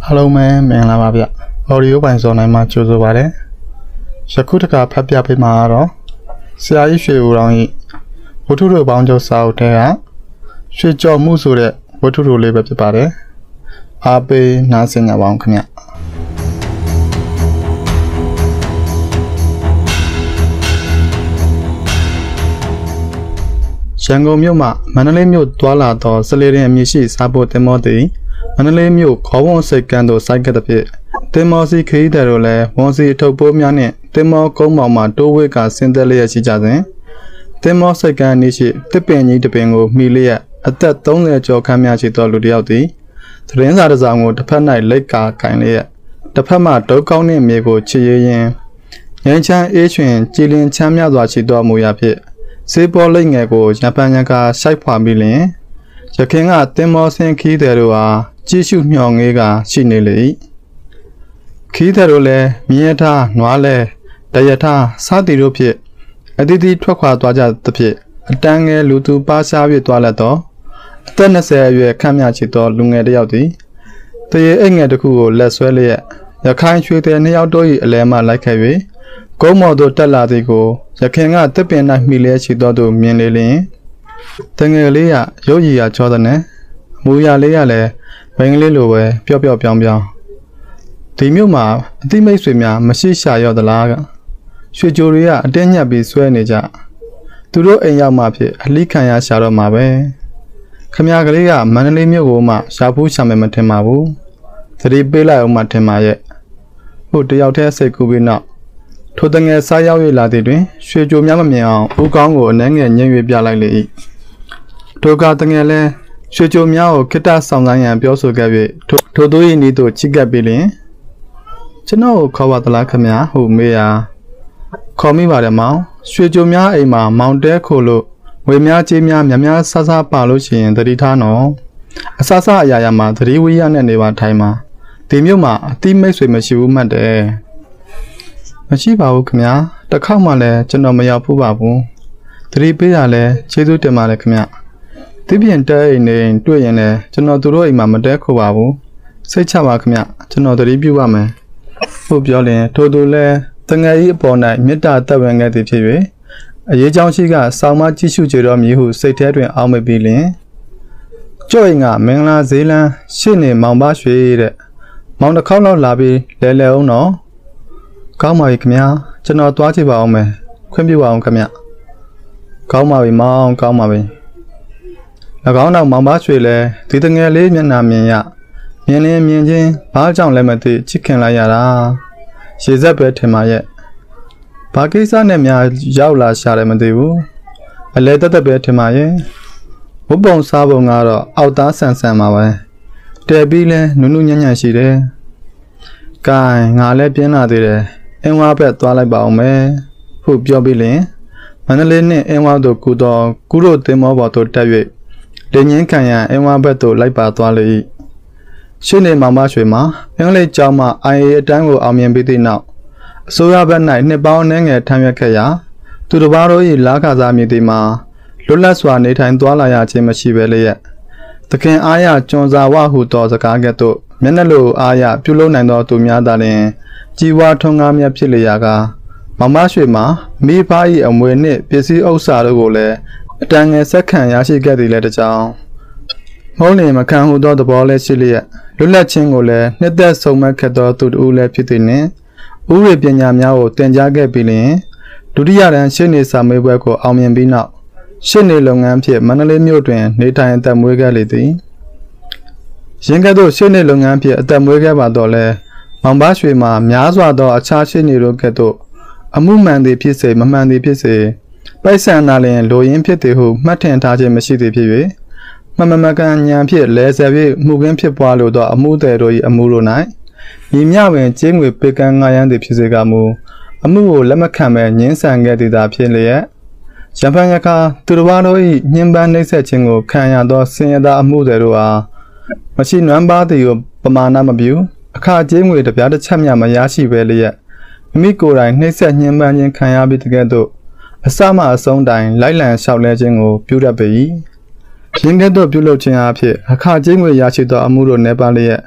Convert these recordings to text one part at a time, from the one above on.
Hello man, mình là Bia. Audio bản số này mà chưa rồi bạn đấy. Sẽ cứ tất cả phát biểu về mà đó. Sẽ ai sẽ uống vô thủ bằng cho sao thế á? Sẽ cho mua số đấy vô thủ lấy về bạn đấy. À bây nãy sẽ nhà bằng cái Shanghai miêu mà Manalay miêu toa là to sẽ lấy đến miếng sabo tem mỏ đấy Manalay miêu khó vong sẽ càng đồ sai cái tập thể tem mỏ gì khi để rồi là vong gì thâu bố miếng này tem mỏ công mỏ mà đôi với cả sinh tế lệ chỉ trả thế tem mỏ sẽ càng ní chỉ tiếp bên như tiếp bên ngô mi lệ ở tất tông lệ cho cam nhà chỉ to lụt điệu tí thời gian ra ngô tập phát này lấy cả cái lệ tập phát mà đấu cao này miếng của chỉ yên những trang ý chuyện chỉ liên tham gia vào chỉ to mùi áp sẽ bỏ lấy nghề của Japan nhà cả sai phạm bị lên, cho khiến à tem mỏ sen khí để rồi chỉ số nhỏ nghề cả chỉ nên lấy khí để rồi là miếng tha nói là đại tha sát đi rồi phía, ở đây thì thoát qua tòa nhà tập phía, đang nghe lưu tu ba sao về tòa là đó, tên là sẽ về tham gia chỉ to luôn nghe được gì, thì anh nghe được của là xoay lệ, giờ khai chuyện thì anh要đôi là mà lại khai về. Có một đồ trả lại thì cô, giờ khi ngã tiếp bên này mi lệ chỉ đó đồ miếng lệ lệ, thế nghe lệ à, dấu gì à cho đó nè, mua ya lệ à lệ, bên lệ lùi về, béo thì miêu mà, thì mấy suy mà chỉ xài vào đó là, suy cho lệ à, đến nhà bị suy này cha, tu đó anh ya mà phải, lý khai ya xài đó mà về, khi mà cái lệ à, mà lệ miêu của mà, sao phụ sao mà thêm mà phụ, thì bây lại ông mà thêm mà vậy, phụ thì ao thế sẽ cứu bên nào. Thu tăng nghe sai giáo là thì đấy, suy cho nhau mà mèo, u con của nén nghe nhân viên lại lệ. Thu cao tăng nghe là suy cho nhau cái ta xong ra nhà biểu số cái việc, thu tôi đi tổ chức cái việc này. Chứ nó khó vào là cái mía, hủ mê à, khó mi vào để máu, suy cho nhau ấy mà máu đẻ khô lộ, với mía chỉ mía sa bảo lộ chuyện từ đi tha nó, sa ya mà từ đi vui anh này vào thay mà, tìm yêu mà tìm mấy suy mà chịu mà để mà chỉ bảo cái mía, đãเข้ามาเลยจนเราไม่ยอมพูดแบบนี้ทีนี้พี่อะไรเชื่อตัวเต็มมาเลยcái míaที่พี่เห็นใจเนี่ยด้วยอย่างเนี่ยจนเราตัวเองมันได้เข้าแบบนี้ใช่ใช่ว่าcái míaจนเราตัวนี้พิวว่ามั้ยพูดย้อนเลยตัวเลยตั้งไงอีปอนไหนมิตรตะวันไงที่พี่เว้ยไอ้เจ้าชีก็สาวมาจิชุเจอมีหูใส่แท้ด้วยเอาไม่ปีเลยจ่อยงะมงลาเซลันရှင်းနေမောင်ပါရွှေတဲ့မောင်တစ်ခေါက်လောက်လာပြီးလဲအောင်နော်ကောင်းပါပြီခင်ဗျာကျွန်တော်သွားကြည့်ပါအောင်မယ်ခွင့်ပြုပါအောင်ခင်ဗျာကောင်းပါပြီမောင်ကောင်းပါပြီ၎င်းတော့မောင်ပါရွှေလဲဒီတငယ်လေးမျက်နှာမြင်ရမြင်ချင်းဘာကြောင့်လဲမသိချစ်ခင်လိုက်ရတာရေစက်ပဲထင်ပါရဲ့ဘာကိစ္စနဲ့များရောက်လာရှာတယ်မသိဘူးအလဲတက်ပဲထင်ပါရဲ့ဘုံပုံစားပုံကတော့အောက်သားဆန်ပါပဲတဲပြီးလဲနုညံ့ရှိတယ်ကဲငါလည်းပြင်းလာသေးတယ်အင်းဝါဘက်သွားလိုက်ပါအောင်မယ်ဟုတ်ပြောပြီးလင်မန္တလေးနဲ့အင်းဝါတို့ကူတို့တင်မောပေါ်တို့တက်၍လေငင်းခံရအင်းဝါဘက်တို့လိုက်ပါသွားလေရှင်းနေမောင်မရွှေမှာအင်္ဂလိပ်ကျောင်းမှာ IA အတန်းကိုအောင်မြင်ပြီးသည့်နောက်အစိုးရဘက်၌နှစ်ပေါင်းအနည်းငယ်ထမ်းရွက်ခဲ့ရာသူတစ်ပါးတို့၏လာခစားမြည်သည်မှာလွတ်လပ်စွာနေထိုင်သွားလာရခြင်းမရှိဘဲလျက်သခင်အားရကျွန်းစာဝဟုသောစကားကဲ့သို့မျက်နှာလိုအားရပြုလုပ်နိုင်သောသူများသာလျှင်ជីវထွန်းကားမြတ်ဖြစ်လျာကမောင်မရွှေမှာမိဖ၏အမွေနှင့်ပစ္စည်းဥစ္စာတို့ကိုလည်းအတန်ငယ်ဆက်ခံရရှိခဲ့သည်လည်းတကြောင်မုန်းလင်မခံဟုသောသဘောလည်းရှိလျက်လွတ်လပ်ခြင်းကိုလည်းနှစ်သက်ဆုံးမခဲ့သောသူတို့လည်းဖြစ်သည်နှင့်ဥပဒေပညာများကိုသင်ကြားခဲ့ပြီးလျှင်ဒုတိယတန်းရှင်းနေစာမေးပွဲကိုအောင်မြင်ပြီးနောက်ရှင်းနေလုပ်ငန်းဖြင့်မန္တလေးမြို့တွင်နေထိုင်အသက်မွေးခဲ့လေသည်ရင်းကဲ့သို့ရှင်းနေလုပ်ငန်းဖြင့်အသက်မွေးခဲ့ပါတော့လဲမောင်ပါရွှေမှာများစွာသောအခြားရှင်းနေတို့ကဲ့သို့အမှုမှန်သည်ဖြစ်စေမမှန်သည်ဖြစ်စေပိုက်ဆံနာလျင်လိုရင်းဖြစ်သည်ဟုမှတ်ထင်ထားခြင်းမရှိသည်ဖြစ်၍မကန်ညာဖြင့်လဲဆယ်၍မှုကင်းဖြစ်ပွားလိုသောအမှုသည်တို့၏အမှုတို့၌ညီမျှပင်ကျေးငွေပေးကမ်းငှားရမ်းသည်ဖြစ်စေကမူအမှုကိုလက်မခံဘဲငင်းဆန်ခဲ့သည်သာဖြစ်လျက်ရံဖန်ရခါသူတစ်ပါးတို့၏ညှဉ်းပန်းနှိပ်စက်ခြင်းကိုခံရသောဆင်းရဲသားအမှုသည်တို့အားမရှိနွမ်းပါသည်ကိုပမာဏမပြုအခါကျေးငွေတပြားတစ်ချက်မျှမရရှိပဲလျက်မိကိုယ်တိုင်နှိပ်စက်ညှဉ်းပန်းခြင်းခံရပြီးတကယ်တော့အစမှအဆုံးတိုင်လိုက်လံလျှောက်လဲခြင်းကိုပြုတတ်ပေ၏ရင်းကဲ့သို့ပြုလုပ်ခြင်းအဖြစ်အခါကျေးငွေရရှိသောအမှုတို့နေပါလျက်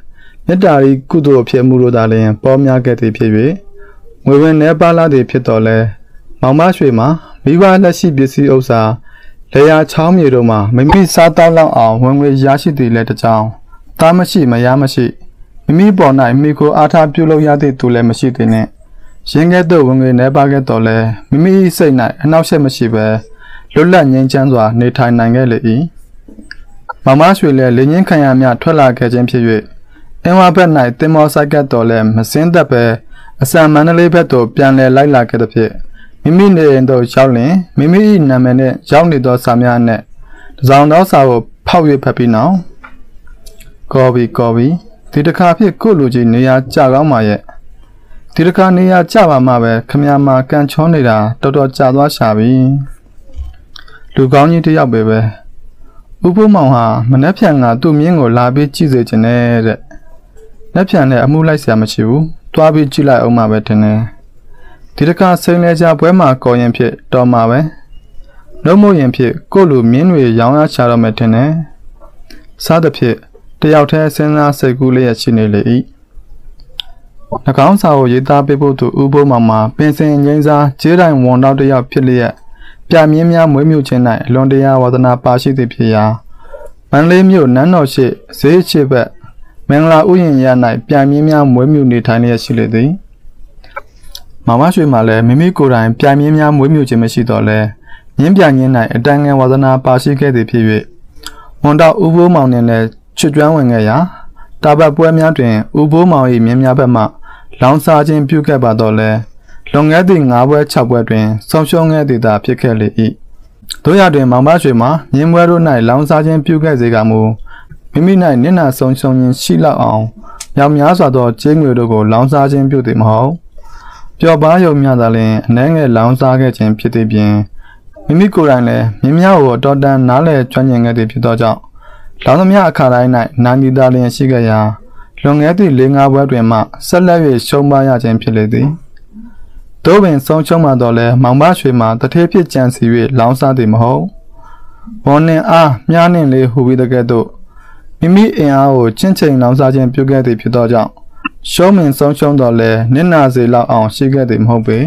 မေတ္တာဤကုသိုလ်ဖြစ်မှုတို့သာလျှင်ပေါများခဲ့သည်ဖြစ်၍ငွေဝင်နေပါလာသည်ဖြစ်တော်လဲမောင်မရွှေမှာမိဘလက်ရှိပစ္စည်းဥစ္စာလေယာချောင်းမြေတို့မှာမိမိစားတောက်လောက်အောင်ဝင်ငွေရရှိသည်လည်းတကြောင်သားမရှိမယားမရှိမိမိပေါ်၌မိကိုအားထားပြုလုပ်ရသည့်သူလည်းမရှိသေးနဲ့ရင်းကဲ့သို့ဝင်ငွေနေပါခဲ့တော်လဲမိမိစိတ်၌အနှောက်အယှက်မရှိဘဲလွတ်လပ်ငြိမ်းချမ်းစွာနေထိုင်နိုင်ခဲ့လေ၏မောင်မရွှေလည်းလင်းချင်းခံရမြထွက်လာခဲ့ခြင်းဖြစ်၍အင်းဝဘက်၌တင်မောဆိုင်ကတ်တော်လဲမစင်းသက်ပဲအစံမန္တလေးဘက်သို့ပြန်လည်လိုက်လာခဲ့သည်ဖြင့်မိမိနေအိမ်သို့ရောက်လျင်မိမိ၏နာမည်နှင့်ရောက်နေသောစာများနှင့်တစောင်းသောစာကိုဖောက်၍ဖတ်ပြီးနောက်ကော်ဘီဒီတစ်ခါဖြစ်ကိုလူကြီးနေရာကြကောင်းပါရဲ့ဒီတစ်ခါနေရာကြပါမှပဲခမရမှာကန်ချောနေတာတော်တော်ကြာသွားရှာပြီလူကောင်းကြီးတစ်ယောက်ပဲဥပုမောင်ဟာမနှက်ဖြန်ကသူ့မြင်းကိုလာပြီးကြည့်စေခြင်းနဲ့တဲ့နှက်ဖြန်နဲ့အမှုလိုက်เสียမရှိဘူးတွားပြီးကြည့်လိုက်အောင်မှပဲထင်တယ်ဒီတစ်ခါစိန်လဲကြပွဲမှာကော်ရင်ဖြစ်တော်မှာပဲနှုတ်မို့ရင်ဖြစ်ကိုလူမြင်းတွေရောင်းရချတော့မယ်ထင်တယ်စားသည်ဖြစ်တယောက်တည်းစဉ်းစားစိတ်ကူးလျက်ရှိနေလေ၏၎င်းစာကိုရေးသားပေးဖို့သူဥပုမောင်မှာပင်စင်ငိမ့်စားကျေးတိုင်ဝန်တော်တယောက်ဖြစ်လျက်ပြမြင်းများမွေးမြူခြင်း၌အလွန်တရာဝါသနာပါရှိသည်ဖြစ်ရာမန္တလေးမြို့နန်းတော်ရှိဈေးချစ်ဘက်မင်္ဂလာဥယျာဉ်ရ၌ပြမြင်းများမွေးမြူနေထိုင်လျက်ရှိလေသည်မောင်မရွှေမှလည်းမိမိကိုယ်တိုင်ပြမြင်းများမွေးမြူခြင်းမရှိတော့လဲမြင်းပြညင်း၌အတန်းငယ်ဝါသနာပါရှိခဲ့သည်ဖြစ်၍ဝန်တော်ဥပုမောင်နှင့်လည်းချွတ်ကျွမ်းဝင်ခဲ့ရာတာဘတ်ပွဲများတွင်ဥပုမောင်၏မြင်းများဘက်မှလောင်စာခြင်းပြုခဲ့ပါတော့လဲလွန်ခဲ့သည့်9ပွဲ6ပွဲတွင်ဆုံးရှုံးခဲ့သည်သာဖြစ်ခဲ့လေ၏တို့ရတွင်မောင်မရွှေမှာမြင်းပွဲတို့၌လောင်စာခြင်းပြုခဲ့စေကမူမိမိ၌နစ်နာဆုံးရှုံးခြင်းရှိလောက်အောင်မြောင်များစွာသောကျေးငွေတို့ကိုလောင်စာခြင်းပြုသည်မဟုတ်ပျော်ပါးယုံများသာလျှင်အနှဲငယ်လောင်စာခဲ့ခြင်းဖြစ်သည်ဖြင့်မိမိကိုယ်တိုင်လည်းမြင်းများကိုတော်တန်နားလည်ကျွမ်းကျင်ခဲ့သည်ဖြစ်သောကြောင့်လောင်သမျှအခါတိုင်း၌နာမည်သာလျှင်ရှိခဲ့ရာလွန်ခဲ့သည့်4-5ပွဲတွင်မှဆက်လက်၍ရှုံးပါရခြင်းဖြစ်လေသည်သို့ပင်ဆုံးရှုံးမှတော့လဲမောင်မရွှေမှာတထေးဖြစ်ကြံစီ၍လောင်စားသည်မဟုတ်ဝန်နှင့်အားမြားနှင့်လေးဟူပြီးတကဲ့သို့မိမိအင်အားကိုချင်းချိန်လောင်စားခြင်းပြုခဲ့သည်ဖြစ်သောကြောင့်ရှုံးမင်ဆုံးရှုံးတော့လဲနစ်နာစေလောက်အောင်ရှိခဲ့သည်မဟုတ်ပေ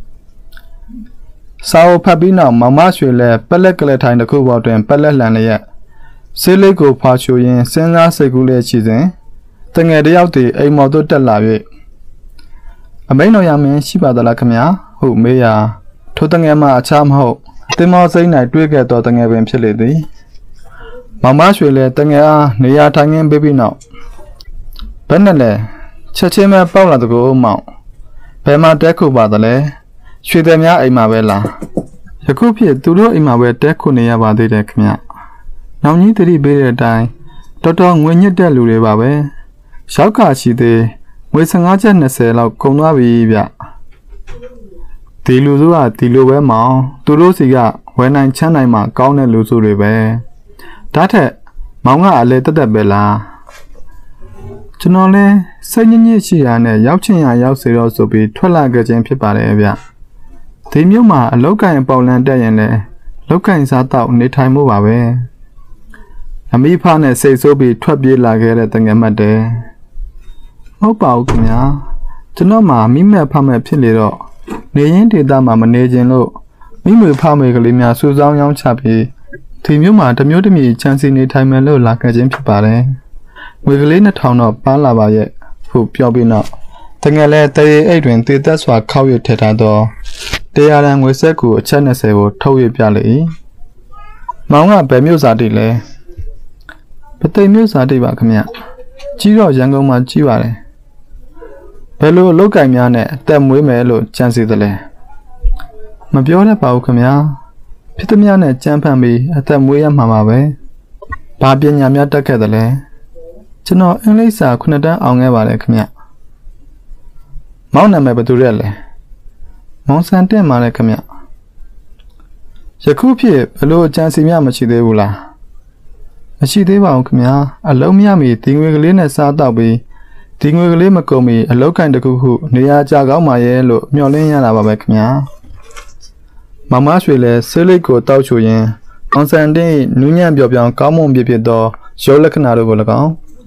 စာအုပ်ဖတ်ပြီးနောက်မောင်မရွှေလည်းပက်လက်ကလေးထိုင်တစ်ခုပေါ်တွင်ပက်လက်လှန်လျက်ဆေးလိပ်ကိုဖွာချိုရင်းစဉ်းစားစိတ်ကူးလျက်ရှိစဉ်တငယ်တယောက်တည်းအိမ်မော်သို့တက်လာ၍အမိန်တော်ရမင်းရှိပါသလားခမညာဟုမေးရာထိုတငယ်မှအခြားမဟုတ်တင်မောစိမ့်၌တွေ့ခဲ့သောတငယ်ပင်ဖြစ်လေသည်မောင်မရွှေလည်းတငယ်အားနေရာထိုင်ခင်းပေးပြီးနောက်ဘယ်နဲ့လဲချက်ချင်းပဲပေါက်လာတကူမောင်ဘယ်မှာတဲခုပါသလဲရွှေသည်များအိမ်မှာပဲလားယခုဖြစ်သူတို့အိမ်မှာပဲတဲခုနေရပါသေးတယ်ခမညာနောင်ကြီးတတိပေးတဲ့အတိုင်းတော်တော်ငွေညစ်တဲ့လူတွေပါပဲရောက်ကရှိသေးငွေ15ကျပ်20လောက်ကုန်သွားပြီဗျဒီလူစုကဒီလိုပဲမောင်သူတို့စီကဝယ်နိုင်ချမ်းနိုင်မှကောင်းတဲ့လူစုတွေပဲဒါထက်မောင်ကအလဲတက်တက်ပဲလားကျွန်တော်လဲစိတ်ညစ်ညစ်ရှိရနဲ့ရောက်ချင်ရရောက်စေတော့ဆိုပြီးထွက်လာခဲ့ခြင်းဖြစ်ပါတယ်ဗျဒီမြို့မှာအလောက်ကင်ပေါလန်တက်ရင်လဲလောက်ကင်စားတော့နေထိုင်မှုပါပဲအမိဖနဲ့စိတ်ဆိုးပြီးထွက်ပြေးလာခဲ့တဲ့တငယ်မတ်တယ်ဟုတ်ပါဘူးခင်ဗျာကျွန်တော်မှမိမဲ့ဖမဲ့ဖြစ်လေတော့နေရင်ဒေတာမှာမနေခြင်းလို့မိမွေဖမေကလေးများစူးစောင်းရောင်းချပြီးဒီမျိုးမှာတမျိုးတမီချမ်းစီနေထိုင်မယ်လို့လာခဲ့ခြင်းဖြစ်ပါတယ်ငွေကလေး2000တော့ပါလာပါရဲ့ဟုပြောပြီးတော့တငယ်လဲတရေအိတ်တွင်တည်သက်စွာခောက်ရထည့်ထားသော100ရန်ငွေဆက်ကိုအချက်20ကိုထုတ်ရပြလေ၏မောင်ကဘယ်မျိုးစားတိလဲပသိမ်မျိုးစားတိပါခင်ဗျကြီးတော့ရန်ကုန်မှာကြီးပါတယ်ဘယ်လိုအလုပ်ကိုင်များနဲ့အသက်မွေးမယ်လို့ကြံစီသလဲမပြောတတ်ပါဘူးခင်ဗျာဖြစ်သမျှနဲ့ကြမ်းဖန်ပြီးအသက်မွေးရမှာပါပဲဘာပညာများတက်ခဲ့သလဲကျွန်တော်အင်္ဂလိပ်စာ9တန်းအောင်ခဲ့ပါတယ်ခင်ဗျမောင်နာမည်ဘယ်သူရဲလဲမောင်စံတက်มาလဲခင်ဗျယခုဖြစ်ဘယ်လိုအကြံစီများမရှိသေးဘူးလားမရှိသေးပါဘူးခင်ဗျာအလုံးမရမီဒီငွေကလေးနဲ့စားတော့ပြီးဒီငွေကလေးမကုန်မီအလောက်ကန်တခုခုနေရာကြကောင်းပါရဲ့လို့မျှော်လင့်ရတာပါပဲခင်ဗျာမမရွှေလည်းဆေးလိပ်ကိုတောက်ချူရင်းအောင်စံတဲ့နူးညံ့ပျော်ပြောင်းကောင်းမွန်ပြဖြစ်သောရောလက္ခဏာတို့ကို၎င်း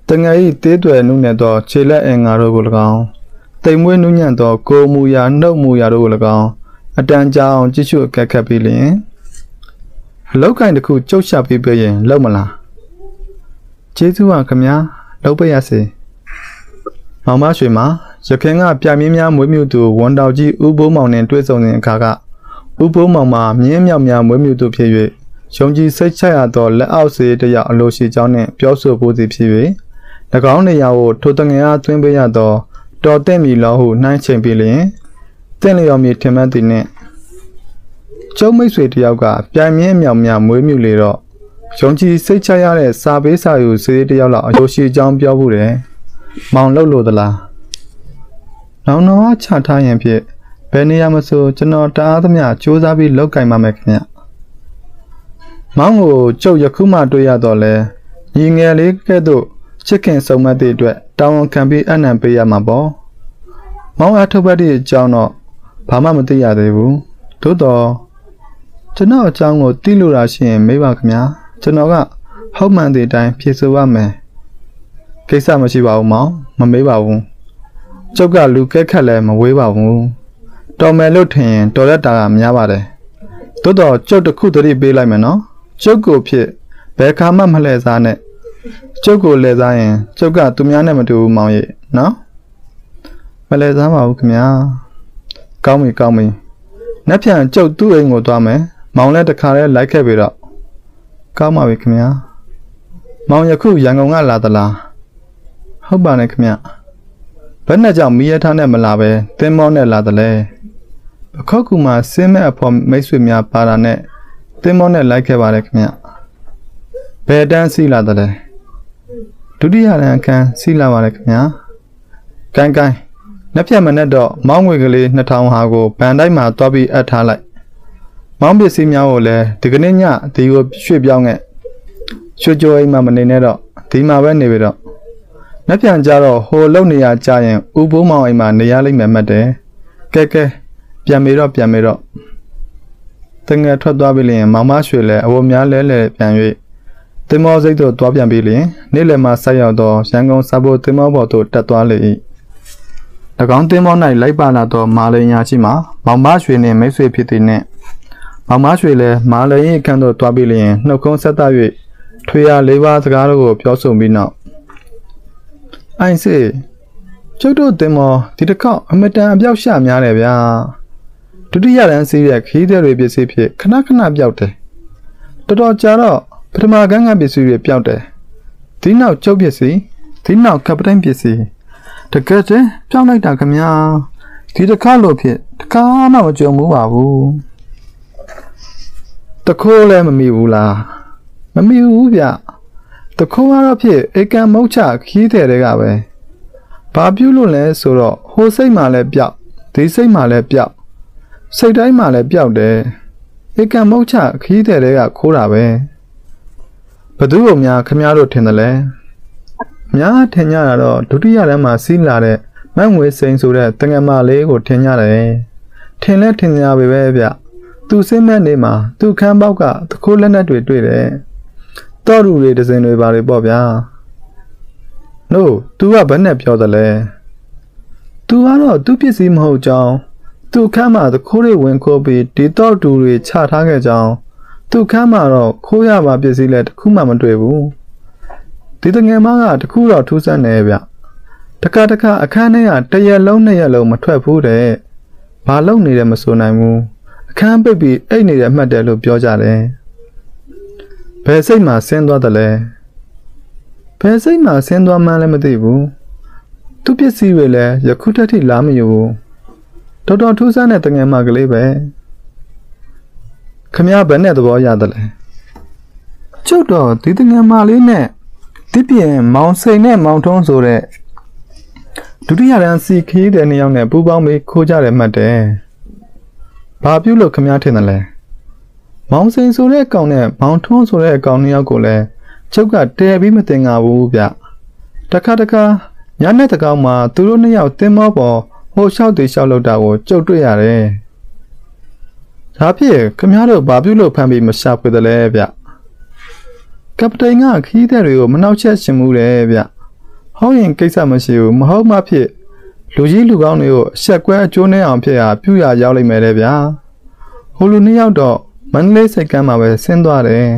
တငယ်ဤတေးတွေနုနဲ့တော့ခြေလက်အင်္ဂါတို့ကို၎င်းတိမ်မွေးနုညံ့သောကိုမူရာနှုတ်မူရာတို့ကို၎င်းအတန်ကြာအောင်ကြည့်ရှုအကဲခတ်ပြီးလျင်အလောက်ကင်တစ်ခုကျုပ်ရှာပေးပြရင်လောက်မလားကျေးဇူးပါခင်ဗျာလောက်ပါရစေမောင်မရွှေမှာရခင်ကပြမြင်းများမွေးမြူသူဝန်တော်ကြီးဦးဘိုးမောင်နဲ့တွေ့ဆုံတဲ့အခါကဦးဘိုးမောင်မှာမြင်းမြောက်များမွေးမြူသူဖြစ်၍ယုံကြည်စိတ်ချရသောလက်အောက်စေတရာအလိုရှိကြောင်းနှင့်ပြောဆိုဖို့သည်ဖြစ်၍၎င်းနေရာကိုထိုတငယ်အားသွင်းပေးရသောတော်တဲ့မီလောဟုနှိုင်းချိန်ပြီးလျင်တင့်လျော်မီထင်မှတ်သည်နှင့်ကျုံမိတ်ဆွေတယောက်ကပြိုင်မြင်းမြောက်များမွေးမြူလေတော့ယုံကြည်စိတ်ချရတဲ့စာပေးစာယူစေတယောက်လောက်အလိုရှိကြောင်းပြောဖို့တယ်မောင်လှုပ်လို့သလားနောင်တော့ချထားရင်ဖြင့်ဘယ်နေရာမဆိုကျွန်တော်တအားသမျှစူးစမ်းပြီးလောက်ကင်ပါမယ်ခင်ဗျမောင်ကိုကျုပ်ယခုမှတွေ့ရတော့လဲညီငယ်လေးကဲ့သို့ချစ်ခင်ဆုံးမတဲ့အတွက်တောင်းဝန်ခံပြီးအနံပေးရမှာပေါ့မောင်အထုပ်ပတ်တဲ့အကြောင်းတော့ဘာမှမသိရသေးဘူးသို့တော့ကျွန်တော်အကြောင်းကိုသိလို့ရရှိရင်မေးပါခင်ဗျာကျွန်တော်ကဟုတ်မှန်တဲ့အတိုင်းဖြေဆိုရမယ်ကိစ္စမရှိပါဘူးမောင်မမေးပါဘူးကျုပ်ကလူကဲခက်လည်းမဝေးပါဘူးတော်မယ်လို့ထင်ရင်တော်ရက်တာကများပါတယ်သို့တော့ကျုပ်တစ်ခုတည်းပေးလိုက်မယ်နော်ကျုပ်ကိုဖြစ်ဘယ်ခါမှမလှည့်စားနဲ့ကျုပ်ကိုလှည့်စားရင်ကျုပ်ကသူများနဲ့မတူဘူးမောင်ရဲ့နော်မလှည့်စားပါဘူးခင်ဗျာကောင်းပြီနက်ဖြန်ကျုပ်သူ့အိမ်ကိုသွားမယ်မောင်လည်းတခါတည်းလိုက်ခဲ့ပြီတော့ကောင်းပါပြီခင်ဗျာမောင်ယခုရန်ကုန်ကလာသလားဟုတ်ပါနဲ့ခင်ဗျဘယ်နဲ့ကြောင့်မီးရထားနဲ့မလာပဲသင်္ဘောနဲ့လာတယ်လဲပခောက်ကူမှာစင်းမဲ့အဖော်မိတ်ဆွေများပါတာနဲ့သင်္ဘောနဲ့လိုက်ခဲ့ပါတယ်ခင်ဗျဘယ်တန်းစီးလာတယ်လဲဒုတိယတန်းအခန်းစီးလာပါတယ်ခင်ဗျာကိုင်းနှစ်ဖြတ်မနဲ့တော့မောင်းငွေကလေး2000ဟာကိုဗန်တိုင်းမှာတွားပြီးအပ်ထားလိုက်မောင်းပစ္စည်းများကိုလည်းဒီကနေ့ညဒီကိုရွှေ့ပြောင်းခဲ့ရွှေကြိုအိမ်မှာမနေနဲ့တော့ဒီမှာပဲနေပြီတော့နှစ်ပြန်ကြတော့ဟိုလုံနေရကြရင်ဥပိုးမောင်အိမ်မှာနေရလိမ့်မယ်မှတ်တယ်ကဲပြန်မေတော့တငယ်ထွက်သွားပြီလျင်မောင်မရွှေလည်းအဝတ်များလဲပြန်၍တင်မောစိတ်တို့သွားပြန်ပြီလျင်နေ့လယ်မှဆက်ရောက်တော့ရန်ကုန်စာဖို့တင်မောပေါ်သို့တက်သွားလေ၏၎င်းတင်မော၌လိုက်ပါလာသောမာလိန်ညာရှိမှမောင်မရွှေနှင့်မိတ်ဆွေဖြစ်သည်နှင့်မောင်မရွှေလည်းမာလိန်၏အခန်းသို့သွားပြီလျင်နှုတ်ကုန်းဆက်သ၍ထွေရလေးပါးစကားတို့ကိုပြောဆိုပြီးနောက်အိုင်စေကျုပ်တို့တင်မောဒီတစ်ခေါက်အမတန်အပြောက်ရှများတယ်ဗျာဒုတိယတန်းစီးတဲ့ခီးတဲ့တွေပစ္စည်းဖြစ်ခဏပြောက်တယ်တော်တော်ကြာတော့ပထမကန်းကပစ္စည်းတွေပြောက်တယ်ဒီနောက်ကျုပ်ပစ္စည်းဒီနောက်ကပတိုင်းပစ္စည်းတကယ်တည်းပြောင်းလိုက်တာခင်ဗျာဒီတစ်ခါလို့ဖြစ်တစ်ခါမှမကြုံဘူးပါဘူးတခိုးလည်းမမိဘူးလားမမိဘူးဗျတခိုးကတော့ဖြစ်ဧကံမုတ်ချခီးတဲ့တွေကပဲဘာပြုလို့လဲဆိုတော့ဟိုစိတ်မှလည်းပြောက်ဒီစိတ်မှလည်းပြောက်စိတ်တိုင်းမှလည်းပြောက်တယ်ဧကံမုတ်ချခီးတဲ့တွေကခိုးတာပဲဘသူ့ကိုများခမည်းတော်ထင်တယ်လဲများထင်ကြတာတော့ဒုတိယတန်းမှာစီးလာတဲ့မန့်ငွေစိန်ဆိုတဲ့တငယ်မလေးကိုထင်ကြတယ်ထင်လဲထင်ကြပါပဲဗျသူစင်းမဲ့နေမှာသူခန်းပေါက်ကသခိုးလက်နက်တွေတွေ့တယ်တော်လူတွေဒဇင်တွေပါလေပေါ့ဗျာနို့ तू ကဘယ်နဲ့ပြောတယ်လဲ तू ကတော့သူ့ပစ္စည်းမဟုတ်ကြောင်းသူခန်းမှာသခိုးတွေဝင်ခိုးပြီးဒီတော့တူတွေချထားခဲ့ကြောင်းသူခန်းမှာတော့ခိုးရပါပစ္စည်းလည်းတစ်ခုမှမတွေ့ဘူးဒီတငယ်မကတစ်ခုတော့ထူးဆန်းနေဗျတခါအခန်းထဲကတရက်လုံးနှစ်ရက်လုံးမထွက်ဘူးတဲ့ဘာလုပ်နေတယ်မဆိုနိုင်ဘူးအခန်းပိတ်ပြီးအိတ်နေတယ်မှတ်တယ်လို့ပြောကြတယ်ဘယ်စိတ်မှဆင်းသွားတယ်လဲဘယ်စိတ်မှဆင်းသွားမှန်းလည်းမသိဘူးသူပစ္စည်းတွေလည်းယခုတည်းထိလာမယူဘူးတော်တော်ထူးဆန်းတဲ့တငယ်မကလေးပဲခမရဘယ်နဲ့သဘောရတယ်လဲကျုပ်တော့ဒီတငယ်မလေးနဲ့ဒီပြင်မောင်စိန်နဲ့မောင်ထုံးဆိုတဲ့ဒုတိယတန်းစီခီးတဲ့နှစ်ယောက်နဲ့ပူပေါင်းပြီးခိုးကြတယ်မှတ်တယ်ဘာပြုလို့ခမရထင်တယ်လဲမောင်စိန်ဆိုတဲ့အကောင်နဲ့မောင်ထုံးဆိုတဲ့အကောင်နှစ်ယောက်ကိုလည်းကျုပ်ကတဲပြီးမတင်ငါဘူးဗျတခါညနေတကောင်မှာသူတို့နှစ်ယောက်တင်းမောပေါ်ဟိုလျှောက်တေလျှောက်လောက်တာကိုကျုပ်တွေ့ရတယ်ဒါဖြစ်ခမရတို့ဘာပြုလို့ဖမ်းပြီးမရှာဖွေတယ်လဲဗျကပတိန်ကခီးတဲ့တွေကိုမနှောက်ချက်ရှင်မှုတယ်ဗျဟောင်းရင်ကိစ္စမရှိဘူးမဟုတ်မှဖြစ်လူကြီးလူကောင်းတွေကိုရှက်ကွဲအကျိုးနဲ့အောင်ဖြစ်ရပြုရရောက်လိမ့်မယ်လေဗျာဟိုလူနှစ်ယောက်တော့မန္တလေးစိတ်ကမ်းမှာပဲဆင်းသွားတယ်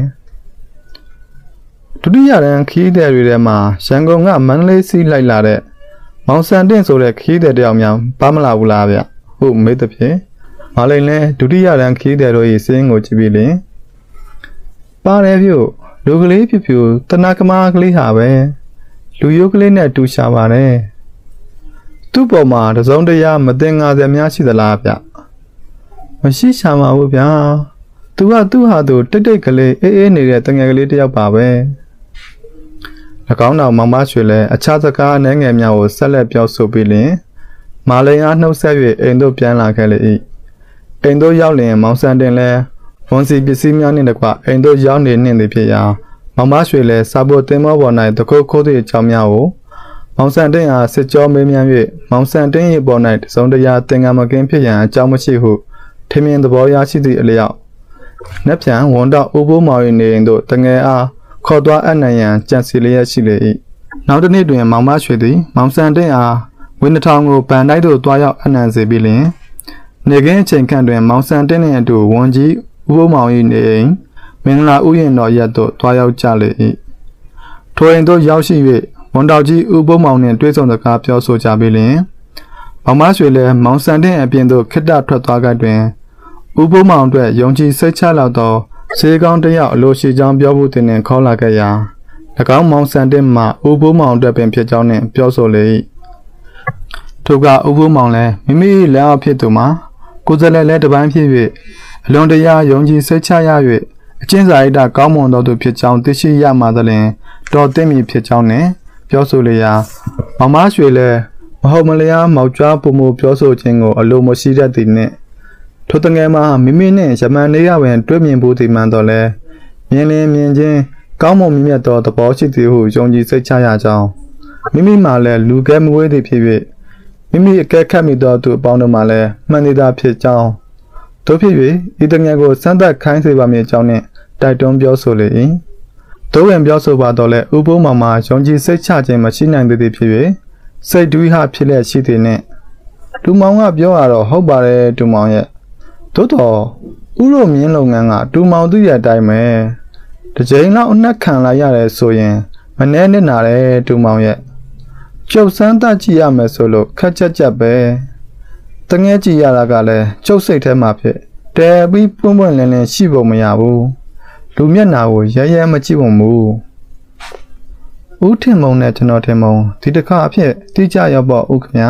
ဒုတိယတန်းခီးတဲ့တွေထဲမှာရန်ကုန်ကမန္တလေးစီးလိုက်လာတဲ့မောင်စံတင့်ဆိုတဲ့ခီးတဲ့တယောက်များပါမလာဘူးလားဗျဟုတ်မေးတဲ့ဖြစ်မလိန်လဲဒုတိယတန်းခီးတဲ့တို့ရဲ့စင်းကိုကြည့်ပြီးလင်ပါတယ်ပြုတ်လူကလေးဖြူတနာကမားကလေးဟာပဲလူရုပ်ကလေးနဲ့တူရှာပါတယ်သူ့ပေါ်မှာတစုံတရာမတင်ငါစက်များရှိသလားဗျမရှိရှာမှာဘူးဗျာသူကသူ့ဟာသူတိတ်တိတ်ကလေးအေးနေတဲ့တငယ်ကလေးတယောက်ပါပဲ၎င်းတော်မောင်မရွှေလည်းအခြားစကားအနေငယ်များကိုဆက်လက်ပြောဆိုပြီးလင်မာလိန်အားနှုတ်ဆက်၍အိမ်သို့ပြန်လာခဲ့လေ၏အိမ်သို့ရောက်လင်မောင်စံတင်လည်းဝန်စီပစ္စည်းများနှင့်တကွအိမ်သို့ရောက်နေနှင့်သည်ဖြစ်ရာမောင်မရွှေလည်းစာဖို့တင်မောပေါ်၌တကုတ်ခိုးသည့်အကြောင်းများကိုမောင်စံတင်အားစစ်ကြောမေးမြန်း၍မောင်စံတင်၏ပေါ်၌တစုံတရာသင်္ကန်းမကင်းဖြစ်ရန်အကြောင်းမရှိဟုထင်မြင်သဘောရရှိသည့်အလျောက်နက်ပြန်ဝန်တော်ဦးဘိုးမောင်၏နေအိမ်သို့တငယ်အားခေါ်သွားအပ်နိုင်ရန်ကြံစီလျက်ရှိလေ၏နောက်တစ်နေ့တွင်မောင်မရွှေသည်မောင်စံတင်အားဝင်းထောင်ကိုဗန်တိုက်သို့တွားရောက်အနှံစေပြီးလျှင်နေကင်းအချိန်ခန့်တွင်မောင်စံတင်နှင့်အတူဝန်ကြီးဦးဘိုးမောင်၏နေအိမ်မင်္ဂလာဥယျာဉ်တော်ရက်သို့တွားရောက်ကြလေ၏ထိုအိမ်သို့ရောက်ရှိ၍ဝန်တော်ကြီးဦးဘိုးမောင်နှင့်တွေ့ဆုံစကားပြောဆိုကြပြီးလျှင်မောင်မရွှေလည်းမောင်စံတင်အပြင်သို့ခိတ္တထွက်သွားကြတွင်ဦးဘိုးမောင်အတွက်ယုံကြည်စိတ်ချလောက်သောဈေးကောင်းတစ်ယောက်အလိုရှိကြောင်းပြောဖို့တင်နှင့်ခေါ်လာခဲ့ရာ၎င်းမောင်စံတင်မှဦးဘိုးမောင်အတွက်ပင်ဖြစ်ကြောင်းနှင့်ပြောဆိုလေ၏ထိုကဦးဘိုးမောင်လည်းမိမိလက်အောက်ဖြစ်သူမှာကိုယ်စလဲလဲတပိုင်းဖြစ်၍အလွန်တရာယုံကြည်စိတ်ချရ၍အကျဉ်းစာရိတ္တကောင်းမွန်သောသူဖြစ်ကြောင်းသိရှိရမှသလျှင်တော်သိမည်ဖြစ်ကြောင်းနှင့်ပြောဆိုလျာမောင်မရွှေလည်းမဟုတ်မလျားမောက်ကြွားပုံမပြောဆိုခြင်းကိုအလိုမရှိတတ်သည်နှင့်ထိုတငယ်မှာမိမိနှင့်ရမန်လေးရပင်တွေ့မြင်ဖို့ဒီမှန်တော့လဲမြင်လင်းမြင်ချင်းကောင်းမွန်မြတ်သောသဘောရှိသည်ဟုယုံကြည်စိတ်ချရကြောင်းမိမိမှလည်းလူကဲမဝေးသည်ဖြစ်၍မိမိအကဲခတ်မိသောသူအပေါင်းတို့မှလည်းမှန်တရားဖြစ်ကြောင်းတို့ဖြစ်၍ဤတငယ်ကိုစမ်းသပ်ခိုင်းစေပါမည်ကြောင်းနှင့်တိုက်တွန်းပြောဆိုလေ၏တို့ဝင်ပြောဆိုပါတော့လဲဥပုမောင်မှာယုံကြည်စိတ်ချခြင်းမရှိနိုင်သည်ဖြစ်၍စိတ်ဒွိဟဖြစ်လျက်ရှိသည်နှင့်ဒူမောင်ကပြောရတော့ဟုတ်ပါတယ်ဒူမောင်ရဲ့သို့တော်ဥရောမြင်းလုပ်ငန်းကဒူမောင်သူရဲ့အတိုင်းပဲတစ်ချိန်လောက်အနက်ခံလာရတယ်ဆိုရင်မနှဲနစ်နာတယ်ဒူမောင်ရဲ့ကျုပ်စမ်းသပ်ကြည့်ရမယ်ဆိုလို့ခက်ချက်ချက်ပဲတငယ်ကြည့်ရတာကလည်းကျုပ်စိတ်ထဲမှာဖြစ်တဲပြီးပွန့်ပွန့်လင်းလင်းရှိဖို့မရဘူးလူမျက်နှာကိုရဲရဲမကြည့်ဖို့မူဦးထင်မုံနဲ့ကျွန်တော်ထင်မုံဒီတစ်ခါအဖြစ်တိကျရောက်ပေါ့ဦးခင်ဗျာ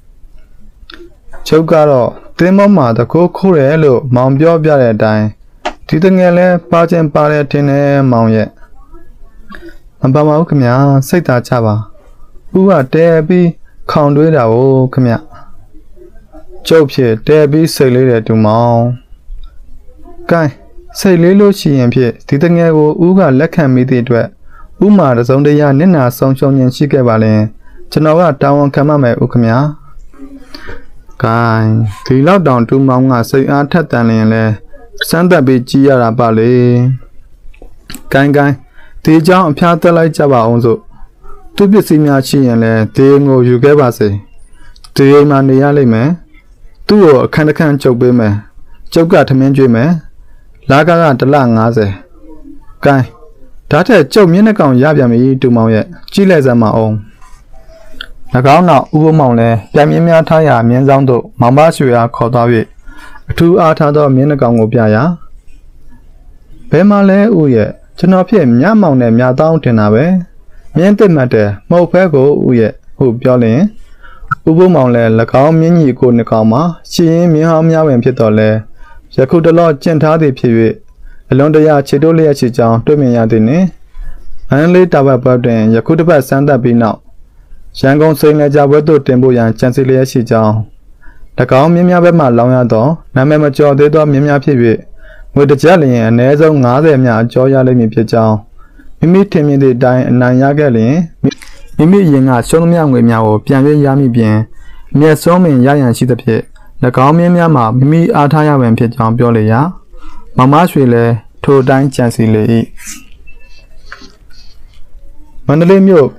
ချုပ်ကတော့တင်းမောမှာတကိုးခိုးတယ်လို့မောင်ပြောပြတဲ့အတိုင်းဒီတငယ်လဲပါခြင်းပါတယ်ထင်တယ်မောင်ရဲ့မပါပါဘူးခင်ဗျာစိတ်သာချပါဦးကတဲပြီးခေါင်တွေးတာကိုခင်ဗျကျုပ်ဖြစ်တဲပြီးစိတ်လေးတယ်တူမောင်ကဲစိတ်လေးလို့ရှိရင်ဖြစ်ဒီတငယ်ကိုဦးကလက်ခံမိသည့်အတွက်ဥမာတစုံတရာနစ်နာဆုံးရှုံးခြင်းရှိခဲ့ပါလင်ကျွန်တော်ကတာဝန်ခံမှမယ်ဦးခင်ဗျာဂိုင်းဒီလောက်တောင်တူမောင်ကစိတ်အားထက်တန်လျင်လဲစမ်းသက်ပြီးကြည်ရတာပါလေဂိုင်းဒီเจ้าအဖျားသက်လိုက်ကြပါအောင်စို့သူပစ္စည်းများရှိရင်လဲဒီငိုယူခဲ့ပါစေဒီအိမ်မှာနေရလိမ့်မယ်သူ့ကိုအခန်းတစ်ခန်းကျုပ်ပေးမယ်ကျုပ်ကထမင်းကျွေးမယ်လာကတလ50ဂိုင်းဓာတ်ထက်ကျုပ်မျက်နှာကောင်ရပြန်ပြီတူမောင်ရဲ့ကြည့်လိုက်စမ်းမအောင်၎င်းနောက်ဥပမောင်လည်းပြန်မြင်းများထားရာမြင်းဆောင်သို့မောင်မရွှေအားခေါ်သွား၍အထူးအားထားသောမျက်နှာကောင်ကိုပြရာဘယ်မှာလဲဥရဲ့ကျွန်တော်ဖြစ်မြမောင်နဲ့မြတောင်းတင်တာပဲမြင်းတက်မှတ်တယ်မဟုတ်ဖဲကိုဥရဲ့ဟုပြောလျင်ဥပမောင်လည်း၎င်းမြင်းကြီးကိုနှကောင်မှာရှင်ရင်မြင်းဟောင်းများပင်ဖြစ်တော်လဲယခုတလောကျင့်ထားသည်ဖြစ်၍အလွန်တရာခြေတိုးလျက်ရှိကြောင်းတွေ့မြင်ရသည်နှင့်အန်လေးတာဘတ်ဘတ်တွင်ယခုတစ်ပတ်စမ်းသပ်ပြီးနောက်ရန်ကုန်စိန်လည်းကြပွဲသို့တင်ဖို့ရန်ကြံစည်လျက်ရှိကြောင်း၎င်းမြင်းများဘက်မှလောင်းရသောနာမည်မကျော်သေးသောမြင်းများဖြစ်၍ငွေတစ်ကြက်လျင်အနည်းဆုံး90မြအကျော်ရလိမ့်မည်ဖြစ်ကြောင်းမိမိထင်မြင်သည့်အတိုင်းအနိုင်ရခဲ့လျင်မိမိရင်ကရှုံးသမျှငွေများကိုပြန်ရမိပြင်မျက်စုံးပင်ရရန်ရှိသဖြင့်၎င်းမြင်းများမှမိမိအားထားရပင်ဖြစ်ကြောင်းပြောလေရာမောင်မရွှေလည်းထိုတိုင်းကြံစီလေ၏မန္တလေးမြို့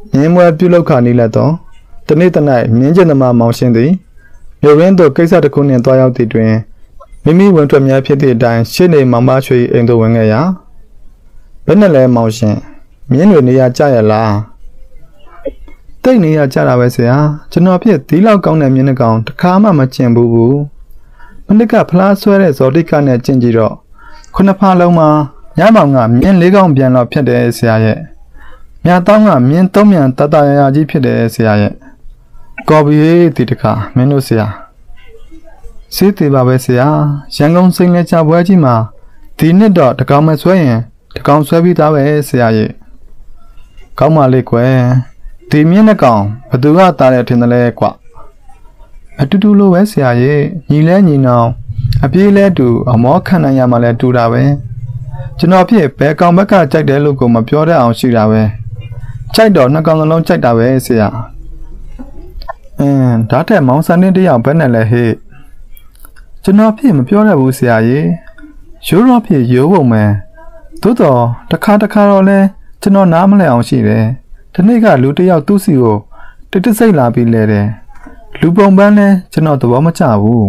မြင်းမွဲပြုလုပ်ခါနီးလက်တော့တနေ့တနိုင်မြင်းကျင်သမားမောင်ရှင်းသည်မြို့ရင်းသို့ကိစ္စတစ်ခုနှင့်တွားရောက်သည့်တွင်မိမိဝင်ထွက်များဖြစ်သည့်အတိုင်းရှေ့နေမောင်မရွှေအိမ်သို့ဝင်ခဲ့ရာဘယ်နဲ့လဲမောင်ရှင်းမြင်းတွေနေရာကြရလားတိတ်နေရာကြတာပဲဆရာကျွန်တော်ဖြစ်ဒီလောက်ကောင်းတဲ့မြင်းနှကောင်တစ်ခါမှမကျင်ဘူးမနစ်ကဖလားဆွဲတဲ့ဇော်တိကနဲ့ကျင်ကြည့်တော့ခုနှစ်ဖားလုံးမှာညမောင်ကမြင်း၄កောင်ပြန်တော့ဖြစ်တယ်ဆရာရဲ့မြတ်တောင်းကမြင်း၃မြန်တတရရကြီးဖြစ်တယ်ဆရာရဲ့ကော်ဘီဒီတခါမင်းတို့ဆရာစေးသေးပါပဲဆရာရန်ကုန်စိန်လက်ချပွဲကြီးမှာဒီနှစ်တော့တကောင်မဆွဲရင်တကောင်ဆွဲပြီးသားပဲဆရာရဲ့ကောင်းပါလေကွယ်ဒီမြင်းနှကောင်ဘသူကတားတယ်ထင်တယ်လဲကွအတူတူလိုပဲဆရာရဲ့ညီလဲညီနောင်အပြေးလဲတူအမောခံနိုင်ရမှလဲတူတာပဲကျွန်တော်ဖြစ်ဘယ်ကောင်ဘက်ကကြိုက်တယ်လို့ကိုမပြောတတ်အောင်ရှိတာပဲကြိုက်တော့နှစ်ကောင်စလုံးကြိုက်တာပဲဆရာဓာတ်တဲ့မောင်စံတင်းတယောက်ဘယ်နဲ့လဲဟေ့ကျွန်တော်ဖြစ်မပြောတတ်ဘူးဆရာကြီးရိုးတော့ဖြစ်ရိုးပုံမယ်သို့တော့တစ်ခါတော့လဲကျွန်တော်နားမလဲအောင်ရှိတယ်ဒီနေ့ကလူတယောက်သူ့စီကိုတိတ်စိတ်လာပြီးလဲတယ်လူပုံပန်းလဲကျွန်တော်သဘောမကျဘူး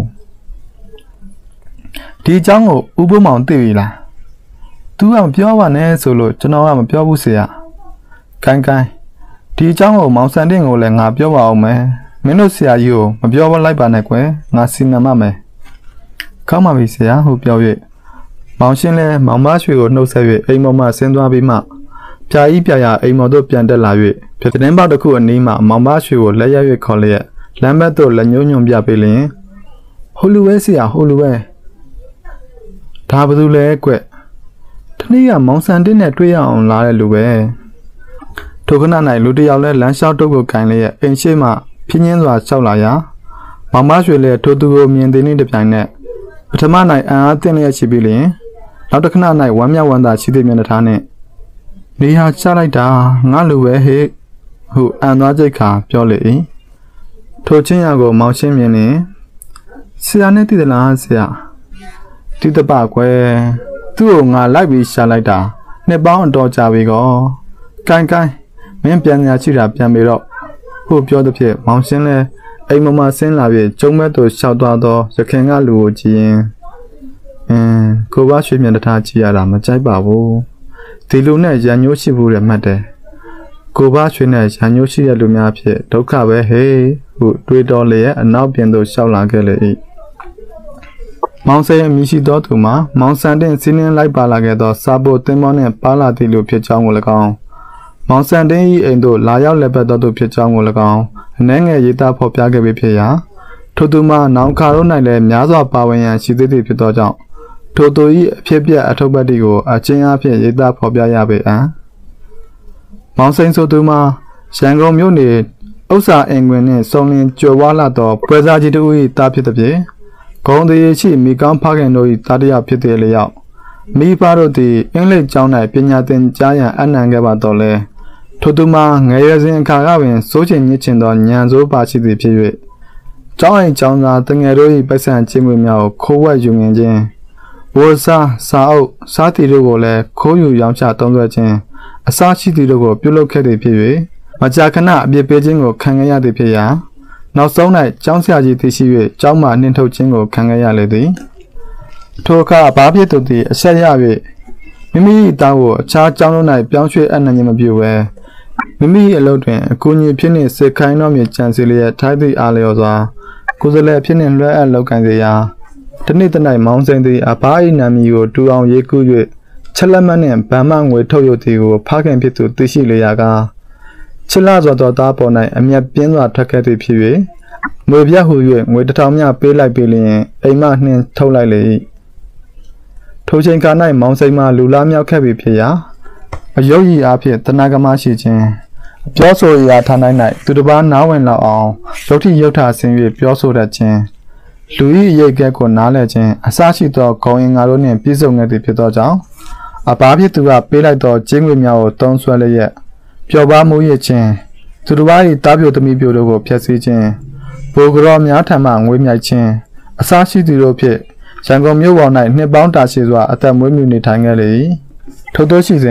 ဒီအကြောင်းကိုဥပမောင်သိပြီလားသူကမပြောပါနဲ့ဆိုလို့ကျွန်တော်ကမပြောဘူးဆရာကိုင်းဒီအကြောင်းကိုမောင်စံတင်းကိုလည်းငါပြောပါအောင်မယ်မင်းတို့ဆရာကြီးကိုမပြောဘလိုက်ပါနဲ့ကွယ်ငါစီမံမှမယ်ကောင်းပါပြီဆရာဟုပြော၍မောင်ရှင်းလဲမောင်မရွှေကိုနှုတ်ဆက်၍အိမ်ပေါ်မှဆင်းသွားပြီးမှပြာကြီးပြာအိမ်ပေါ်သို့ပြန်တက်လာ၍ပြတင်းပေါက်တစ်ခုအနီးမှမောင်မရွှေကိုလက်ရ၍ခေါ်လျက်လမ်းဘက်သို့လက်ညှိုးညွှန်ပြပေးလျင်ဟိုလူပဲဆရာဟိုလူပဲဒါဘာလို့လဲကွတနေ့ကမောင်စံတင်းနဲ့တွေ့ရအောင်လာတဲ့လူပဲထိုခဏ၌လူတစ်ယောက်လဲလမ်းလျှောက်တုပ်ကိုကင်လျက်အိမ်ရှိမှဖြင်းချင်းစွာလျှောက်လာရာမောင်မရွှေလဲထိုသူကိုမြင်သိနေတပြိုင်နက်ပထမ၌အံအားသင့်လျက်ရှိပြီးလျင်နောက်တစ်ခဏ၌ဝမ်းမြောက်ဝမ်းသာရှိသည့်မျက်နှာထားနှင့်နေဟာချလိုက်တာငါလူပဲဟဲ့ဟုအံသွားကြိတ်ခါပြောလေ၏ထိုချင်းရကိုမောင်ရှင်းမြင်လျင်ဆရာနဲ့တည်သလားဆရာတိတပကွယ်သူ့ကိုငါလိုက်ပြီးရှာလိုက်တာနှစ်ပေါင်းအတော်ကြာပြီကောကိုင်းမင်းပြန်ညာရှိတာပြန်ပြီတော့ဟုပြောသည်ဖြင့်မောင်ရှင်းလဲအိမ်မဆင်းလာပြီးကျုံမဲ့သူလျှောက်သွားသောရခင်ကလူကိုကြည့်ရင်ကိုဘရွှေမြတ်တထားကြည့်ရတာမကြိုက်ပါဘူးဒီလူနဲ့ရန်ညိုးရှိဘူးတဲ့မှတ်တယ်ကိုဘရွှေနဲ့ရန်ညိုးရှိတဲ့လူများဖြစ်ဒုက္ခပဲဟေးဟုတွေးတော်လျက်အနောက်ပြင်သို့လျှောက်လာခဲ့လေ၏မောင်စိန်အမိရှိသောသူမှာမောင်စံတင်စီးနှင်းလိုက်ပါလာခဲ့သောစာပိုသင်္ဘောနှင့်ပါလာသည့်လူဖြစ်ကြောင်းကို၎င်းမောင်စံတင်၏အိမ်သို့လာရောက်လက်ပတ်သောသူဖြစ်ကြောင်းကို၎င်းအနှဲငယ်ရေးသားဖော်ပြခဲ့ပြီးဖြစ်ရာထိုသူမှာနောင်ခါတို့၌လည်းများစွာပါဝင်ရန်ရှိသေးသည်ဖြစ်သောကြောင့်ထိုသူ၏အဖြစ်ပြအထုပ်ပတ်တီကိုအချင်းအဖြစ်ရေးသားဖော်ပြရပေအံမောင်စိန်ဆိုသူမှာရန်ကုန်မြို့နေဥစ္စာအင်္ဂဝင်နှင့်စုံလင်ကြွယ်ဝလာသောပွဲစားကြီးတို့၏တားဖြစ်သည်ဖြင့်ဂုံတရေရှိမိကောင်းဖခင်တို့၏တားတရဖြစ်သည်လျောက်မိဘတို့သည်အင်္ဂလိပ်ကျောင်း၌ပညာသင်ကြားရန်အနံခဲ့ပါတော့လဲထိုသူမှာငယ်ရွယ်စဉ်အခါကပင်စိုးချင်ညစ်ချင်သောညံစိုးပါရှိသည်ဖြစ်၍ကျောင်းအိမ်ကျောင်းသားတငယ်တို့၏ပိုက်ဆံချင်းမွေများကိုခိုးဝှက်ယူငင်ခြင်းဝါစာအုပ်စားတီတို့ကိုလည်းခိုးယူရောင်းချသုံးစွဲခြင်းအစားရှိသည်တို့ကိုပြုလုပ်ခဲ့သည်ဖြစ်၍မကြာခဏအပြစ်ပေးခြင်းကိုခံခဲ့ရသည်ဖြစ်ရာနောက်ဆုံး၌ကျောင်းဆရာကြီးသိရှိ၍ကျောင်းမှနှင်ထုတ်ခြင်းကိုခံခဲ့ရလေသည်ထိုအခါဘာဖြစ်သူသည်အဆက်ရ၍မိမိ၏သားကိုအခြားကျောင်းတို့၌ပြောင်းရွှေ့အနှံ့ခြင်းမပြုဘဲမိမိအလုပ်တွင်အကူအညီဖြစ်နှင့်စေခိုင်းတော်မူကြံစီလျက်ထိုက်သည့်အားလျော်စွာကိုယ်စားလှယ်ဖြစ်နှင့်လွှဲအပ်လုပ်ကိုင်စေရာတနေ့တနေ့မောင်စိန်သည်အဘ၏နာမည်ကိုတူအောင်ရေးကူး၍ချက်လက်မှတ်နှင့်ဗန်မငွေထုတ်ယူသည်ကိုဖခင်ဖြစ်သူသိရှိလျက်ကချစ်လာစွာသောသားပေါ်၌အမျက်ပြင်းစွာထွက်ခဲ့သည်ဖြစ်၍ငွေပြတ်ဟူ၍ငွေ1000မြပေးလိုက်ပြီးလျင်အိမ်မနှင်းထုတ်လိုက်လေ၏ထိုချိန်ခါ၌မောင်စိန်မှလူလားမြောက်ခဲ့ပြီဖြစ်ရာအယုတ်ကြီးအားဖြင့်တဏှာကမရှိခြင်းပြောဆိုရာဌာန၌သူတစ်ပါးနားဝင်လောက်အောင်ရုပ်ထိရုပ်ထာဆင်း၍ပြောဆိုတတ်ခြင်းလူ၏ရိတ်ကဲကိုနားလည်ခြင်းအစရှိသောဂုဏ်ရင်ငါတို့နှင့်ပြည့်စုံခဲ့သည်ဖြစ်သောကြောင့်အဘာဖြစ်သူကပေးလိုက်သောကျင်းငွေများကိုတုံးဆွဲလျက်ပျော်ပါမှုရခြင်းသူတစ်ပါး၏တားပြိုသမီးပြိုတို့ကိုဖျက်ဆီးခြင်းဘိုးကြော်များထံမှငွေမြိုက်ခြင်းအစရှိသူတို့ဖြင့်ရန်ကုန်မြို့ပေါ်၌နှစ်ပေါင်းတာရှည်စွာအသက်မွေးမြူနေထိုင်ခဲ့လေ၏ထို့သောရှိစဉ်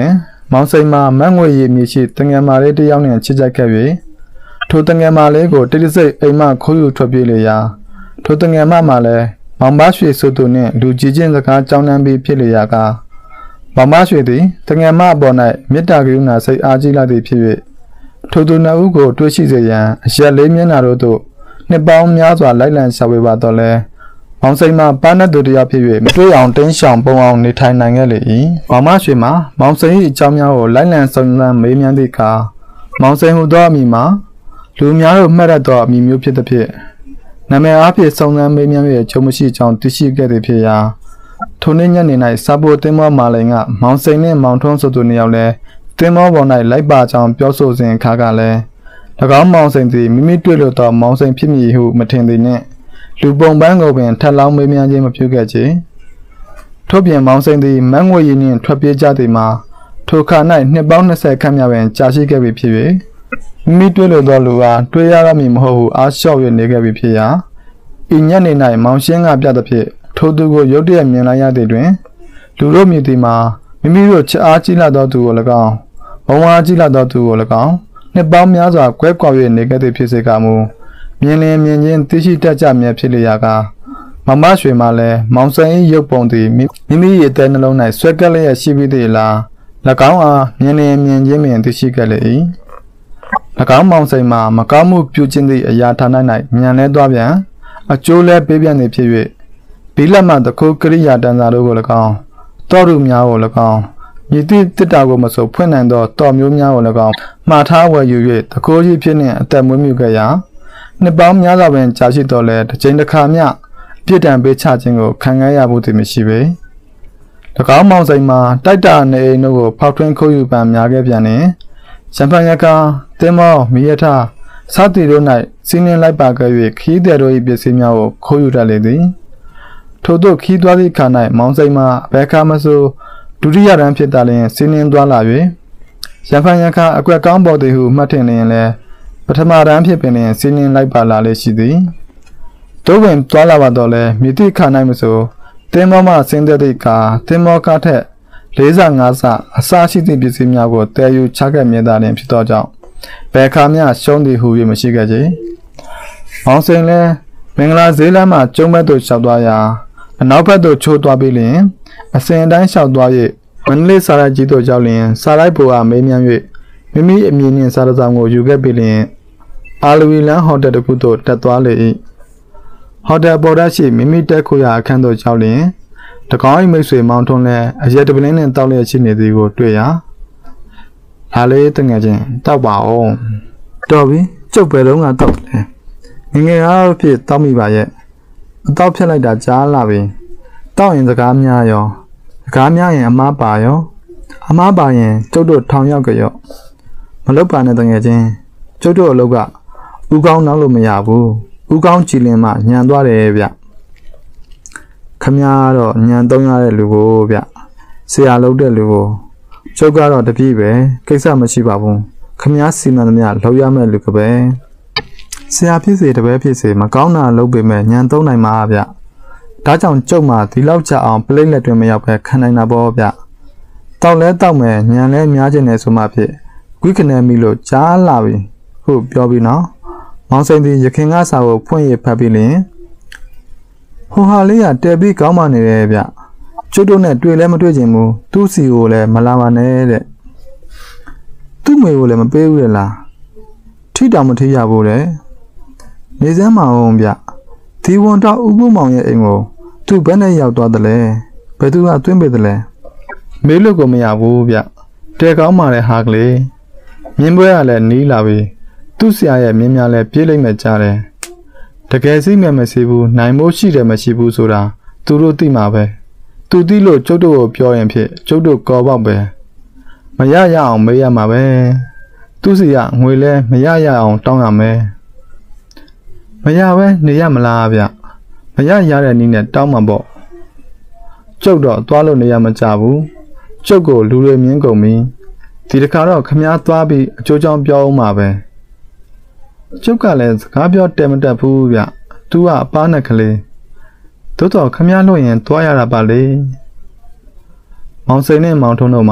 မောင်စိန်မှာမန်းငွေရည်မြရှိတငယ်မာလေးတစ်ယောက်နဲ့ချစ်ကြိုက်ခဲ့၍ထိုတငယ်မာလေးကိုတိတိစိတ်အိမ်မှခိုးယူထွက်ပြေးလေရာထိုတငယ်မမှလည်းမောင်မရွှေဆိုသူနှင့်လူကြီးချင်းစကားကြောင်းနှံပြီးဖြစ်လေရာကမောင်မရွှေသည်တငယ်မအပေါ်၌မေတ္တာကရုဏာစိတ်အားကြီးလာသည်ဖြစ်၍ထိုသူနှစ်ဦးကိုတွေ့ရှိစေရန်အရက်လေးမျက်နှာတို့သို့နှစ်ပေါင်းများစွာလိုက်လံရှာဖွေပါတော့လဲမောင်စိန်မှာပန်းတဲ့သူတစ်ယောက်ဖြစ်၍မတွေ့အောင်တင်းရှောင်ပုံအောင်နေထိုင်နိုင်ခဲ့လေ၏မောင်မရွှေမှာမောင်စိန်၏အကြောင်းများကိုလိုက်လံစုံစမ်းမေးမြန်းသည့်အခါမောင်စိန်ဟူသောအမည်မှာလူများတို့မှတ်ရသောအမည်မျိုးဖြစ်သည်ဖြင့်နာမည်အားဖြင့်စုံစမ်းမေးမြန်း၍ချုံမရှိကြောင်းသိရှိခဲ့သည်ဖြစ်ရာထိုနေ့ညနေ၌စာပိုသင်းမောမာလိန်ကမောင်စိန်နှင့်မောင်ထွန်းဆိုသူနှစ်ယောက်လည်းသင်းမောပေါ်၌လိုက်ပါကြောင်းပြောဆိုစဉ်အခါကလည်း၎င်းမောင်စိန်သည်မိမိတွေ့လို့သောမောင်စိန်ဖြစ်မည်ဟုမထင်သည်နှင့်လူပုံပန်းကိုပင်ထပ်လောင်းမေးမြန်းခြင်းမပြုခဲ့ချေထို့ပြင်မောင်စိန်သည်မန်းငွေရည်နှင့်ထွက်ပြေးကြသည်မှာထိုခါ၌နှစ်ပေါင်း20ခန့်မြပင်ကြာရှိခဲ့ပြီဖြစ်၍မိမိတွေ့လို့သောလူအားတွေ့ရတော့မည်မဟုတ်ဟုအားလျှော့၍နေခဲ့ပြီဖြစ်ရာဤညနေ၌မောင်ရှင်းကပြသဖြင့်ထိုသူကိုရုတ်တရက်မြင်လိုက်ရသည်တွင်လူတို့မြည်သည်မှာမိမိတို့ချအားကြီးလာသောသူကို၎င်းဘဝအားကြီးလာသောသူကို၎င်းနှစ်ပေါင်းများစွာကွဲကွာ၍နေခဲ့သည်ဖြစ်စေကမူမြင်လင်မြင်ချင်းသိရှိတတ်ကြမြဲဖြစ်လျာကမမရွှေမှလည်းမောင်စိန်၏ရုပ်ပုံသည်မိမိ၏အသက်နှလုံး၌ဆွဲကပ်လျက်ရှိပြီးသည်လား၎င်းအားမြင်လင်မြင်ချင်းပင်သိရှိခဲ့လေ၏၎င်းမောင်စိန်မှာမကောင်းမှုပြုခြင်းသည့်အရာဌာန၌ညံလဲသွားပြန်အကျိုးလဲပေးပြန်သည်ဖြစ်၍ဘီလက်မှတခုကရိယာတန်စာတို့ကို၎င်းတောရုများကို၎င်းမြည်သည့်တစ်တာကိုမဆိုဖွင့်နိုင်သောတော်မျိုးများကို၎င်းမှားထားဝယ်ယူ၍တကိုးကြီးဖြစ်နှင့်အသက်မွေးမြူခဲ့ရာနှစ်ပေါင်းများစွာပင်ကြာရှိတော်လဲတစ်ချိန်တစ်ခါမျှပြစ်ဒဏ်ပေးချခြင်းကိုခံရရဖို့သည်မရှိပေ၎င်းမောင်စိန်မှာတိုက်တာနေအိမ်တို့ကိုဖောက်ထွင်းခိုးယူပန်များခဲ့ပြန်နှင့်ရံဖန်ရကာတင်းမောမီရထစသည်တို့၌စီးနှင်းလိုက်ပါခဲ့၍ခီးတဲ့တို့၏ပစ္စည်းများကိုခိုးယူတတ်လေသည်ထို့သို့ခီးသွားသည့်အခါ၌မောင်စိန်မှာဘယ်ခါမဆိုဒုတိယတန်းဖြစ်တာလျင်စီးနှင်းသွားလာ၍ရံဖန်ရကာအကွက်ကောင်းပေါ်သည်ဟုမှတ်ထင်လျင်လည်းပထမတန်းဖြစ်ပင်စီးနှင်းလိုက်ပါလာလေရှိသည်တို့ပင်သွားလာပါတော့လဲမြစ်တိခါ၌မဆိုတင်းမောမှဆင်းသက်သည့်အခါတင်းမောကားထက်45ဆအစရှိသည့်ပစ္စည်းများကိုတည်ယူချခဲ့မြဲတာလျင်ဖြစ်သောကြောင့်ဘယ်ခါမျှရှုံးသည်ဟု၍မရှိခဲ့ချေမောင်စိန်လည်းမင်္ဂလာဈေးလမ်းမှကျုံးဘက်သို့လျှောက်သွားရာအနောက်ဘက်သို့ချိုးသွားပြီးလျင်အစဉ်တိုင်းလျှောက်သွား၍မန္တလေးစာရိုက်ကြီးသို့ရောက်လျင်စာရိုက်ဘူအားမေးမြန်း၍မိမိအမည်နှင့်စာတစောင်ကိုယူခဲ့ပြီးလျင်အာလဝီလန်ဟိုတယ်တစ်ခုသို့တက်သွားလေ၏ဟိုတယ်ပေါ်တက်ရှိမိမိတက်ခွေရာအခန်းသို့ရောက်လျင်တကောင်း၏မိတ်ဆွေမောင်ထွန်းလည်းအရက်တပလင်းနှင့်တောက်လျက်ရှိနေသည်ကိုတွေ့ရာဒါလေးတငယ်ချင်းတောက်ပါအောင်တော်ပြီကျုပ်ပဲတော့ငါတောက်တယ်ငငယ်အားဖြင့်တောက်မိပါရဲ့အတောက်ဖြတ်လိုက်တာကြားလာပြီတောက်ရင်စကားများရောစကားများရင်အမားပါရောအမားပါရင်ကျုပ်တို့ထောင်ရောက်ကြရောမလုပ်ပါနဲ့တငယ်ချင်းကျုပ်တို့အလုပ်ကဥကောင်းနောက်လို့မရဘူးဥကောင်းကြည်လင်မှညံသွားတယ်ဗျခမည်းတော့ညံသုံးရတဲ့လူကိုဗျဆရာလုပ်တဲ့လူကိုကျုပ်ကတော့တပြည့်ပဲကိစ္စမရှိပါဘူးခမည်းစီမံသမျှလောက်ရမဲ့လူကပဲဆရာဖြစ်စေတပည့်ဖြစ်စေမကောင်းတာလုပ်ပေမဲ့ညံသုံးနိုင်မှာဗျဒါကြောင့်ကျုပ်မှဒီလောက်ကြအောင်ပလိမ့်လက်တွင်မရောက်ပဲခံနိုင်တာပေါ့ဗျတောက်လဲတောက်မယ်ညံလဲများကျင်တယ်ဆိုမှဖြစ်ကွိခနဲမိလို့ကြားလာပြီဟုတ်ပြောပြီးနော်မောင်စိန်သည်ရခင်ကစာကိုဖွင့်ရဖတ်ပြီးလင်ဟိုဟာလေးကတဲပြီးကောင်းမှနေတယ်ဗျကျွတ်တို့နဲ့တွေ့လဲမတွေ့ချင်ဘူးသူ့စီကိုလည်းမလာပါနဲ့တဲ့သူ့မေကိုလည်းမပေးဘူးလေလားထိတောင်မထိရဘူးလေနေစမ်းမအောင်ဗျဒီဝန်တော့ဥပုမောင်ရဲ့အိမ်ကိုသူ့ဘယ်နဲ့ရောက်သွားတယ်လဲဘယ်သူကသွင်းပေးတယ်လဲမေးလို့ကိုမရဘူးဗျတဲကောင်းမှလည်းဟာကလေးမြင်းပွဲကလည်းနီးလာပြီသူ့ဆရာရဲ့မြင်းများလည်းပြေးလိုက်မှကြားတယ်တကယ်စိမဲ့မရှိဘူးနိုင်မိုးရှိတယ်မရှိဘူးဆိုတာသူတို့သိမှာပဲသူသိလို့ကျုပ်တို့ကိုပြောရင်ဖြစ်ကျုပ်တို့ကော်ပေါက်ပဲမရရအောင်မေးရမှာပဲသူစီကငွေလဲမရရအောင်တောင်းရမယ်မရပဲနေရမလားဗျမရရတဲ့နည်းနဲ့တောင်းမှာပေါ့ကျုပ်တော့သွားလို့နေရမကြဘူးကျုပ်ကိုလူတွေမြင်ကုန်ပြီဒီတစ်ခါတော့ခမားသွားပြီးအကျိုးကြောင့်ပြောအောင်ပါပဲကျုပ်ကလည်းစကားပြောတယ်မတတ်ဘူးဗျသူကအပားနဲ့ကလေးသို့တော်ခမားလို့ရင်သွားရတာပါလေမောင်စိန်နဲ့မောင်ထုံးတို့မှာ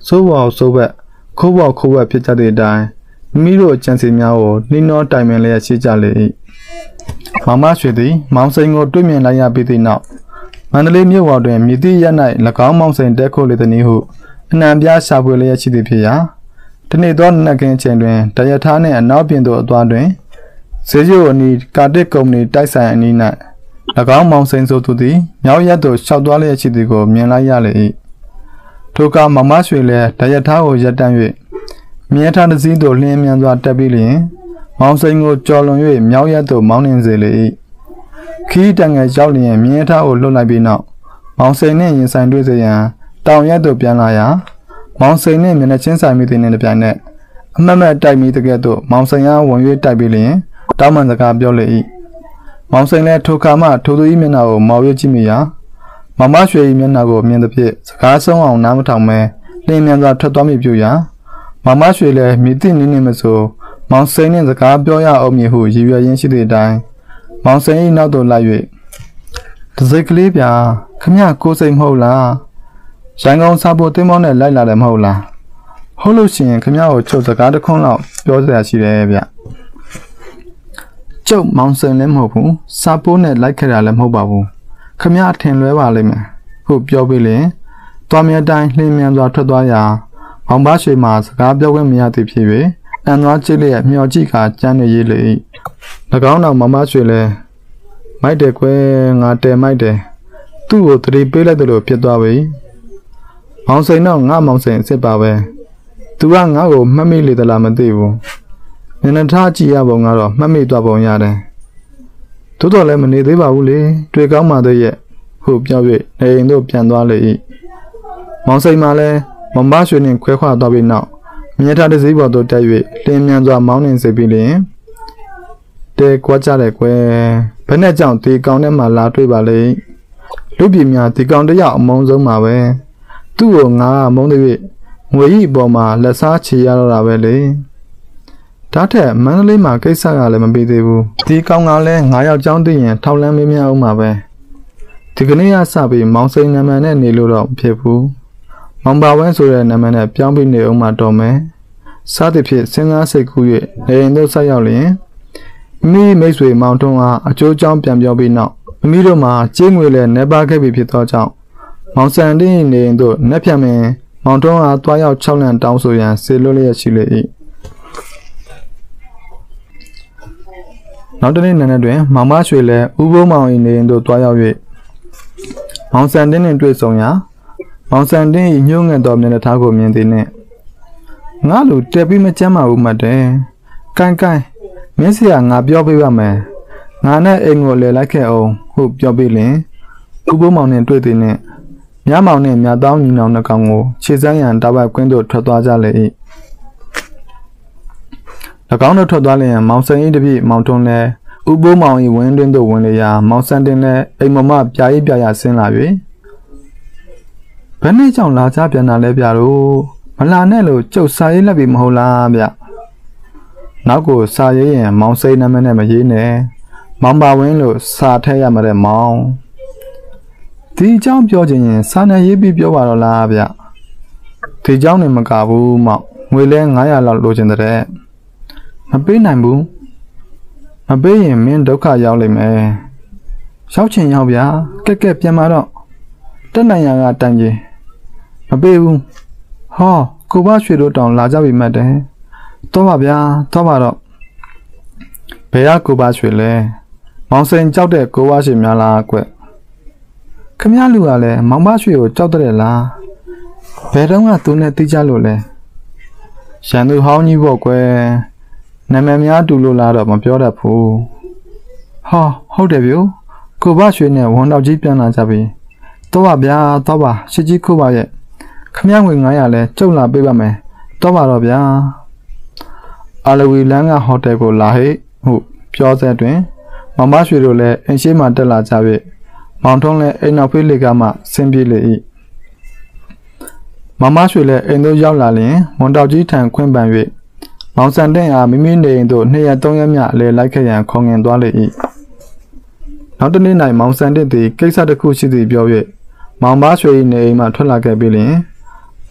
စိုးဘောစိုးဘက်ခိုးဘောခိုးဘက်ဖြစ်ကြတဲ့အတိုင်းမိတို့ကြံစီများကိုနှီးနှောတိုင်ပင်လျက်ရှိကြလေ၏မောင်မရွှေသည်မောင်စိန်ကိုတွေ့မြင်လိုက်ရပြီးသည့်နောက်မန္တလေးမြို့ပေါ်တွင်မြည်သည့်ရက်၌၎င်းမောင်စိန်တက်ခိုးလေသည်ဟုအနှံပြရှာဖွေလျက်ရှိသည်ဖြစ်ရာတနေ့သောနက်ခင်းချိန်တွင်တရထားနှင့်အနောက်ပြင်သို့အသွားတွင်ဈေးကျိုအနီးကာတစ်ကုမ္ပဏီတိုက်ဆိုင်အနီး၌၎င်းမောင်စိန်ဆိုသူသည်မြောက်ရက်သို့ရှောက်သွားလျက်ရှိသည်ကိုမြင်လိုက်ရလေ၏ထိုကမောင်မရွှေလည်းတရထားကိုရပ်တန့်၍မြဲထားတစ်စီးသို့လျင်မြန်စွာတက်ပြီးလျင်မောင်စိန်ကိုကြော်လွန်၍မြောက်ရက်သို့မောင်းနှင်စေလေ၏ခီးတန်ငယ်ရောက်လျင်မြဲထားကိုလှုပ်လိုက်ပြီးနောက်မောင်စိန်နှင့်ရင်ဆိုင်တွေ့စေရန်တောင်ရက်သို့ပြန်လာရာမောင်စိန်နှင့်မျက်နှာချင်းဆိုင်မိသည်နှင့်တပြိုင်နက်အမတ်မတ်တိုက်မိတဲ့ကဲ့သို့မောင်စိန်အားဝင်၍တိုက်ပြီးလျင်တောင်းပန်စကားပြောလေ၏မောင်စိန်လည်းထိုခါမှထိုသူ၏မျက်နှာကိုမော်၍ကြည့်မိရာမမရွှေ၏မျက်နှာကိုမြင်သဖြင့်စကားဆုံးအောင်နားမထောင်မဲလျင်မြန်စွာထွက်သွားမိပြုရာမမရွှေလည်းမြည်သည့်နည်းနှင့်မဆိုမောင်စိန်နှင့်စကားပြောရအောင်မည်ဟုရည်ရွယ်ရင်းရှိသည့်အတိုင်းမောင်စိန်၏နောက်သို့လိုက်၍တစိတ်ကလေးပြခမကိုစိန်မဟုတ်လားရန်ကုန်စားဖို့တင်းမောနဲ့လိုက်လာတယ်မဟုတ်လားဟုတ်လို့ရှိရင်ခမကိုချုပ်စကားတစ်ခွန်းလောက်ပြောစရာရှိတယ်ဗျကျုပ်မောင်စိန်လည်းမဟုတ်ဘူးစားဖို့နဲ့လိုက်ခဲ့တာလည်းမဟုတ်ပါဘူးခမထင်လွဲပါလိမ့်မယ်ဟုတ်ပြောပြီးလင်သွားမြတိုင်းလှင်းမြန်စွာထွက်သွားရာမောင်ပါရွှေမှာစကားပြောခွင့်မရသည်ဖြစ်၍အန်သွားချစ်လျက်မျောကြည့်ခါကြမ်းနေရလေ၏၎င်းတော်မမရွှေလည်းမိုက်တယ်ကွယ်ငါတဲမိုက်တယ်သူ့ကိုတတိပေးလိုက်တယ်လို့ဖြစ်သွားပြီမောင်စိန်တော့ငါမောင်စိန်အစ်စ်ပါပဲသူကငါ့ကိုမှတ်မိလေသလားမသိဘူးမျက်နှာထားကြည့်ရပုံကတော့မှတ်မိသွားပုံရတယ်သို့တော်လည်းမနေသေးပါဘူးလေတွေ့ကောင်းမှတော့ရဲ့ဟုတ်ပြော၍နေအိမ်သို့ပြန်သွားလေ၏မောင်စိန်မှလည်းမမရွှေနှင့်ခွဲခွာသွားပြီးနောက်မြဲထားတဲ့ဈေးပေါ်သို့တက်၍လင်းမြန်စွာမောင်းနှင်စေပြီးလျင်တဲကွာကြတယ်ကွယ်ဘယ်နဲ့ကြောင့်ဒီကောင်ထဲမှာလာတွေ့ပါလေလူပြည်များဒီကောင်တယောက်အမုန်းဆုံးပါပဲသူ့ကိုငါမုန်းသေး၍ငွေကြီးအပေါ်မှာလက်စားချေရတော့တာပဲလေဒါထက်မန္တလေးမှာကိစ္စကလည်းမပြီးသေးဘူးဒီကောင်ကလည်း9ယောက်ကျောင်းသိရင်ထောက်လန်းမင်းများအောင်ပါပဲဒီကနေ့ကစပြီးမောင်စိန်နာမည်နဲ့နေလို့တော့မဖြစ်ဘူးမောင်ပါဝင်းဆိုတဲ့နာမည်နဲ့ပြောင်းပြီးနေအောင်မှတော်မယ်စားသည်ဖြစ်စဉ်းစားစိတ်ကူး၍နေရင်တို့ဆက်ရောက်လျင်မိမိတ်ဆွေမောင်ထွန်းအားအကျိုးကြောင့်ပြန်ပြောပြီးနောက်မိတို့မှာကြေးငွေလည်းနှဲပါခဲ့ပြီဖြစ်သောကြောင့်မောင်စံတင်းနေရင်တို့နှက်ဖြတ်မင်းမောင်ထွန်းအားတွားရောက်6လန့်တောင်းဆိုရန်စေလွှတ်လျက်ရှိလေ၏နောက်တနေ့နံနက်တွင်မောင်မရွှေလည်းဥပိုးမောင်၏နေရင်တို့တွားရောက်၍မောင်စံတင်းနှင့်တွေ့ဆုံရာမောင်စံတင်း၏ညှိုးငယ်သောမျက်နှာထားကိုမြင်သည်နှင့်ငါလူတက်ပြီးမကြမ်းပါဘူးမှတ်တယ်ကိုင်းမင်းစီကငါပြောပေးပါမယ်ငါနဲ့အိမ်ကိုလဲလိုက်ခဲ့အောင်ဟုတ်ပြောပြီးလင်ဥပိုးမောင်နှင့်တွေ့သည်နှင့်မြမောင်နှင့်မြတောင်းညီနောင်နှကောင်ကိုခြေစမ်းရန်တပတ်ကွင်းသို့ထွက်သွားကြလေ၏၎င်းတို့ထွက်သွားလျင်မောင်စံ၏တပည့်မောင်ထွန်းလည်းဥပိုးမောင်၏ဝင်းတွင်သို့ဝင်လေရာမောင်စံတင်လည်းအိမ်မမပြားရဆင်းလာ၍ဘယ်နဲ့ကြောင့်လာကြပြန်တာလဲဗျာတို့မလာနဲ့လို့ကျုပ်စာရေးလက်ပြီးမဟုတ်လားဗျနောက်ကိုစာရေးရင်မောင်စိန်နာမည်နဲ့မရေးနဲ့မောင်ပါဝင်းလို့စာထည့်ရမှာတဲ့မောင်ဒီအကြောင်းပြောခြင်းရင်စာနဲ့ရေးပြီးပြောပါတော့လားဗျဒီအကြောင်းနဲ့မကဘူးမောင်ငွေလဲ900လောက်လိုချင်တဲ့မပေးနိုင်ဘူးမပေးရင်မင်းဒုက္ခရောက်လိမ့်မယ်ရောက်ချင်ရောက်ဗျာကဲပြန်มาတော့တက်နိုင်ရကတိုင်ကြီးမပေးဘူးဟောကိုဘရွှေတို့တောင်လာကြပြီမှတ်တယ်တော့ပါဗျာတော့ပါတော့ဘယ်ကကိုဘရွှေလဲမောင်စိန်ကြောက်တဲ့ကိုဘရွှေများလားကွခမရလူကလည်းမောင်ဘရွှေကိုကြောက်တဲ့လားဘယ်တော့မှသူနဲ့တိကျလို့လဲရန်သူဟောင်းကြီးပေါ့ကွယ်နာမည်များတူလို့လားတော့မပြောတတ်ဘူးဟောဟုတ်တယ်ဗျို့ကိုဘရွှေနဲ့ဝန်တော်ကြီးပြန်လာကြပြီတော့ပါဗျာတော့ပါရှစ်ကြီးခုပါရဲ့ခမရငွေ900လဲကျုပ်လာပေးပါမယ်တော့ပါတော့ဗျာအာလဝီလန်းကဟိုတယ်ကိုလာဟိဟုတ်ပြောစက်တွင်မမရွှေတို့လည်းအင်းရှိမှတက်လာကြပြီမောင်ထုံးလည်းအိမ်နောက်ဖေးလေကမှဆင်းပြေးလေ၏မမရွှေလည်းအိမ်သို့ရောက်လာလျင်ဝန်တော်ကြီးထံခွင့်ပန်၍မောင်စံတဲ့အားမိမိနေအိမ်သို့2ရက်3ရက်မြအလဲလိုက်ခဲ့ရန်ခေါငင်သွားလေ၏နောက်တနေ့၌မောင်စံတဲ့သည်ကိစ္စတစ်ခုရှိသည်ပြော၍မောင်ပါရွှေ၏နေအိမ်မှထွက်လာခဲ့ပြီးလျင်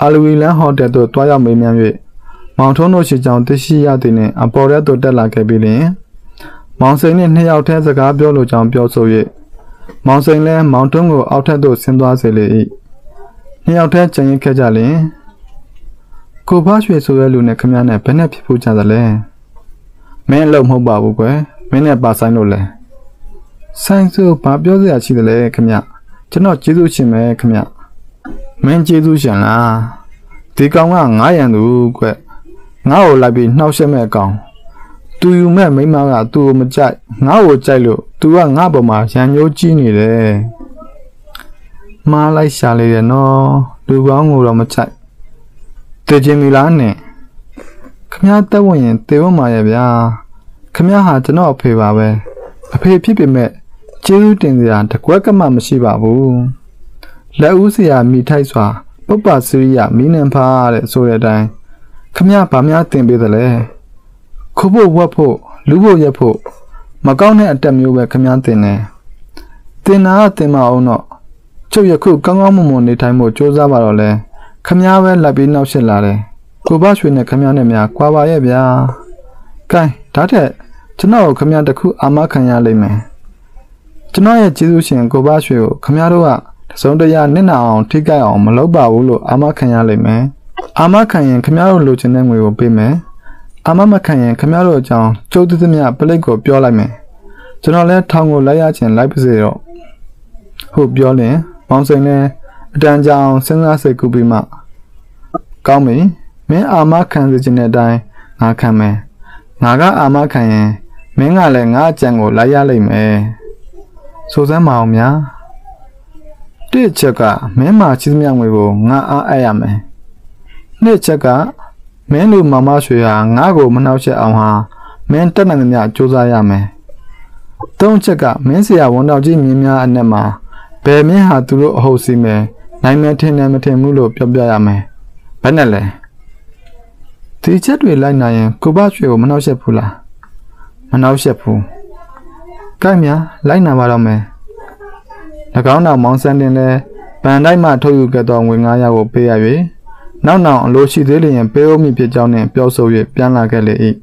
အာလူဝီလန်ဟိုတယ်သို့တွားရောက်မေးမြန်း၍မောင်ထုံးတို့ရှိကြောင်းသိရှိရသည်နှင့်အပေါ်ထဲသို့တက်လာခဲ့ပြီးလျှင်မောင်စိန်နှင့်နှစ်ယောက်ထဲစကားပြောလိုကြောင်းပြောဆို၍မောင်စိန်လည်းမောင်ထုံးကိုအောက်ထပ်သို့ဆင်းသွားစေလေ၏နှစ်ယောက်ထဲကျန်ရစ်ခဲ့ကြလျှင်ကိုဖရွှေဆိုတဲ့လူနဲ့ခမည်းနဲ့ဘယ်နဲ့ဖြစ်ဖို့ကြသလဲမင်းအလုပ်မဟုတ်ပါဘူးကွယ်မင်းနဲ့ပါဆိုင်လို့လဲဆိုင်ဆိုဘာပြောစရာရှိသလဲခမည်းကျွန်တော်ကျေးဇူးရှင်ပဲခမည်းမင်းကျေးဇူးရှင်လားဒီကောင်က900ရန်သူကွငါ့ကိုလိုက်ပြီးနှောက်ရှက်မဲ့ကောင်သူယူမဲ့မိမကသူ့ကိုမကြိုက်ငါ့ကိုကြိုက်လို့သူကငါ့ပေါ်မှာရန်ညိုးကြီးနေတယ်မားလိုက်ရှာလေတယ်နော်လူကောင်းကိုတော့မကြိုက်တည်ခြင်းမီလားနဲ့ခမည်းတက်ဝင်ရင်တေဝမှာရဲ့ဗျာခမည်းဟာကျွန်တော်အဖေပါပဲအဖေဖြစ်ပေမဲ့ကျေးဇူးတင်စရာတကွက်ကမှမရှိပါဘူးလက်ဦးစရာမိထိုက်စွာပုပ္ပစရိယမိနံဖားတဲ့ဆိုတဲ့အတိုင်းခမည်းဗာများတင်ပေးတယ်လေခုဖို့ဝတ်ဖို့လူဖို့ရက်ဖို့မကောင်းတဲ့အတက်မျိုးပဲခမည်းတင်တယ်တင်နာကတင်မအောင်တော့ချုပ်ရခုကောင်းကောင်းမွန်မွန်နေထိုင်ဖို့ကြိုးစားပါတော့လေခမည်းပဲလက်ပြီးနောက်ရှစ်လာတယ်ကိုဘရွှေနဲ့ခမည်းနဲ့များကွာပါရဲ့ဗျာကဲဒါထက်ကျွန်တော်ကိုခမည်းတခုအာမခံရလိမ့်မယ်ကျွန်တော်ရဲ့ကျေးဇူးရှင်ကိုဘရွှေကိုခမည်းတို့ကတစုံတရာနစ်နာအောင်ထိကြိုက်အောင်မလုပ်ပါဘူးလို့အာမခံရလိမ့်မယ်အာမခံရင်ခမည်းတို့လိုချင်တဲ့ငွေကိုပေးမယ်အာမမခံရင်ခမည်းတို့အကြောင်းကျုပ်သမျှပလိတ်ကိုပြောလိုက်မယ်ကျွန်တော်လည်းထောင်ကိုလိုက်ရခြင်းလိုက်ပါစေတော့ဟုတ်ပြောရင်မောင်စိန်လည်းအတန်ကြာအောင်စဉ်းစားစိတ်ကူးပြီးမှကောင်းပြီမင်းအာမခံစေခြင်းတဲ့အတိုင်းငါခံမယ်ငါကအာမခံရင်မင်းကလည်းငါအကြံကိုလိုက်ရလိမ့်မယ်ဆိုစမ်းမအောင်များတစ်ချက်ကမင်းမှာချစ်သမျှငွေကိုငါအားအပ်ရမယ်နှစ်ချက်ကမင်းတို့မမရွှေဟာငါ့ကိုမနှောက်ယှက်အောင်ဟာမင်းတက်နိုင်သမျှစူးစမ်းရမယ်သုံးချက်ကမင်းဆရာဝန်တော်ကြီးမြင်းများအနက်မှာဘယ်မင်းဟာသူတို့အဟုတ်စီမယ်နိုင်မယ်ထင်တယ်မထင်ဘူးလို့ပြောပြရမယ်ဘယ်နဲ့လဲဒီချက်တွေလိုက်နိုင်ရင်ကိုဘရွှေကိုမနှောက်ယှက်ဘူးလားမနှောက်ယှက်ဘူးကြိုက်များလိုက်နာပါတော့မယ်၎င်းနောက်မောင်စန်းတင်လဲဗန်တိုင်းမှထုတ်ယူခဲ့သောငွေ900ကိုပေးရ၍နောက်အလိုရှိသေးလျင်ပေးဦးမည်ဖြစ်ကြောင်းနှင့်ပြောဆို၍ပြန်လာခဲ့လေ၏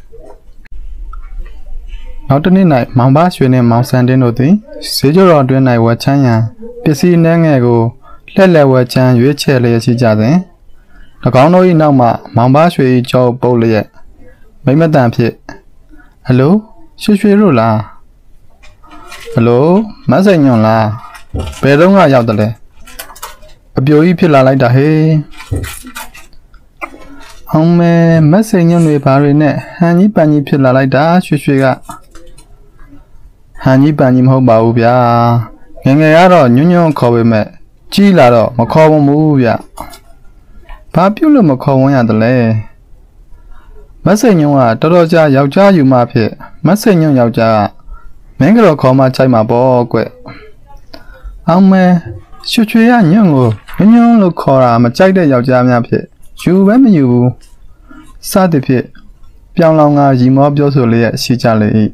နောက်တစ်နေ့၌မောင်ဘရွှေနှင့်မောင်စန်းတင်တို့သည်ဈေးကျော်တော်အတွင်း၌ဝယ်ချမ်းရန်ပစ္စည်းနှဲငယ်ကိုလှည့်လည်ဝယ်ချမ်းရွေးချယ်လျက်ရှိကြစဉ်၎င်းတို့၏နောက်မှမောင်ဘရွှေ၏ကြောပုတ်လျက်မိမတန်ဖြင့်ဟယ်လိုရွှေရွှေတို့လားဟယ်လိုမတ်စိန်ညွန့်လားဘယ်တော့ရောက်တယ်လဲအပြိုကြီးဖြစ်လာလိုက်တာဟေးအောင်မဲမတ်စိန်ညွန့်တွေဘာတွေနဲ့ဟန်ကြီးပန်ကြီးဖြစ်လာလိုက်တာရွှေရွှေကဟန်ကြီးပန်ကြီးမဟုတ်ပါဘူးဗျာငယ်ငယ်ကတော့ညွန့်ညွန့်ခေါ်ပေမဲ့ကြီးလာတော့မခေါ်ဘူးဗျဘာပြုတ်လို့မခေါ်ဝန်းရတယ်လဲမတ်စိန်ညွန့်ကတော်တော်ကြာယောက်ျားယူမှဖြစ်မတ်စိန်ညွန့်ယောက်ျားမင်းကတော့ခေါ်မှချိုက်မှာပေါ့ကွအောင်မဲရွှေရွှေကညွန့်ကိုညွန့်လို့ခေါ်တာမကြိုက်တဲ့ယောက်ျားများဖြစ်ယူပဲမယူဘူးစသည်ဖြင့်ပြောင်းလောင်ကရီမောပြောဆိုလျက်ရှိကြလေ၏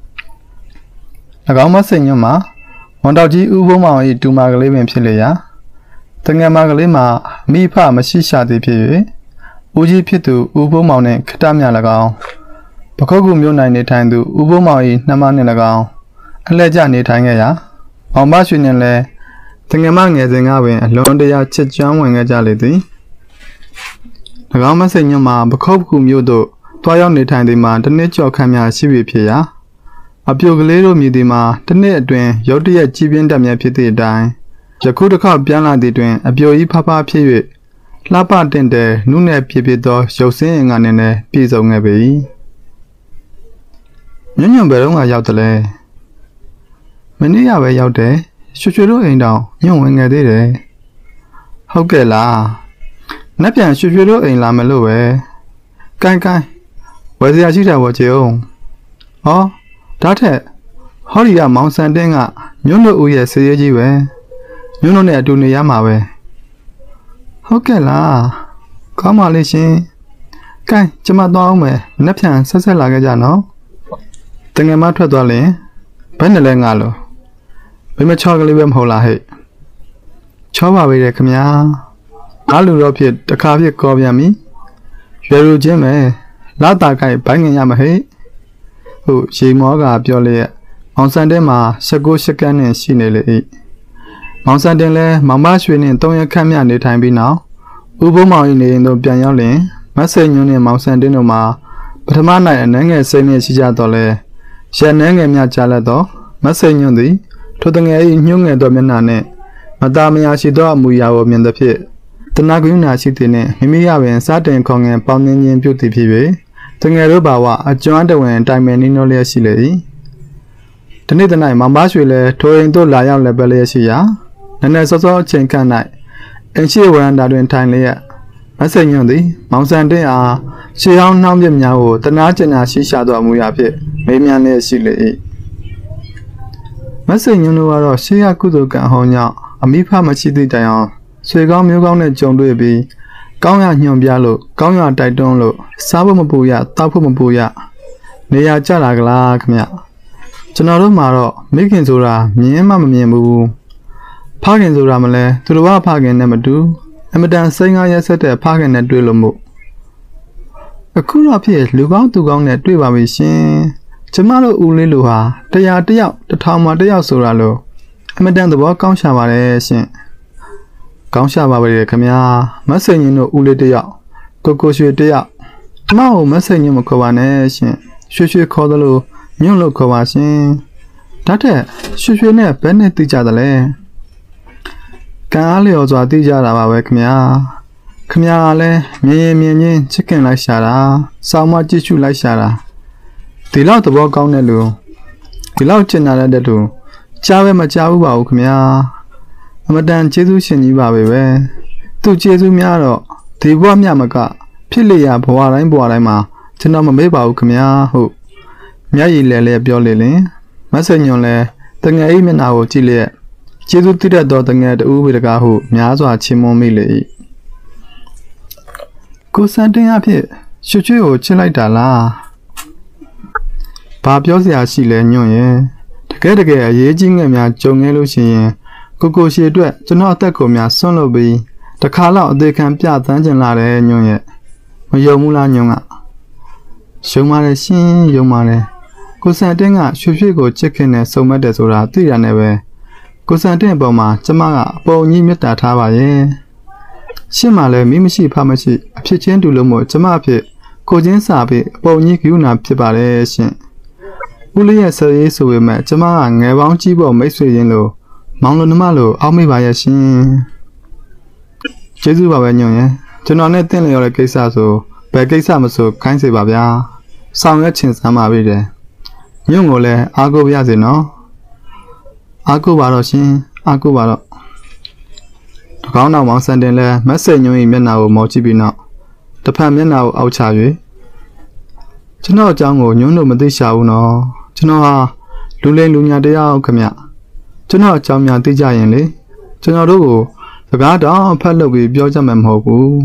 ၎င်းမစိန်ညွန့်မှာဝန်တော်ကြီးဦးဘုံမောင်၏တူမကလေးပင်ဖြစ်လေရာတငယ်မကလေးမှာမိဖမရှိရှာသည်ဖြစ်၍ဦးကြီးဖြစ်သူဦးဘုံမောင်နှင့်ခတမြ၎င်းပခုတ်ကူမြို့၌နေထိုင်သူဦးဘုံမောင်၏နှမနှင့်၎င်းအလှည့်ကျနေထိုင်ခဲ့ရာမောင်မရွှေနှင့်လည်းတငယ်မငယ်စဉ်ကပင်အလွန်တရာချစ်ကျွမ်းဝင်ခဲ့ကြလေသည်၎င်းမစိန်ညွန့်မှာပခုတ်ကူမြို့သို့တွားရောက်နေထိုင်သည်မှာတစ်နှစ်ကျော်ခန့်များရှိပြီဖြစ်ရာအပြိုကလေးတို့မြည်သည်မှာတစ်နှစ်အတွင်းရုတ်တရက်ကြီးပြင်းတက်မြဲဖြစ်သည့်အတိုင်းယခုတစ်ခေါက်ပြန်လာသည့်တွင်အပြိုကြီးဖဖဖြစ်၍လှပတင့်တဲ့နုနယ်ပြပြသောရုပ်စင်းအင်္ဂါနှင့်လည်းပြည့်စုံခဲ့ပြီညွန့်ညွန့်ဘယ်တော့မှရောက်တယ်လဲမနေ့ကပဲရောက်တယ်ရွှေရွှေတို့အိမ်တောင်ညွန့်ဝင်ငယ်သေးတယ်ဟုတ်ကဲ့လားနက်ပြန်ရွှေရွှေတို့အိမ်လာမယ်လို့ပဲကိုင်းဝယ်စရာရှိတယ်ဘောကျေအောင်ဟောဒါထက်ဟောဒီကမောင်စံတင်းကညွန့်တို့ဦးရဲ့ဆေးရဲကြီးပဲညွန့်တို့နဲ့အတူနေရမှာပဲဟုတ်ကဲ့လားကောင်းပါလေရှင်ကိုင်းကျမသွားအောင်မယ်နက်ပြန်ဆက်လာခဲ့ကြနော်တငယ်မထွက်သွားရင်ဘယ်နဲ့လဲငါလို့ဘယ်မချောကလေးပဲမဟုတ်လားဟဲ့ချောပါပဲတဲ့ခင်ဗျာငါလူတော့ဖြစ်တစ်ခါဖြစ်ကောပြန်ပြီရွယ်လူချင်းပဲလာတာကိုက်ဘိုင်းငင်ရမဟဲ့ဟုတ်ရေမောကပြောလျက်မောင်စံတဲ့မှာ16 8ကန်းနဲ့ရှိနေလေ၏မောင်စံတင်လဲမောင်မရွှေနဲ့3ရက်ခန့်မြနေထိုင်ပြီးနောက်ဥပုံမောင်၏နေရင်တို့ပြန်ရောက်လင်မဆိတ်ညွန်းနဲ့မောင်စံတင်တို့မှာပထမနိုင်အနှဲငယ်စိတ်နဲ့ရှိကြတော့လဲရန်နှဲငယ်များကြားလက်တော့မဆိတ်ညွန်းသည်ထိုတငယ်၏ညှိုးငယ်သောမျက်နှာနဲ့မသားမယာရှိသောအမူအရာကိုမြင်သဖြင့်တနာကွင်းနာရှိသည်နှင့်မိမိရပင်စတင်ခေါငယ်ပေါင်းနှင်းခြင်းပြုသည်ဖြစ်၍တငယ်တို့ဘာဝအကျွမ်းတဝင်တိုင်ပင်နှီးနှောလျက်ရှိလေ၏ဒီနေ့တနေ့မောင်မရွှေလဲထိုအိမ်သို့လာရောက်လည်းပဲလျက်ရှိရာနည်းနည်းစောစောအချိန်ခန့်၌အင်ရှိဝရန်တာတွင်ထိုင်လျက်မဆိတ်ညွန့်သည်မောင်စံတင်အားရှေးဟောင်းနှောင်းပြများကိုတနာကျင်နာရှိရှာသောအမူအရာဖြင့်မေးမြန်းလျက်ရှိလေ၏မဆိတ်ညွန့်တို့ကတော့ရှေးရကုသိုလ်ကံဟောင်းကြောင့်အမိဖမရှိသည့်တိုင်အောင်ဆွေကောင်းမျိုးကောင်းနဲ့ကြုံတွေ့ပြီးကောင်းရညွန်ပြလို့ကောင်းရတိုက်တွန်းလို့စားဖို့မပူရတောက်ဖို့မပူရနေရာကျလာကလားခမကျွန်တော်တို့မှာတော့မိခင်ဆိုတာမြင်မှမမြင်ဘူးဖခင်ဆိုတာမလဲသူတို့ကဖခင်နဲ့မတူအမတန်စိတ်ငါရက်ဆက်တဲ့ဖခင်နဲ့တွေ့လို့မို့အခုတော့ဖြစ်လူကောင်းသူကောင်းနဲ့တွေ့ပါပြီရှင်ကျမတို့ဦးလေးလူဟာ100တယောက်1000မှာတယောက်ဆိုတာလို့အမတန်သဘောကောင်းရှာပါတယ်ရှင်ကောင်းရှာပါပဲခင်ဗျာမဆိတ်ညင်းတို့ဦးလေးတယောက်ကိုရွှေတယောက်ကျမကိုမဆိတ်ညင်းမခေါ်ပါနဲ့ရှင်ရွှေရွှေခေါ်သလိုညွန့်လို့ခေါ်ပါရှင်ဒါထက်ရွှေရွှေနဲ့ဘယ်နဲ့သိကြသလဲကံအားလျော်စွာသိကြတာပါပဲခင်ဗျာခင်ဗျာကလည်းမြင်ချင်းချစ်ခင်လိုက်ရှာတာစောင်းမကြည့်ရှုလိုက်ရှာတာဒီလောက်သဘောကောင်းတဲ့လူဒီလောက်ကျင်နာတဲ့လူကြားပဲမကြားဘူးပါဘူးခင်ဗျာအမတန်ကျေးဇူးရှင်ကြီးပါပဲသူကျေးဇူးများတော့ဒီဘဝမြမကဖြစ်လျာဘဝတိုင်းမှာကျွန်တော်မမေ့ပါဘူးခင်ဗျာဟုတ်မျက်ရည်လဲပြောလေလင်မဆိတ်ညွန့်လဲတငယ်အိမျက်နှာကိုကြည့်လျက်ကျေးဇူးတည်သောတငယ်တူဝေတကားဟုများစွာချီးမွမ်းမိလေ၏ကိုစံတင်အဖြစ်ရွှေကိုချစ်လိုက်တာလားဘာပြောစရာရှိလဲညွန့်ရဲ့တကယ်အရေးကြီးငယ်များကြုံခဲ့လို့ရှိရင်ကိုရှိအတွက်ကျွန်တော်အသက်ကိုများဆွန့်လို့ပြီးတခါလောက်အသေးခံပြသန်းကျင်လာတယ်ညွန့်ရဲ့မယုံဘူးလားညွန့်ကယုံပါတယ်ရှင်ယုံပါတယ်ကိုစံတင်ကရွှေကိုချစ်ခင်နဲ့စုံမက်တယ်ဆိုတာသိရနေပဲကိုစံတင်အပေါ်မှာကျမကအပေါ်ကြီးမေတ္တာထားပါရဲ့ရှင်းမှလည်းမိမရှိဖမရှိအဖြစ်ချင်းတူလို့မို့ကျမအဖြစ်ကိုချင်းစာပြီးအပေါ်ကြီးကယူနာဖြစ်ပါတယ်ရှင်ဦးလေးရဲ့ဆယ်ရေးဆိုပေမဲ့ကျမကငယ်ပေါင်းကြီးပေါ်မိတ်ဆွေရင်းလို့မောင်လိုနှမလိုအောက်မေ့ပါရဲ့ရှင်ကျေးဇူးပါပဲညွန့်ရဲ့ကျွန်တော်နဲ့တင့်လျော်တဲ့ကိစ္စဆိုဘယ်ကိစ္စမဆိုခိုင်းစေပါဗျာဆောင်ရွက်ချင်စမ်းပါပြီတဲ့ညွန့်ကိုလည်းအားကိုးပါရစေနော်အားကိုးပါတော့ရှင်အားကိုးပါတော့တကောင်းနောက်မောင်စံတင်လဲမက်ဆေ့ညွန့်၏မျက်နှာကိုမော်ကြည့်ပြီးနောက်တစ်ဖက်မျက်နှာကိုအောက်ချ၍ကျွန်တော်အကြောင်းကိုညွန့်တို့မသိရှာဘူးနော်ကျွန်တော်ဟာလူလိမ်လူညာတရားအောင်ခမကျွန်တော်အကြောင်းများသိကြရင်လေကျွန်တော်တို့ကိုစကားတောင်ဖတ်လုပ်ပြီးပြောကြမှာမဟုတ်ဘူး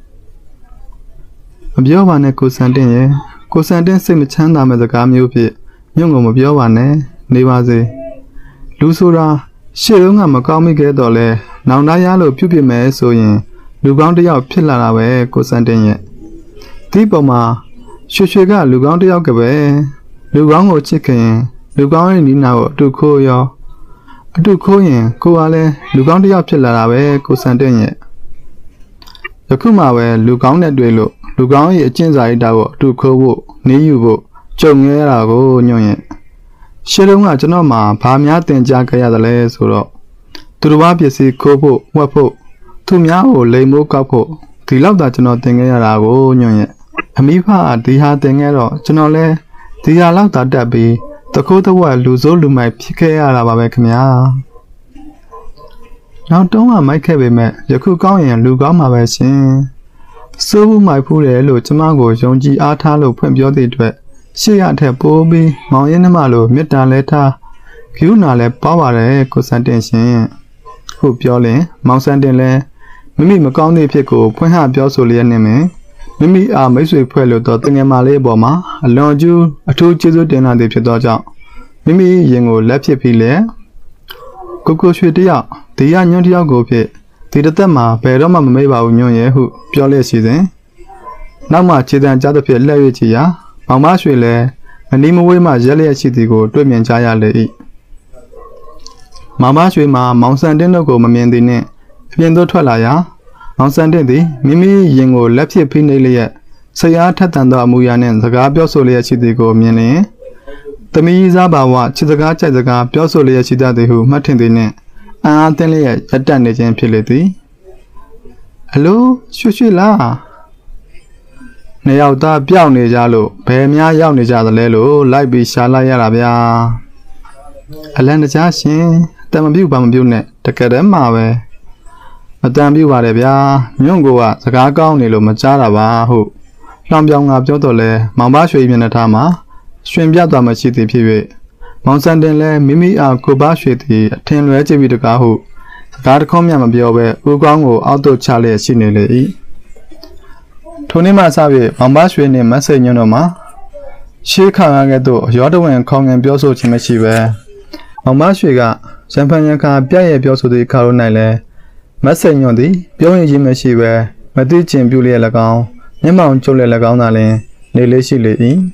မပြောပါနဲ့ကိုစံတင်ရဲ့ကိုစံတင်စိတ်မချမ်းသာမဲ့စကားမျိုးဖြစ်ညွန့်ကိုမပြောပါနဲ့နေပါစေလူဆိုတာရှေ့တုန်းကမကောင်းမိခဲ့တော့လဲနောင်တရလို့ပြုတ်ပြမယ်ဆိုရင်လူကောင်းတစ်ယောက်ဖြစ်လာတာပဲကိုစံတင်ရဲ့ဒီပုံမှာရွှေကလူကောင်းတစ်ယောက်ကပဲလူကောင်းကိုချစ်ခင်လူကောင်းရဲ့နီးနာကိုအတူခိုးရောအတူခိုးရင်ကိုကလည်းလူကောင်းတစ်ယောက်ဖြစ်လာတာပဲကိုစံတင်ရဲ့ယခုမှပဲလူကောင်းနဲ့တွေ့လို့လူကောင်းရဲ့အကျင့်စာရိတ္တကိုအတူခိုးဖို့နေယူဖို့ကြုံရတာကိုညွန့်ရဲ့ရှေ့တုန်းကကျွန်တော်မှာဘာများတင်ကြားခဲ့ရသလဲဆိုတော့သူတို့ဘာပစ္စည်းခိုးဖို့ဝှက်ဖို့သူများကိုလိမ်မိုးကောက်ဖို့ဒီလောက်သာကျွန်တော်တင်ခဲ့ရတာကိုညွန့်ရဲ့အမိဖကဒီဟာတင်ခဲ့တော့ကျွန်တော်လဲဒီဟာလောက်သာတက်ပြီးတခိုးတဝက်လူစိုးလူမိုက်ဖြစ်ခဲ့ရတာပါပဲခင်ဗျာနောက်တုံးကမိုက်ခဲ့ပေမဲ့ယခုကောင်းရင်လူကောင်းမှာပဲရှင်စိုးဘူးမိုက်ဖူးတယ်လို့ကျမကိုယုံကြည်အားထားလို့ဖွင့်ပြောတဲ့အတွက်ရှေ့ရထက်ပိုးပြီးမောင်ရင်နှမလိုမေတ္တာလဲထားဂရုဏာလဲပွားပါတယ်ကိုစံတင်ရှင်ဟုတ်ပြောလင်မောင်စံတင်လဲမိမိမကောင်းတဲ့ဖြစ်ကိုဖွင့်ဟပြောဆိုလျက်နေမယ်မိမိအားမိတ်ဆွေဖွဲ့လို့တော့တငယ်မလေးအပေါ်မှာအလွန်ကျူးအထူးကျေးဇူးတင်လာသည်ဖြစ်သောကြောင့်မိမိရင်ကိုလက်ဖြစ်ပြီးလဲကိုရွှေတယောက်ဒီရညွန့်တယောက်ကိုဖြစ်ဒီတစ်သက်မှာဘယ်တော့မှမမေ့ပါဘူးညွန့်ရဲ့ဟုပြောလျက်ရှိစဉ်နောက်မှခြေတံကြားတစ်ဖြစ်လှည့်၍ကြည့်ရာမောင်မရွှေလည်းမနီးမဝေးမှရက်လျက်ရှိသည်ကိုတွေ့မြင်ကြရလေ၏မောင်မရွှေမှာမောင်စံတင်းတို့ကိုမမြင်သည်နှင့်အပြင်သို့ထွက်လာရာမောင်စံတင်းသည်မိမိရင်ကိုလက်ဖြင့်ဖိနှိပ်လျက်ဆရာထက်တန်သောအမူအရာနှင့်စကားပြောဆိုလျက်ရှိသည်ကိုမြင်လျင်သမီးစားပါဝချစ်စကားကြိုက်စကားပြောဆိုလျက်ရှိတတ်သည်ဟုမှတ်ထင်သည်နှင့်အံ့အားသင့်လျက်ရက်တက်နေခြင်းဖြစ်လေသည်အလိုရွှေရွှေလားနှစ်ယောက်သားပြောင်းနေကြလို့ဘယ်များရောက်နေကြသလဲလို့လိုက်ပြီးရှာလိုက်ရတာဗျာအလန်တကြားရှင်တမပြုတ်ပါမပြုတ်နဲ့တကယ်တည်းမှာပဲမတန်ပြုတ်ပါတယ်ဗျာညွန့်ကိုကစကားကောင်းနေလို့မကြားတာပါဟုတ်လောင်ပြောင်ကပြောတော့လဲမောင်ပါရွှေမျက်နှာထားမှာရှင်ပြသွားမှရှိသည်ဖြစ်၍မောင်စံတင်လည်းမိမိအားကိုပါရွှေသည်အထင်လွဲကြည့်ပြီးတကားဟုစကားတစ်ခေါက်မျှမပြောဘဲဦးကောင်းကိုအောက်သို့ချလျက်ရှိနေလေ၏ထိုနေ့မှစ၍မောင်ပါရွှေနှင့်မဆိတ်ညွန့်တို့မှာရှေးခါကဲ့သို့ရောတဝင်ခေါင်ငင်ပြောဆိုခြင်းမရှိပဲမောင်ပါရွှေကရံဖန်ရံခါပြည့်ရဲ့ပြောဆိုသည့်ခါတို့၌လည်းမဆိတ်ညွန့်သည်ပြောရင်ခြင်းမရှိပဲမသိကျင်ပြုလျက်၎င်းမျက်မှောင်ကျုပ်လျက်၎င်းသာလျှင်နေလေးရှိလေ၏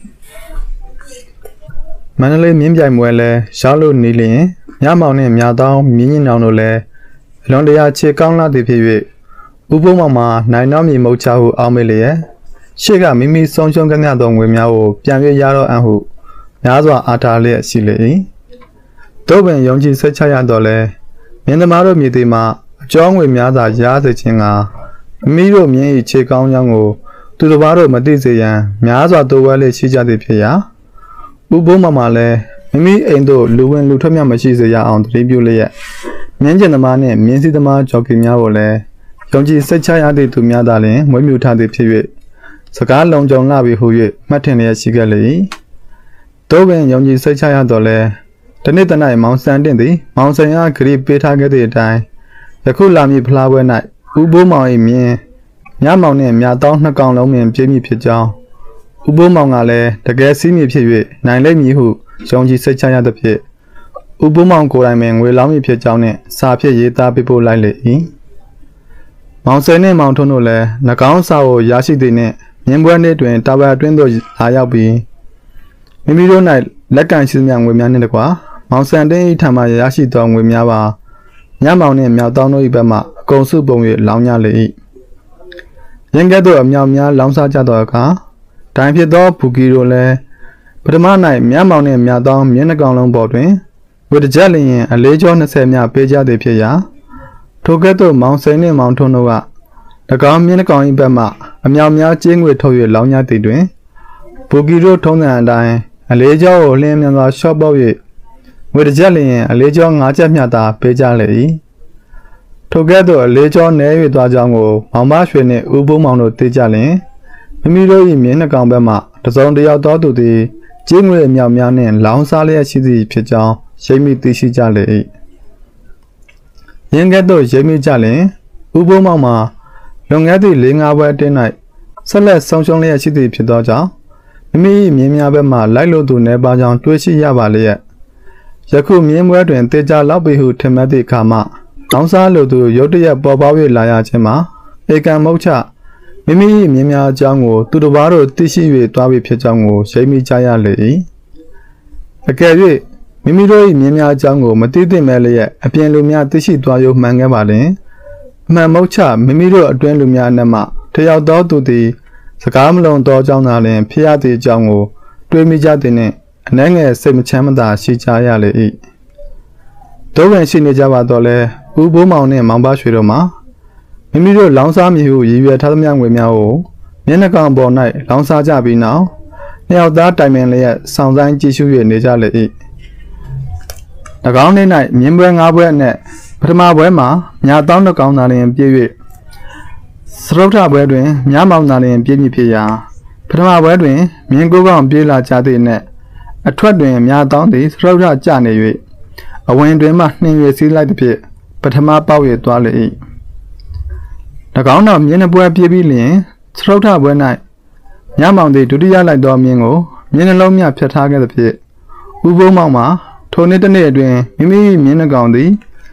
မန္တလေးမြင်းပြိုင်ပွဲလဲရောက်လို့နေလျင်ညမောင်နှင့်မြာတောင်းမြင်းညင်အောင်တို့လည်းအလွန်တရာခြေကောင်းလာသည်ဖြစ်၍ဥပုံမောင်မှာနိုင်နောက်မြေမုတ်ချဟုအောင်းမေလျက်ရှေ့ကမိမိဆုံးရှုံးကြသောငွေများကိုပြန်ပြရတော့အံ့ဟုများစွာအားထားလျက်ရှိလေ၏တို့ပင်ယုံကြည်စိတ်ချရတော့လဲမင်းသမားတို့မြေတီမှာအကျော်ငွေများစွာရားစေခြင်းကမိမိတို့မြင်း၏ခြေကောင်းကြောင်းကိုသူတစ်ပါးတို့မသိစေရန်များစွာတိုးဝဲလေးရှိကြသည်ဖြစ်ရာဥပုံမောင်မှာလည်းမိမိအိမ်သို့လူဝင်လူထွက်များမရှိစေရအောင်တတိပြုလျက်မြင်းကျင်သမားနှင့်မြင်းစီသမားကြော်ကီများကိုလည်းယုံကြည်စိတ်ချရသည့်သူများသာလျှင်မွေးမြူထားသည်ဖြစ်၍စကားလုံးကြုံလာပြီဟု၍မှတ်ထင်လျက်ရှိခဲ့လေ၏တို့ပင်ယုံကြည်စိတ်ချရတော့လဲတနေ့တ၌မောင်စံတင်သည်မောင်ဆိုင်အားဂရိပေးထားခဲ့သည့်အတိုင်းယခုလာမည့်ဖလားပွဲ၌ဥပိုးမောင်၏မြင်းညမောင်နှင့်မြတောင်းနှစ်ကောင်လုံးပင်ပြည့်မည်ဖြစ်ကြောင်းဥပိုးမောင်ကလည်းတကယ်စီးမည်ဖြစ်၍နိုင်လိမ့်မည်ဟုယုံကြည်စိတ်ချရသဖြင့်ဥပိုးမောင်ကိုယ်တိုင်ပင်ငွေလောင်းမည်ဖြစ်ကြောင်းနှင့်စာဖြင့်ရေးသားပေးပို့လိုက်လေ၏မောင်ဆယ်နှင့်မောင်ထွန်းတို့လည်းနှကောင်းစာကိုရရှိသည်နှင့်မြင်းပွဲနေ့တွင်တာဝါအတွင်းသို့လာရောက်ပြီးမိမိတို့၌လက်ကန်ရှိသမျှငွေများနှင့်တကွာမောင်စံတင်း၏ထံမှရရှိသောငွေများပါညမောင်နှင့်မြောက်တောင်းတို့၏ဘက်မှအကုန်စုပုံ၍လောင်းရလေ၏ရင်းကဲ့သို့အမြောက်များလောင်းစားကြသောအခါတိုင်ဖြစ်သောဘူကီတို့လည်းပထမ၌မြမောင်နှင့်မြောက်တောင်းမြင်းနှကောင်လုံးပေါ်တွင်ဝတ်တကြလျင်အလေးကျော်20မြပေးကြသည်ဖြစ်ရာထိုကဲ့သို့မောင်စိန်နှင့်မောင်ထွန်းတို့က၎င်းမြင်းနှကောင်၏ဘက်မှအမြောက်များကျင်းငွေထုတ်၍လောင်းရသည်တွင်ဘူကီတို့ထုံးစံအတိုင်းအလေးကျော်ကိုလျင်မြန်စွာရှော့ပေါက်၍ဝတ်တကြလျင်အလေးကျော်5ချက်မျှသာပေးကြလေ၏ထိုကဲ့သို့အလေးကျော်နဲ၍သွားကြောင်းကိုမောင်မရွှေနှင့်ဦးဘုံမောင်တို့သိကြလျင်မိမိတို့၏မြင်းနှကောင်ဘက်မှတစုံတယောက်သောသူသည်ကျင်းငွေအမြောက်များနှင့်လောင်းစားလျက်ရှိသည်ဖြစ်ကြောင်းရိပ်မိသိရှိကြလေ၏ရင်းကဲ့သို့ရိပ်မိကြလျင်ဦးဘုံမောင်မှာလွန်ခဲ့သည့်4-5ဘွဲအတွင်း၌ဆက်လက်ဆုံးရှုံးလျက်ရှိသည်ဖြစ်သောကြောင့်မိမိမြင်းများဘက်မှလိုက်လို့သူနေပါကြောင်းတွေးရှိရပါလျက်ယခုမြင်းပွဲတွင်တေချာလောက်ပြီဟုထင်မှတ်သည့်အခါမှတောင်းစားလို့သူရုတ်တရက်ပေါ်ပေါက်၍လာရခြင်းမှာဧကံမုတ်ချမိမိမြင်းများအကြောင်းကိုသူတစ်ပါးတို့သိရှိ၍သွားပြီဖြစ်ကြောင်းကိုရိပ်မိကြရလေ၏အကယ်၍မိမိတို့၏မြင်းများအကြောင်းကိုမသိသင့်မဲ့လျက်အပြင်လူများသိရှိသွားရုံမှန်ခဲ့ပါလျင်အမှန်မုတ်ချမိမိတို့အတွင်းလူများအနက်မှတယောက်သောသူသည်စကားမလုံးသောကြောင့်သာလျှင်ဖြစ်ရသည့်အကြောင်းကိုတွေးမိကြသည်နှင့်အနှဲငယ်စိတ်မချမ်းမသာရှိကြရလေ၏ဒုက္ခရှိနေကြပါတော့လဲဦးဘိုးမောင်နှင့်မောင်ပါရွှေတို့မှာမိမိတို့လောင်းစားမည်ဟုရည်ရွယ်ထားသမျှငွေများကိုမျက်နှာကောင်ပေါ်၌လောင်းစားကြပြီးနောက်နှစ်ယောက်သားတိုင်ပင်လျက်ဆောင်ဆိုင်ကြည့်ရှု၍နေကြလေ၏၎င်းနေ့၌မြင်းပွဲ5ပွဲအနက်ပထမပွဲမှာမြာတောင်းတစ်ကောင်သာလျှင်ပြည့်၍စရုပ်ထပွဲတွင်မြမောင်သာလျှင်ပြည့်မည်ဖြစ်ရာပထမပွဲတွင်မြင်း9ကောင်ပြေးလာကြသည့်နှင့်အထွက်တွင်မြာတောင်းသည်စရုပ်ထကျနေ၍အဝင်တွင်မှနှင်၍စီးလိုက်သည်ဖြင့်ပထမပေါက်၍သွားလေ၏၎င်းတော်မြင်းနှပွဲပြေးပြီးလျင်စရုပ်ထပွဲ၌မြမောင်သည်ဒုတိယလိုက်သောမြင်းကိုမြင်းနှလုံးမြဖြတ်ထားခဲ့သည်ဖြင့်ဥပုံမောင်မှာထိုနေ့တစ်နေ့အတွင်းမိမိမြင်းနှကောင်သည်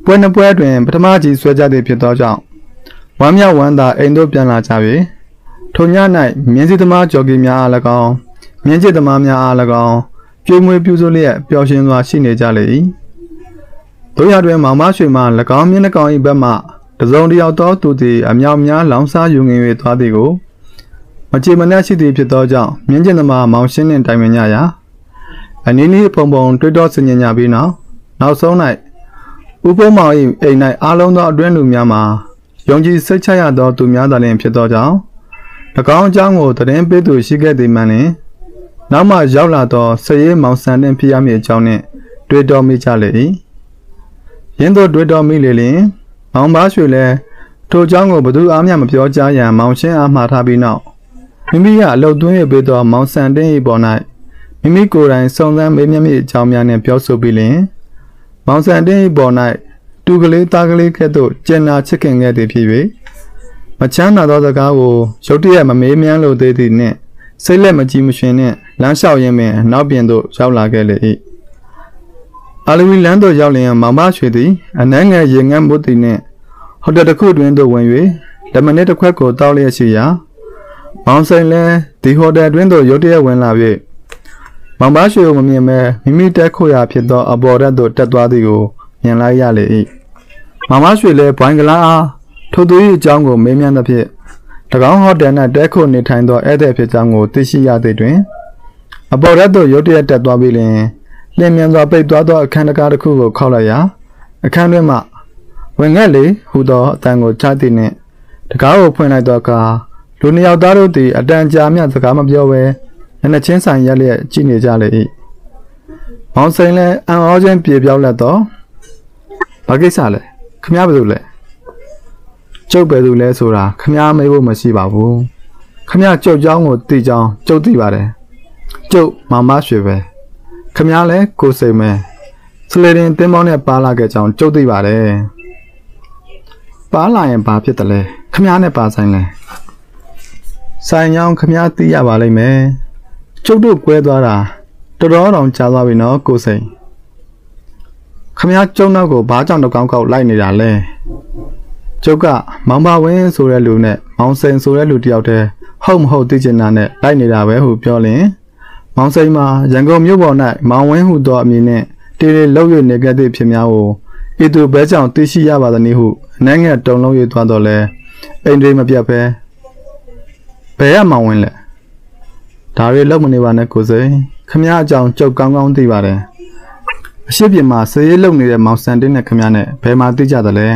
ပွဲနှစ်ပွဲတွင်ပထမကြီးဆွဲကြသည့်ဖြစ်သောကြောင့်ဝမ်းမြောက်ဝမ်းသာအိမ်သို့ပြန်လာကြပြီထိုည၌မြင်းစည်းသမားကြော်ကီများအား၎င်းမြင်းကျစ်သမားများအား၎င်းကျွေးမွေးပြုစုလျက်ပျော်ရွှင်စွာရှိနေကြလေ၏တို့ရတွင်မောင်မရွှေမှ၎င်းမျက်နှာကောင်၏ဘက်မှတစုံတစ်ယောက်သောသူသည်အမြောက်များလောင်စားယူငင်၍သွားသည်ကိုမချေမနှက်ရှိသည်ဖြစ်သောကြောင့်မြင်းကျစ်သမားမောင်ရှင်းနှင့်တိုင်ပင်ကြရာအနည်းနည်းပုံပုံတွေ့တော့ဆင်ញင်ကြပြီးနောက်ဆုံး၌ဥပုံမောင်၏အိမ်၌အားလုံးသောအတွင်းလူများမှာယုံကြည်စိတ်ချရသောသူများသာလျှင်ဖြစ်သောကြောင့်၎င်းအကြောင်းကိုသတင်းပေးသူရှိခဲ့သည်မှန်လျှင်နောက်မှရောက်လာသောဆရေမောင်ဆန်နှင့်ဖြစ်ရမည်အကြောင်းနှင့်တွေ့တော်မိကြလေ၏ယင်းတို့တွေ့တော်မိလေလျှင်မောင်ပါရွှေလည်းထိုအကြောင်းကိုဘသူအားမျှမပြောကြားရန်မောင်ရှင်းအားမှားထားပြီးနောက်မိမိကအလုတ်သွင်းရပေးသောမောင်ဆန်တင်း၏ပေါ်၌မိမိကိုယ်တိုင်စုံစမ်းမေးမြန်းမိအကြောင်းများနှင့်ပြောဆိုပြီးလျှင်မောင်ဆန်တင်း၏ပေါ်၌တူကလေးသားကလေးကဲ့သို့ကျင်နာချစ်ခင်ခဲ့သည်ဖြစ်၍မချမ်းသာသောစကားကိုရုတ်တရက်မမေးမြန်းလိုသေးသည်နှင့်စိတ်လက်မကြည်မရှင်နှင့်လမ်းလျှောက်ရင်းပင်နောက်ပြင်သို့ရောက်လာခဲ့လေ၏အာလူဝီလန်းသို့ရောက်လျင်မောင်မရွှေသည်အနှဲငယ်ရေငတ်မှုသည်နှင့်ဟိုတယ်တစ်ခုတွင်သို့ဝင်၍လက်မနစ်တစ်ခွက်ကိုတောက်လျက်ရှိရာမောင်စိန်လည်းဒီဟိုတယ်တွင်သို့ရုတ်တရက်ဝင်လာ၍မောင်မရွှေကိုမမြင်မဲမိမိတက်ခိုရာဖြစ်သောအပေါ်ရက်သို့တက်သွားသည်ကိုမြင်လိုက်ရလေ၏မောင်မရွှေလည်းဘွိုင်းကလားအားထိုသူ၏အကြောင်းကိုမေးမြန်းသဖြင့်၎င်းဟိုတယ်၌တဲခိုနေထိုင်သောဧည့်သည်ဖြစ်ကြောင်းကိုသိရှိရသည်တွင်အပေါ်ရက်သို့ရုတ်တရက်တက်သွားပြီးလျှင်လျင်မြန်စွာပိတ်သွားသောအခန်းတကားတစ်ခုကိုခောက်လိုက်ရာအခန်းတွင်မှဝင်ငှက်လေဟူသောအတန်ကိုကြားသည်နှင့်တကားကိုဖွင့်လိုက်သောအခါလူနှစ်ယောက်သားတို့သည်အတန်ကြာမြစကားမပြောဘဲနှစ်ချင်းဆိုင်ရက်လျက်ကြည့်နေကြလေ၏မောင်စိန်လည်းအံ့ဩခြင်းပြေပြောက်လက်သောဘာကိစ္စလဲခမည်းဘယ်သူလဲကျုပ်ပဲသူလဲဆိုတာခမည်းမေးဖို့မရှိပါဘူးခမည်းကျုပ်เจ้าကိုသိကြောင်းကျုပ်သိပါတယ်ကျုပ်မောင်မရွှေပဲခမည်းလဲကိုစိန်မဲစလေရင်တင်းပေါင်းနဲ့ပါလာခဲ့ကြောင်းကျုပ်သိပါတယ်ပါလာရင်ဘာဖြစ်တယ်လဲခမည်းနဲ့ပါဆိုင်လဲဆိုင်ကြောင်းခမည်းသိရပါလိမ့်မယ်ကျုပ်တို့ကွဲသွားတာတော်တော်တောင်ကြာသွားပြီနော်ကိုစိန်ခမည်းကျုံနောက်ကိုဘာကြောင့်တကောင်းကောက်လိုက်နေတာလဲကျုပ်ကမောင်ပါဝင်းဆိုတဲ့လူနဲ့မောင်စိန်ဆိုတဲ့လူတယောက်တည်းဟုတ်မဟုတ်သိချင်တာနဲ့လိုက်နေတာပဲဟုပြောလင်မောင်စိန်မှာရန်ကုန်မြို့ပေါ်၌မောင်ဝင်းဟုသောအမည်နဲ့တေးလေးလှုပ်ရနေခဲ့သည့်ဖြစ်များကိုဤသူဘဲကြောင့်သိရှိရပါသနည်းဟုနိုင်ငယ်တုံလုံး၍သွားတော့လဲအိမ်တွေမပြတ်ပဲဘယ်ရမောင်ဝင်းလဲဒါတွေလောက်မနေပါနဲ့ကိုစိန်ခမည်းအကြောင်းကြုတ်ကောင်းကောင်းသိပါတယ်အရှိပြမှာဆေးရုပ်လုပ်နေတဲ့မောင်စန်တင်းနဲ့ခမည်းနဲ့ဘယ်မှာသိကြသလဲ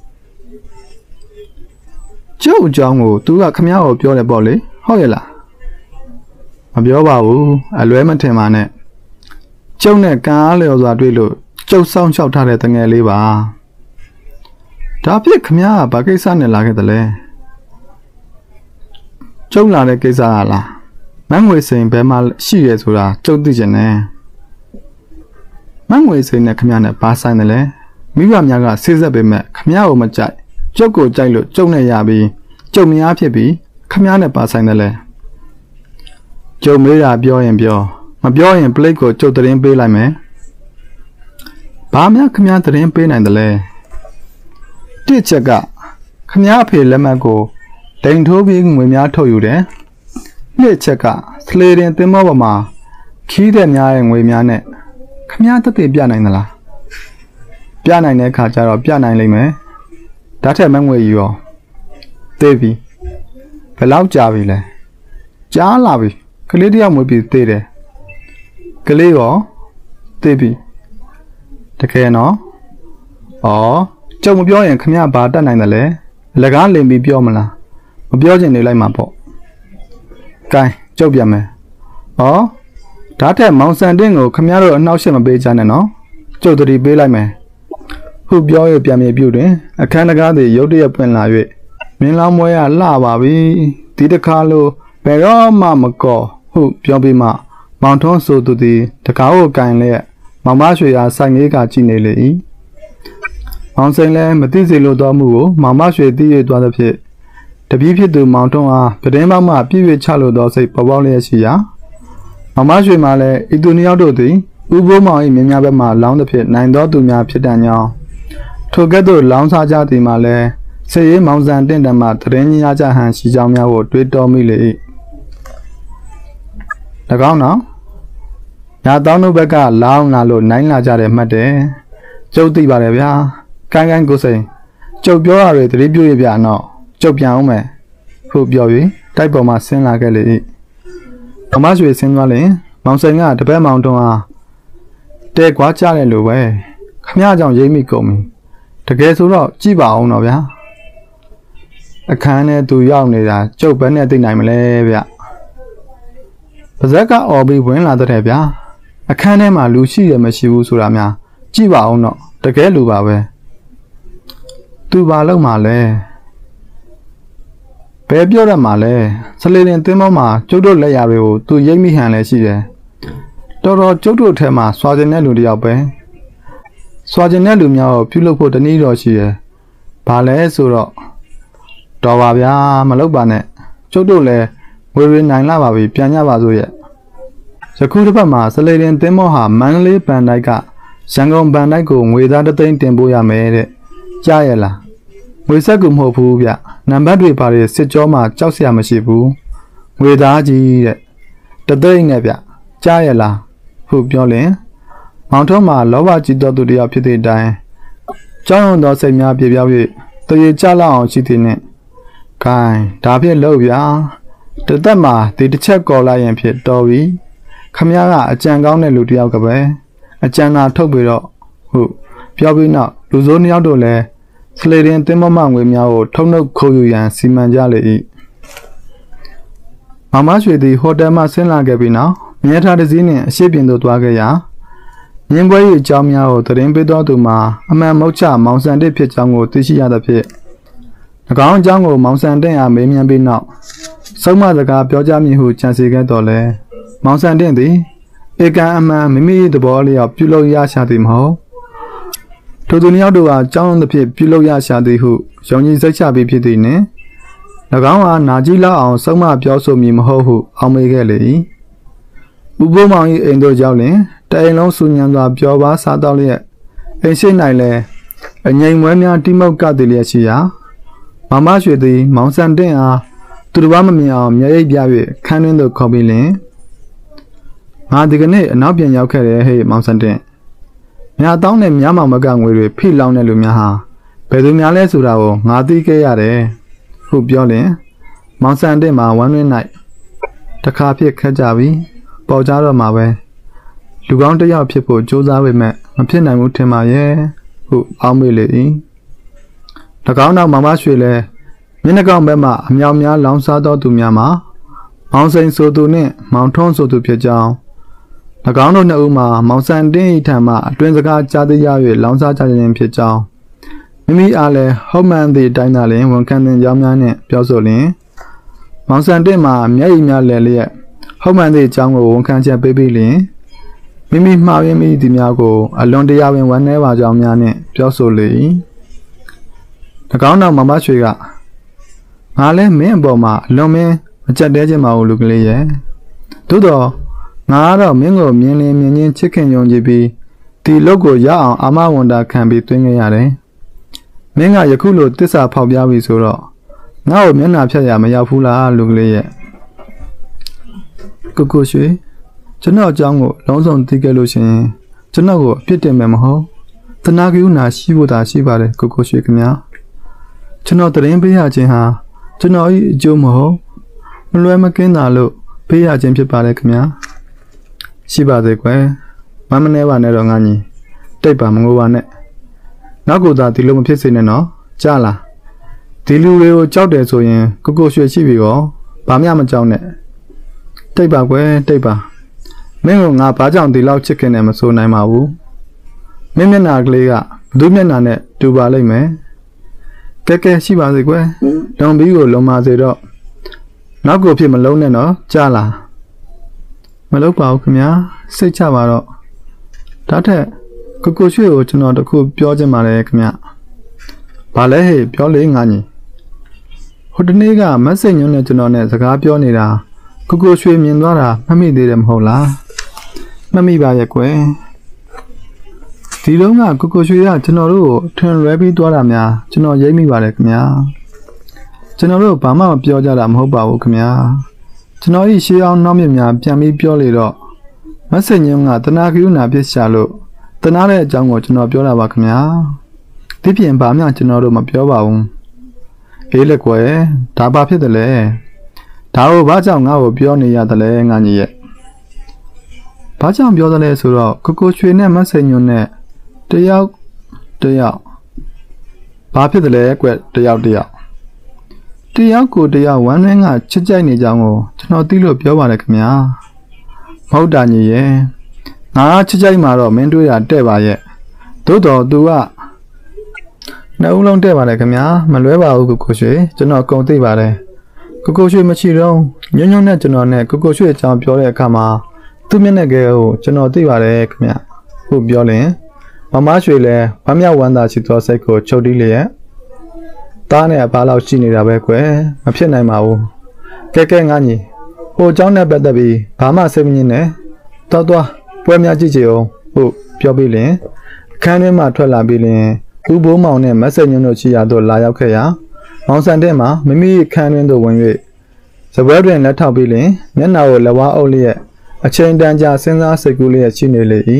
ကျုပ်အကြောင်းကိုသူကခမည်းကိုပြောတယ်ပေါ့လေဟုတ်ရဲ့လားမပြောပါဘူးအလွဲမထင်ပါနဲ့ကျုပ်နဲ့ကံအားလျော်စွာတွေ့လို့ကျုပ်ဆောင်လျှောက်ထားတဲ့တငယ်လေးပါဒါဖြစ်ခမည်းကဘာကိစ္စနဲ့လာခဲ့သလဲကျုပ်လာတဲ့ကိစ္စကလားမန်းငွေစိန်ဘယ်မှာရှိရဲဆိုတာကျုပ်သိချင်တယ်မန်းငွေစိန်နဲ့ခမည်းနဲ့ဘာဆိုင်တယ်လဲမိဘများကဆေးဆက်ပေမဲ့ခမည်းကိုမကြိုက်ကျုပ်ကိုကြိုက်လို့ကျုပ်နဲ့ရပြီးကျုပ်မရဖြစ်ပြီးခမည်းနဲ့ပါဆိုင်တယ်လဲကျုပ်မေးတာပြောရင်ပြောမပြောရင်ပလိတ်ကိုကျုပ်သတင်းပေးလိုက်မယ်ဘာများခမည်းသတင်းပေးနိုင်တယ်လဲတစ်ချက်ကခမည်းအဖေလက်မှတ်ကိုဒိန်ထိုးပြီးငွေများထုတ်ယူတယ်နှစ်ချက်ကစလေရင်သင်္ဘောပေါ်မှာခီးတဲ့များရဲ့ငွေများနဲ့ခမည်းတက်တည်ပြနိုင်သလားပြနိုင်တဲ့အခါကျတော့ပြနိုင်လိမ့်မယ်ဒါထက်မငွေယူရောသိပြီဘယ်လောက်ကြာပြီလဲကြားလာပြီကလေးတယောက်မွေးပြီးသေးတယ်ကလေးရောသိပြီတကယ်နော်ဩကျုံမပြောရင်ခမည်းဘာတတ်နိုင်တယ်လဲအလကားလင်ပြီးပြောမလားမပြောချင်နေလိုက်မှာပေါ့ကဲကျုပ်ပြန်မယ်ဩဒါထက်မောင်စန်တင်းကိုခမည်းတို့အနှောက်အယှက်မပေးကြနဲ့နော်ကျုပ်တတိပေးလိုက်မယ်ဟုပြောရပြန်မြေပြုတ်တွင်အခန်းတကားသည်ရုတ်တရက်ပွင့်လာ၍မင်းလောင်းမွဲရလှပါပြီဒီတခါလိုဘယ်တော့မှမကောဟုပြောပြီးမှမောင်ထွန်းဆိုသူသည်တကားကိုကင်လျက်မောင်မရွှေအားဆိုင်လေးကကြည့်နေလေ၏မောင်စိန်လည်းမသိစေလိုသောမှုကိုမောင်မရွှေသိရသွားသဖြင့်တပည့်ဖြစ်သူမောင်ထွန်းအားပြတင်းပေါက်မှပြည့်ဝချလိုသောစိတ်ပေါ်ပေါက်လျက်ရှိရာမောင်မရွှေမှလည်းဤသူနှစ်ယောက်တို့သည်ဥပိုးမောင်၏မြညာဘက်မှလောင်းသဖြင့်နိုင်သောသူများဖြစ်တန်ကြောင်းထိုကဲ့သို့လောင်းစားကြသည်မှာလည်းစေရေးမောင်စံတင့်တံမှတရင်ကြီးရကြဟန်ရှိကြောင်းများကိုတွေးတောမိလေ၏၎င်းနောက်ညာတောင်းတို့ဘက်ကလောင်းလာလို့နိုင်လာကြတယ်မှတ်တယ်ကျုပ်သိပါတယ်ဗျာကိုင်းကိုင်းကိုစိန်ကျုပ်ပြောရတွေတတိပြုရပြနော်ကျုပ်ပြန်အောင်မယ်ဟုပြော၍တိုက်ပေါ်မှဆင်းလာခဲ့လေ၏မမရွှေဆင်းသွားရင်မောင်စိန်ကတပည့်မောင်တွန်းအားတဲကွာကြတယ်လို့ပဲခမည်းကြောင့်ရိပ်မိကုန်ပြီတကယ်ဆိုတော့ကြည့်ပါအောင်တော့ဗျာအခန်းထဲသူရောက်နေတာကျုပ်ဘယ်နဲ့သိနိုင်မလဲဗျပါဇက်ကအော်ပြီးဝင်လာတဲ့ဗျာအခန်းထဲမှာလူရှိရမရှိဘူးဆိုတာများကြည့်ပါအောင်တော့တကယ်လူပါပဲသူဘာလုပ်မှလဲဘယ်ပြောရမှာလဲစလေရင်သင်းမောမှာကျုပ်တို့လက်ရာတွေကိုသူရိပ်မိဟန်လဲရှိတယ်တော်တော်ကျုပ်တို့ထဲမှာစွာကျင်တဲ့လူတယောက်ပဲစွာကျင်တဲ့လူများကိုပြုလုပ်ဖို့တနည်းတော့ရှိတယ်ဘာလဲဆိုတော့တော်ပါဗျာမလုပ်ပါနဲ့ကျုပ်တို့လည်းဝေဝေနိုင်လာပါပြီပြန်ကြပါစို့ရဲ့ယခုတစ်ပတ်မှာစလေရင်သင်းမောဟာမန္တလေးဘန်တိုက်ကရန်ကုန်ဘန်တိုက်ကိုငွေသား3သိန်းတင်ပို့ရမယ်တဲ့ကြားရလားငွေဆက်ကူမဟုတ်ဘူးဗျနံပါတ်တွေပါတဲ့စစ်ကြောမှာကြောက်စရာမရှိဘူးငွေသားကြီးတဲ့3သိန်းနဲ့ဗျကြားရလားဟုပြောလင်မောင်ထုံးမှာလောဘကြီးတော်သူတယောက်ဖြစ်တဲ့အတိုင်းကြောင်းရုံသောစိတ်များပြေပြောက်၍တရေကြလောက်အောင်ရှိသည်နှင့်ခိုင်းဒါဖြစ်လို့ဗျာတသက်မှာဒီတစ်ချက်ကော်လိုက်ရင်ဖြစ်တော်ပြီခမည်းကအကြံကောင်းတဲ့လူတယောက်ကပဲအကြံသာထုတ်ပြီးတော့ဟုတ်ပြောပြီးနောက်လူစိုး2ယောက်တို့လည်းစလေရင်သင်းမမငွေများကိုထုတ်နှုတ်ခိုးယူရန်စီမံကြလေ၏မမရွှေသည်ဟိုတယ်မှဆင်းလာခဲ့ပြီးနောက်မြဲထားတစ်စီးနှင့်အရှိပြင်သို့သွားခဲ့ရာမြင်းပွဲ၏အကြောင်းများကိုသတင်းပေးတော်သူမှာအမှန်မဟုတ်ချမောင်စံတစ်ဖြစ်ကြောင်းကိုသိရှိရသဖြင့်၎င်းအကြောင်းကိုမောင်စံတစ်အားမေးမြန်းပြီးနောက်ဆုံးမစကားပြောကြားမည်ဟုကြံစီခဲ့တော်လဲမောင်စံတစ်သည်ဧကန်အမှန်မိမိသဘောလျောက်ပြုလုပ်ရရှာသည်မဟုတ်ထိုသူနှစ်ယောက်တို့အားကြောင်းသဖြင့်ပြုလုပ်ရရှာသည်ဟုယုံကြည်စိတ်ချပြီးဖြစ်သည်နှင့်၎င်းအားနာကြီးလောက်အောင်ဆုံးမပြောဆိုမည်မဟုတ်ဟုအောက်မေ့ခဲ့လေ၏ဥပိုးမောင်၏အိမ်သို့ရောက်လျင်တအိမ်လုံးဆူညံစွာပျော်ပါစားတော့လျက်အိမ်ရှိ၌လည်းအငြိမ်မွဲများတိမောက်ကတည်လျက်ရှိရာမမရွှေသည်မောင်စံတင်အားသူတစ်ပါးမမြင်အောင်မျက်ရည်ပြ၍ခန်းတွင်သို့ခေါ်ပြီးလျင်ငါဒီကနေ့အနောက်ပြန်ရောက်ခဲ့တယ်ဟဲ့မောင်စံတင်မြာတောင်းနဲ့မြားမောင်မကငွေတွေဖိလောင်းတဲ့လူများဟာဘယ်သူများလဲဆိုတာကိုငါသိခဲ့ရတယ်ဟုပြောလျင်မောင်စံတင်မှာဝမ်းတွင်၌တခါဖြစ်ခက်ကြပြီပေါ်ကြတော့မှာပဲလူကောင်းတစ်ယောက်ဖြစ်ဖို့ကြိုးစားပေမဲ့မဖြစ်နိုင်ဘူးထင်ပါရဲ့ဟုအောက်မေ့လေ၏၎င်းနောက်မမရွှေလည်းမျက်နှာကောင်ဘက်မှအမြောက်များလောင်စားသောသူများမှာမောင်စိန်ဆိုသူနှင့်မောင်ထွန်းဆိုသူဖြစ်ကြောင်း၎င်းတို့နှစ်ဦးမှာမောင်စံတင်း၏ထံမှအတွင်စကားကြားသိရ၍လောင်စားကြခြင်းဖြစ်ကြောင်းမိမိအားလည်းဟုတ်မှန်သည့်အတိုင်းသာလျှင်ဝန်ခံတဲ့ကြောင်းများနှင့်ပြောဆိုလျင်မောင်စံတင်းမှာမျက်ရည်များလဲလျက်ဟုတ်မှန်သည့်အကြောင်းကိုဝန်ခံချက်ပေးပြီးလျင်မိမိမှားယွင်းမိသည့်များကိုအလွန်တရာပင်ဝမ်းနည်းပါကြောင်းများနှင့်ပြောဆိုလေ၏၎င်းနောက်မမရွှေကငါလည်းမင်းအပေါ်မှာအလွန်မင်းမကြက်တဲခြင်းမဟုတ်လူကလေးရဲ့သို့တော့ငါကတော့မင်းကိုမြင်လင်းမြင်ချင်းချစ်ခင်ယုံကြည်ပြီးဒီလုပ်ကိုရအောင်အာမဝန်တာခံပြီးသွင်းခဲ့ရတယ်မင်းကယခုလိုတစ္ဆာဖောက်ပြပြီဆိုတော့ငါ့ကိုမျက်နှာဖြတ်ရမရောက်ဘူးလားလူကလေးရဲ့ကိုရွှေကျွန်တော်အကြောင်းကိုလုံးစုံသိခဲ့လို့ရှင်ကျွန်တော်ကိုအပြစ်တင်မယ်မဟုတ်သနာကရုဏာရှိဖို့သာရှိပါတယ်ကိုရွှေခင်ဗျာကျွန်တော်တရင်ပေးရခြင်းဟာကျွန်တော်၏အကျိုးမဟုတ်မလွယ်မကင်းတာလို့ပေးရခြင်းဖြစ်ပါတယ်ခင်ဗျာရှိပါသေးကွယ်မမနေပါနဲ့တော့ငါညီတိတ်ပါမငိုပါနဲ့နောက်ကသာဒီလိုမဖြစ်စေနဲ့နော်ကြားလားဒီလူတွေကိုကြောက်တယ်ဆိုရင်ကိုရွှေရှိပြီကောဘာမှမကြောက်နဲ့တိတ်ပါကွယ်တိတ်ပါမင်းကငါဘာကြောင့်ဒီလောက်ချစ်ခင်နေမဆိုနိုင်ပါဘူးမင်းမျက်နှာကလေးကဘသူမျက်နှာနဲ့တူပါလိမ့်မယ်ကဲရှိပါစေကွယ်လွန်ပြီးကိုလုံပါစေတော့နောက်ကိုဖြစ်မလုံးနဲ့နော်ကြားလားမလုပ်ပါဘူးခင်ဗျာစိတ်ချပါတော့ဒါထက်ကိုရွှေကိုကျွန်တော်တခုပြောချင်ပါတယ်ခင်ဗျဘာလဲဟဲ့ပြောလေငါညီဟိုတနေ့ကမက်ဆေ့ညွန်းနဲ့ကျွန်တော်နဲ့စကားပြောနေတာကိုရွှေမြင်သွားတာမမိသေးတယ်မဟုတ်လားမမိပါရဲ့ကွယ်ဒီတော့ကကိုရွှေကကျွန်တော်တို့ကိုထွင်လွဲပြီးသွားတာများကျွန်တော်ရိပ်မိပါတယ်ခင်ဗျာကျွန်တော်တို့ဘာမှမပြောကြတာမဟုတ်ပါဘူးခင်ဗျာကျွန်တော်ဤရှေးအောင်နောက်မြစ်များပြန်ပြီးပြောလေတော့မဆင်ညုံကတနာကရုဏာပြစ်ရှာလို့တနာတဲ့အကြောင်းကိုကျွန်တော်ပြောတာပါခင်ဗျာဒီပြင်ဘာမှကျွန်တော်တို့မပြောပါဘူးအေးလက်ကွယ်ဒါဘာဖြစ်တယ်လဲဒါကိုဘာကြောင့်ငါ့ကိုပြောနေရတယ်လဲငါညီရဲ့ဘာကြောင့်ပြောတယ်လဲဆိုတော့ကိုရွှေနဲ့မဆင်ညုံနဲ့တယောက်ဘာဖြစ်တယ်လဲကွတယောက်ကိုတယောက်ဝမ်းနှင်းကချစ်ကြိုက်နေကြအောင်ကိုကျွန်တော်သိလို့ပြောပါတယ်ခင်ဗျာမဟုတ်တာညီရဲ့ငါချစ်ကြိုက်မှာတော့မင်းတွေ့ရတဲ့ပါရဲ့သို့တော် तू ကနှစ်ဦးလုံးတဲ့ပါတယ်ခင်ဗျာမလွဲပါဘူးကိုရွှေကျွန်တော်ကုန်သိပါတယ်ကိုရွှေမရှိတော့ညွန့်နဲ့ကျွန်တော်နဲ့ကိုရွှေအကြောင်းပြောတဲ့အခါမှာသူ့မျက်နှာကဲကိုကျွန်တော်သိပါတယ်ခင်ဗျဟုတ်ပြောရင်မမရွှေလည်းဗမ်းမြောက်ဝမ်းသာရှိသောစိတ်ကိုချုပ်တီးလျက်တားနဲ့အဖားလောက်ရှိနေတာပဲကွယ်မဖြစ်နိုင်ပါဘူးကဲငါညီဟိုเจ้าနဲ့ပတ်သက်ပြီးဘာမှစိတ်မညစ်နဲ့တော်ပွဲများကြည့်ကြအောင်ဟုတ်ပြောပြီးလင်အခန်းထဲမှာထွက်လာပြီးလင်ဦးဘိုးမောင်နဲ့မဆက်ညွန့်တို့ချီရတို့လာရောက်ခဲ့ရာမောင်ဆန်တဲ့မှာမိမိခန်းတွင်သို့ဝင်၍စပွဲတွင်လက်ထောက်ပြီးလင်မျက်နှာကိုလက်ဝါးအုပ်လျက်အချိန်တန်ကြာစဉ်းစားစိတ်ကူးလျက်ရှိနေလေ၏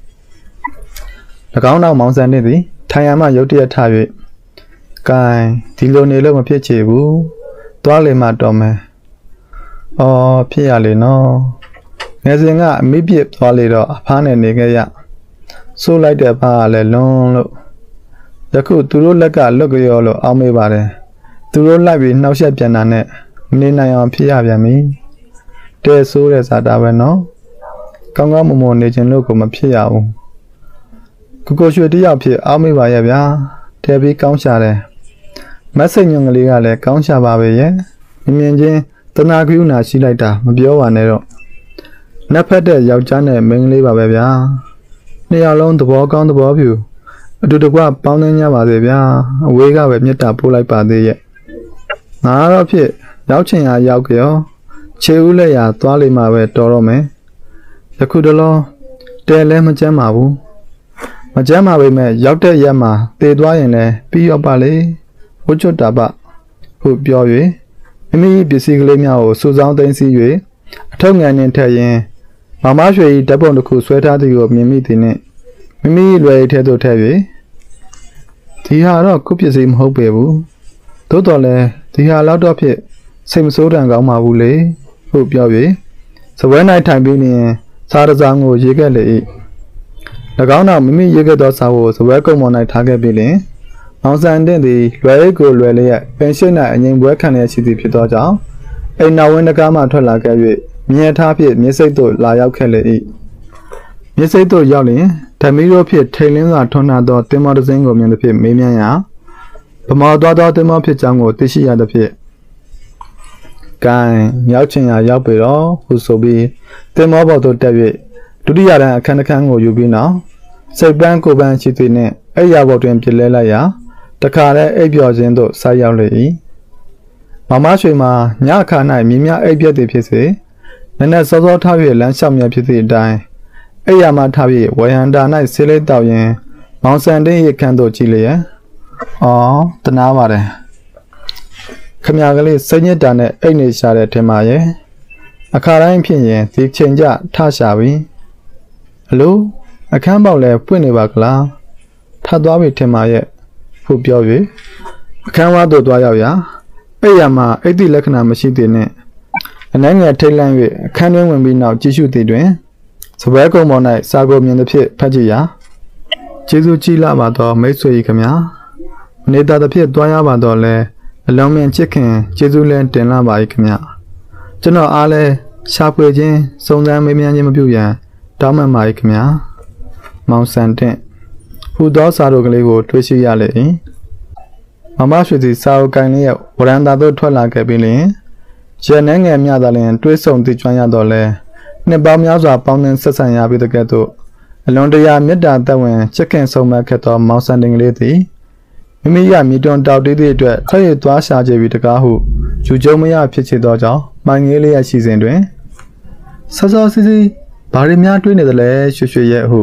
၎င်းနောက်မောင်ဆန်တဲ့သည်ထိုင်ရမှရုတ်တရက်ထ၍ကဲဒီလိုနေလို့မဖြစ်ချေဘူးသွားလေမှတော်မယ်အော်ဖြစ်ရလေနော်ငယ်စဉ်ကအမိပြစ်သွားလေတော့အဖားနဲ့နေခဲ့ရဆိုးလိုက်တဲ့ဖားကလည်းလွန်းလို့ယခုသူတို့လက်ကလွတ်ကြောလို့အောင်းမေးပါတယ်သူတို့လိုက်ပြီးနှောက်ရက်ပြန်တာနဲ့မနေနိုင်အောင်ဖြစ်ရပြန်ပြီတဲဆိုးတဲ့စားတာပဲနော်ကောင်းကောင်းမွန်မွန်နေခြင်းလို့ကိုမဖြစ်ရဘူးကိုရွှေတယောက်ဖြစ်အောင်းမေးပါရဲ့ဗျာတဲပြီးကောင်းရှာတယ်မက်ဆေ့ညွန်ကလေးကလည်းကောင်းရှာပါပဲရဲ့မြင်ချင်းတနာကရုဏာရှိလိုက်တာမပြောပါနဲ့တော့နက်ဖက်တဲ့ယောက်ျားနဲ့မိန်းကလေးပါပဲဗျာနှစ်ယောက်လုံးသဘောကောင်းသဘောဖြူအတူတကွပေါင်းသင်းကြပါစေဗျာအဝေးကပဲမေတ္တာပို့လိုက်ပါသေးရဲ့ငါတော့ဖြစ်ရောက်ချင်ရာရောက်ကြောခြေဦးလက်ရာသွားလိမ့်မှာပဲတော်တော့မယ်ယခုတလောတဲလဲမကြမ်းပါဘူးမကြမ်းပါပဲမဲ့ရောက်တဲ့ရက်မှာတည်သွားရင်လည်းပြီးရောက်ပါလေဝှချွတ်တာပဟုတ်ပြော၍မိမိပစ္စည်းကလေးများကိုစုဆောင်းသိမ်းဆည်း၍အထုပ်ငန်းနှင့်ထည့်ရင်မမရွှေ၏ဓာတ်ပုံတစ်ခုဆွဲထားသည်ကိုမြင်မိသည်နှင့်မိမိလွယ်ထဲသို့ထည့်၍ဒီဟာတော့ကိုပစ္စည်းမဟုတ်ပေဘူးသို့တော်လည်းဒီဟာလောက်တော့ဖြစ်စိတ်မဆိုးတန်ကောင်းပါဘူးလေဟုတ်ပြော၍စပွဲ၌ထိုင်ပြီးလျင်စားတစားကိုရေးခဲ့လေ၏၎င်းနောက်မိမိရေးခဲ့သောစာကိုစပွဲကုန်းပေါ်၌ထားခဲ့ပြီးလျင်မောင်ဆန်တဲ့သည်လွယ်ကိုလွယ်လျက်ပင်ရှိ၌အငိမ်ပွဲခံရရှိသည်ဖြစ်သောကြောင့်အိမ်နောက်ဝင်းတကားမှထွက်လာခဲ့၍မြဲထားဖြင့်မြစ်စိတ်သို့လာရောက်ခဲ့လေ၏မြစ်စိတ်သို့ရောက်လျင်ဓမီတို့ဖြင့်ထိန်လင်းစွာထွန်းနှံသောတင်မောတစ်စင်းကိုမြင်သဖြင့်မေးမြန်းရာဗမောသွားသောတင်မောဖြစ်ကြောင်းကိုသိရှိရသဖြင့်ကံရောက်ချင်ရာရောက်ပြီတော့ဟုဆိုပြီးတင်မောပေါ်သို့တက်၍ဒုတိယတန်းအခန်းတစ်ခန်းကိုယူပြီးနောက်စိတ်ပန်းကိုယ်ပန်းရှိသည်နှင့်အိယာပေါ်တွင်ပြလဲလိုက်ရာတခါလဲအိပ်ပျော်ခြင်းသို့ဆိုက်ရောက်လေ၏မမရွှေမှာညအခါ၌မြင်းများအိပ်ပြက်သည်ဖြစ်စေနက်နက်စောစောထား၍လမ်းလျှောက်မြဖြစ်သည့်အတိုင်းအိယာမှထား၍ဝေဟန္တာ၌ဆေးလေးတောက်ရင်မောင်ဆန်တင်း၏ခန်းသို့ကြည့်လျက်အော်တနာပါတယ်ခမရကလေးစိတ်ညစ်တာနဲ့အိတ်နေရှာတဲ့ထင်ပါရဲ့အခါတိုင်းဖြစ်ရင်ဒီချိန်ကျထရှာပြီအလိုအခန်းပေါက်လည်းပွင့်နေပါကလားထသွားပြီထင်ပါရဲ့ဟုပြော၍အခန်းဝါသို့သွားရောက်ရာအိယာမှာအိတ်တိလက္ခဏာမရှိသေးနှင့်အနှဲငယ်ထိတ်လန့်၍အခန်းတွင်ဝင်ပြီးနောက်ကြည့်ရှုသည်တွင်စပွဲကုန်းပေါ်၌စာကိုမြင်သဖြင့်ဖတ်ကြည့်ရာကျေးဇူးကြီးလာပါတော့မိတ်ဆွေကြီးခမညာနေသားသဖြင့်တွားရပါတော့လဲအလုံးမြင်ချစ်ခင်ကျေးဇူးလည်းတင်လာပါ၏ခမညာကျွန်တော်အားလဲရှာဖွေခြင်းစုံစမ်းမေးမြန်းခြင်းမပြုရန်တောင်းပန်ပါ၏ခမညာမောင်ဆန်တင့်ဟူသောစာတို့ကလေးကိုတွေ့ရှိရလေ၏မမရွှေစီစာအုပ်ကိုင်လေးရဲ့ဝရန်သာသို့ထွက်လာခဲ့ပြီးလျှင်ရန်နှဲငယ်မြသာလျှင်တွေးဆုံသိကျွမ်းရတော့လဲနှစ်ပေါင်းများစွာပေါင်းသင်းဆက်ဆံရပြီးတဲ့ကဲ့သို့အလွန်တရာမေတ္တာသက်ဝင်ချစ်ခင်ဆုံးမခဲ့သောမောင်ဆန်တင်ကလေးသည်မိမိရမြေတွန်တောက်တေးသည့်အတွက်ထွက်ရသွားရှာကြပြီးတကားဟုယူကျုံမရဖြစ်ချေသောကြောင့်မိုင်ငယ်လေးရရှိစဉ်တွင်စောစောစီစီဘာတွေများတွေးနေသလဲရွှေရွှေရဲ့ဟု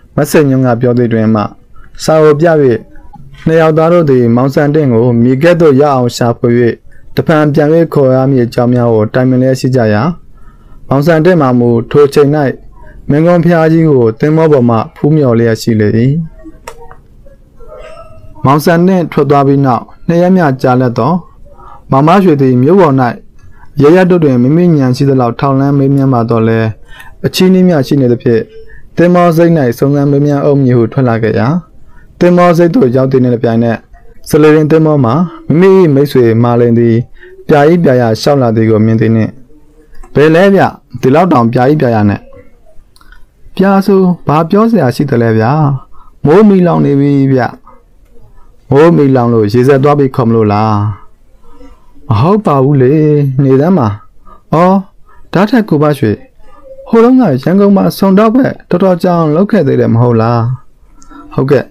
မဆက်ညုံကပြောတဲ့တွင်မှစာဝပြ၍နှစ်ယောက်သားတို့သည်မောင်ဆန်တင်ကိုမြေကဲ့သို့ရအောင်ရှာဖွေ၍တဖန်ပြန်၍ခေါ်ရမည့်အကြောင်းများကိုတိုင်ပင်လျက်ရှိကြရာမောင်ဆန်တင်မှမူထိုချိန်၌မင်းကုန်းဖျားကြီးကိုသင်္ဘောပေါ်မှဖူးမြော်လျက်ရှိလေ၏မောင်ဆန်တင်ထွက်သွားပြီးနောက်နှစ်ရက်မြကြာလက်သောမောင်မရွှေသည်မြို့ပေါ်၌ရရတို့တွင်မိမိညံရှိသလောက်ထောင်လန်းမေးမြန်းပါတော့လဲအချီးနှီးမြရှိနေသဖြင့်သင်္ဘောစိတ်၌စုံစမ်းမေးမြန်းအောင်မည်ဟုထွက်လာခဲ့ရာသင်္ဘောစိတ်သို့ရောက်တဲ့နေ့တစ်ပြိုင်နက်စလေရင်သင်္ဘောမှာမိမိမိတ်ဆွေမာလင်သည်ပြာကြီးပြာရရှောက်လာသည်ကိုမြင်သည်နှင့်ဘယ်လဲဗျဒီလောက်တောင်ပြာကြီးပြာရနဲ့ပြာဆိုဘာပြောစရာရှိတယ်လဲဗျာမိုးမီလောင်နေပြီဗျမိုးမီလောင်လို့ရေစက်သွားပြီးခေါ်မလို့လားမဟုတ်ပါဘူးလေနေသမ်းမှာအော်ဓာတ်ထက်ကိုပါရွှေဟိုတုန်းကရန်ကုန်မှာစုံတော့ပဲတော်တော်ကြောင်လောက်ခဲ့သေးတယ်မဟုတ်လားဟုတ်ကဲ့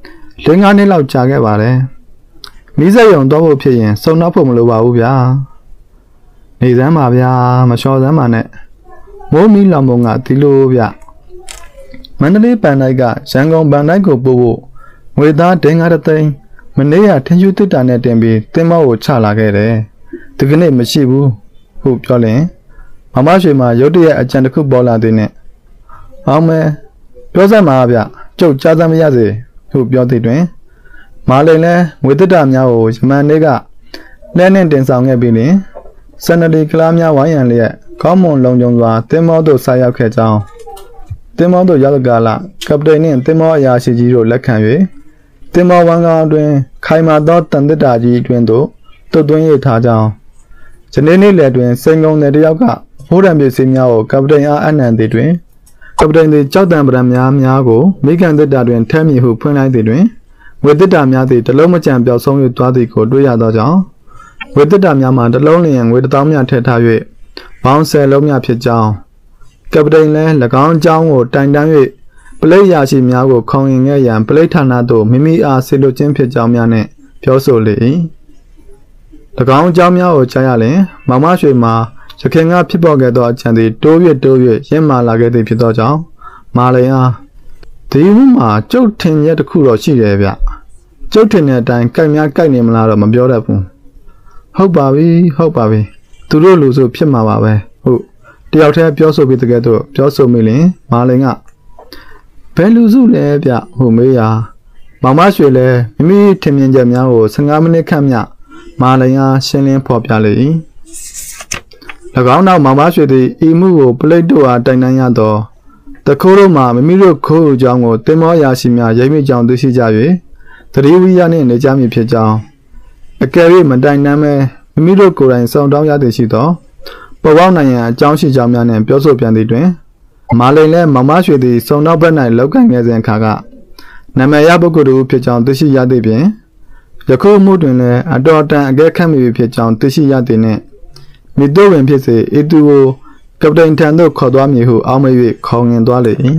5 နှစ်လောက်ကြာခဲ့ပါတယ်မိစက်ရုံတော့ဖို့ဖြစ်ရင်စုံတော့ဖို့မလိုပါဘူးဗျာနေသမ်းပါဗျာမလျှော်သမ်းပါနဲ့မိုးမီလောင်ပုံကဒီလိုဗျမန္တလေးပန်တိုက်ကရန်ကုန်ပန်တိုက်ကိုပို့ဖို့ငွေသားဒင်းကားတစ်သိန်းမနေ့ကထင်းယူတစ်တာနဲ့တင်ပြီးသင်္ဘောကိုချလာခဲ့တယ်ဒီကနေ့မရှိဘူးဟုတ်ပြောရင်မမရွှေမှာရုတ်တရက်အကြံတစ်ခုပေါ်လာတဲ့နဲ့အောင်မဲပြောစမ်းပါဗျကျုပ်ကြားစမ်းမရစေဟုတ်ပြောတဲ့တွင်မာလိန်လဲငွေတစ်တာများကိုယမန်နေ့ကလဲနဲ့တင်ဆောင်ခဲ့ပြီးလင်စန္ဒလီကလားများဝိုင်းရန်လျက်ခေါင်းမွန်လုံးကျုံစွာသင်္ဘောသို့ဆိုက်ရောက်ခဲ့ကြောင်းသင်္ဘောသို့ရောက်ကာလကပတိန်နှင့်သင်္ဘောအရာရှိကြီးတို့လက်ခံ၍သင်္ဘောဝန်ကောင်တွင်ခိုင်မာသောတန်တစ်တာကြီးတွင်သို့သွတ်သွင်းရထားကြောင်းယနေ့နေ့လယ်တွင်စိန်ကုန်းတဲ့တယောက်ကဖိုးတံပစ္စည်းများကိုကပတိန်အားအနံသည်တွင်ကပတိန်သည်ကြောက်တံပရံများကိုမိကန်တစ်တာတွင်ထဲမြည်ဟုဖွင့်လိုက်သည်တွင်ငွေတစ်တာများသည်တလုံးမကြံပျောက်ဆုံး၍သွားသည်ကိုတွေ့ရသောကြောင့်ငွေတစ်တာများမှာတလုံးလျင်ငွေ1000များထည့်ထား၍ဘောင်း10လုံးများဖြစ်ကြောင်းကပတိန်လည်း၎င်းအကြောင်းကိုတိုင်တန်း၍ပလိတ်ရာရှိများကိုခေါင်ရင်ခဲ့ရန်ပလိတ်ဌာနသို့မိမိအားဆေလွတ်ခြင်းဖြစ်ကြောင်းများနှင့်ပြောဆိုလေ၏၎င်းအကြောင်းများကိုကြားရလျင်မောင်မရွှေမှာရခင်ကဖြစ်ပေါ်ခဲ့သောအကြံသည်တိုး၍ရင့်မာလာခဲ့သည်ဖြစ်သောကြောင့်မာလင်အားဒီမှာကျုပ်ထင်ရတစ်ခုတော့ရှိတယ်ဗျကျုပ်ထင်တဲ့အတိုင်းကြိုက်များကြိုက်နေမလားတော့မပြောတတ်ဘူးဟုတ်ပါပြီသူတို့လူဆိုဖြစ်မှာပါပဲဟုတ်တယောက်တည်းပြောဆိုပြီးတကယ်တော့ပြောဆိုမိလင်မာလင်ကဘယ်လူစုလဲဗျဟုတ်မေးရာမောင်မရွှေလဲမိမိထင်မြင်ချက်များကို15မိနစ်ခန့်မြမာလင်အားရှင်းလင်းဖော်ပြလေ၏၎င်းနောက်မောင်မရွှေသည်ဤမှုကိုပလိတ်တို့အားတိုင်တန်းရသောတခိုးတို့မှမိမိတို့ခိုးအကြောင်းကိုတင်မောရာရှိများရိပ်မိကြောင်းသိရှိကြ၍သတိဝိရနှင့်နေကြမည်ဖြစ်ကြောင်းအကယ်၍မတိုင်တန်းမဲမိမိတို့ကိုယ်တိုင်ဆောင်တောင်းရသည်ရှိသောပေါ်ပေါက်နိုင်ရန်အကြောင်းရှိကြောင်းများနှင့်ပြောဆိုပြန်သည်တွင်မာလိန်လည်းမောင်မရွှေသည်စုံနောက်ဘက်၌လောက်ကန်ခဲ့စဉ်အခါကနာမည်ရပုဂ္ဂိုလ်တို့ဖြစ်ကြောင်းသိရှိရသည်ဖြင့်ယခုမှုတွင်လည်းအတော်တန်အကဲခတ်မိဖြစ်ကြောင်းသိရှိရသည်နှင့်မိတို့ဝင်ဖြစ်စေဤသူကိုကပတိန်ထံသို့ခေါ်သွားမည်ဟုအောက်မေ့၍ခေါ်ငင်သွားလေ၏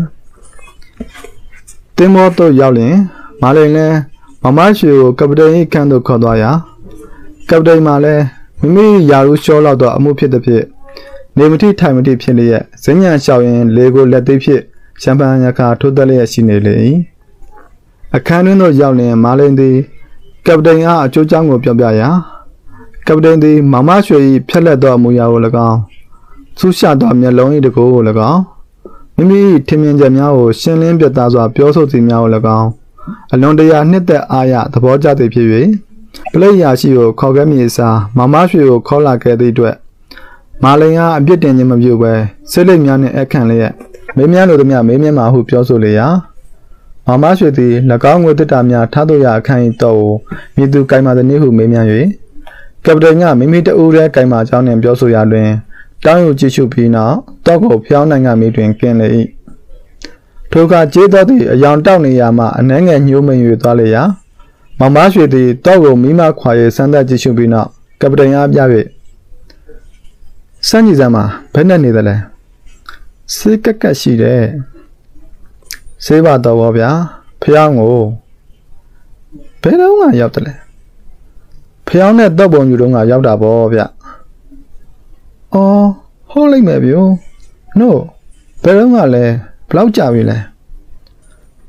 တင်မောသို့ရောက်လျင်မာလိန်လည်းမောင်မရွှေကိုကပတိန်၏ခန်းသို့ခေါ်သွားရာကပတိန်မှလည်းမိမိယာရုလျှောလောက်သောအမှုဖြစ်သည်ဖြင့်နေမတိထိုင်မတိဖြစ်လျက်ဇင်းညံလျှောက်ရင်လေကိုလက်သိဖြင့်ရှမ်းပန်းရခါထိုးသက်လျက်ရှိနေလေ၏အခန်းတွင်သို့ရောက်လျင်မာလိန်သည်ကပတိန်အားအကျိုးကြောင့်ကိုပြောပြရာကပတိန်သည်မောင်မရွှေ၏ဖြက်လက်သောအမူအရာကို၎င်းဆူးရှသောမျက်လုံး၏တကိုယ်ကို၎င်းမိမိထင်မြင်ချက်များကိုရှင်းလင်းပြသစွာပြောဆိုသည်များကို၎င်းအလွန်တရာနှစ်သက်အားရသဘောကျသည်ဖြစ်၍ပလိတ်ရာရှိကိုခေါ်ခဲ့မည်အစားမောင်မရွှေကိုခေါ်လာခဲ့သည့်အတွက်မာလိန်အားအပြစ်တင်ခြင်းမပြုဘဲစိတ်လိမ်များနှင့်အခန့်လျက်မေးမြန်းလိုသည်များမေးမြန်းမှာဟုပြောဆိုလေရာမောင်မရွှေသည်၎င်းငွေတစ်တာများထားသို့ရအခန့်၏တော့မြည်သူကိုင်မာသည်နည်းဟုမေးမြန်း၍ကပတိန်ကမိမိတအူးရဲကိုင်မာကြောင်းနှင့်ပြောဆိုရာတွင်တောင်းယူကြည့်ရှုပြီးနောက်တော့ကိုဖျောင်းနိုင်ငံမိတွင်ကင်းလေ၏ထိုကကျေးတော်သည့်အယောင်တောက်နေရာမှအနှဲငယ်ညှိုးမိန်၍သွားလေရာမောင်မရွှေသည်တော့ကိုမိမခွာ၍စမ်းသပ်ကြည့်ရှုပြီးနောက်ကပတိန်အားပြ၍စမ်းကြည့်စမ်းမှာဘယ်နဲ့နေသလဲစေးကက်ကက်ရှိတယ်စေးပါတော့ဗျာဖျောင်းကိုဘယ်တော့မှရောက်တယ်လဲဖျောင်းနဲ့တော့ပုံယူတော့ကရောက်တာပေါ့ဗျအော်ဟုတ်လိမ့်မယ်ဗျို့နို့ဘယ်တော့မှလဲဘလောက်ကြာပြီလဲ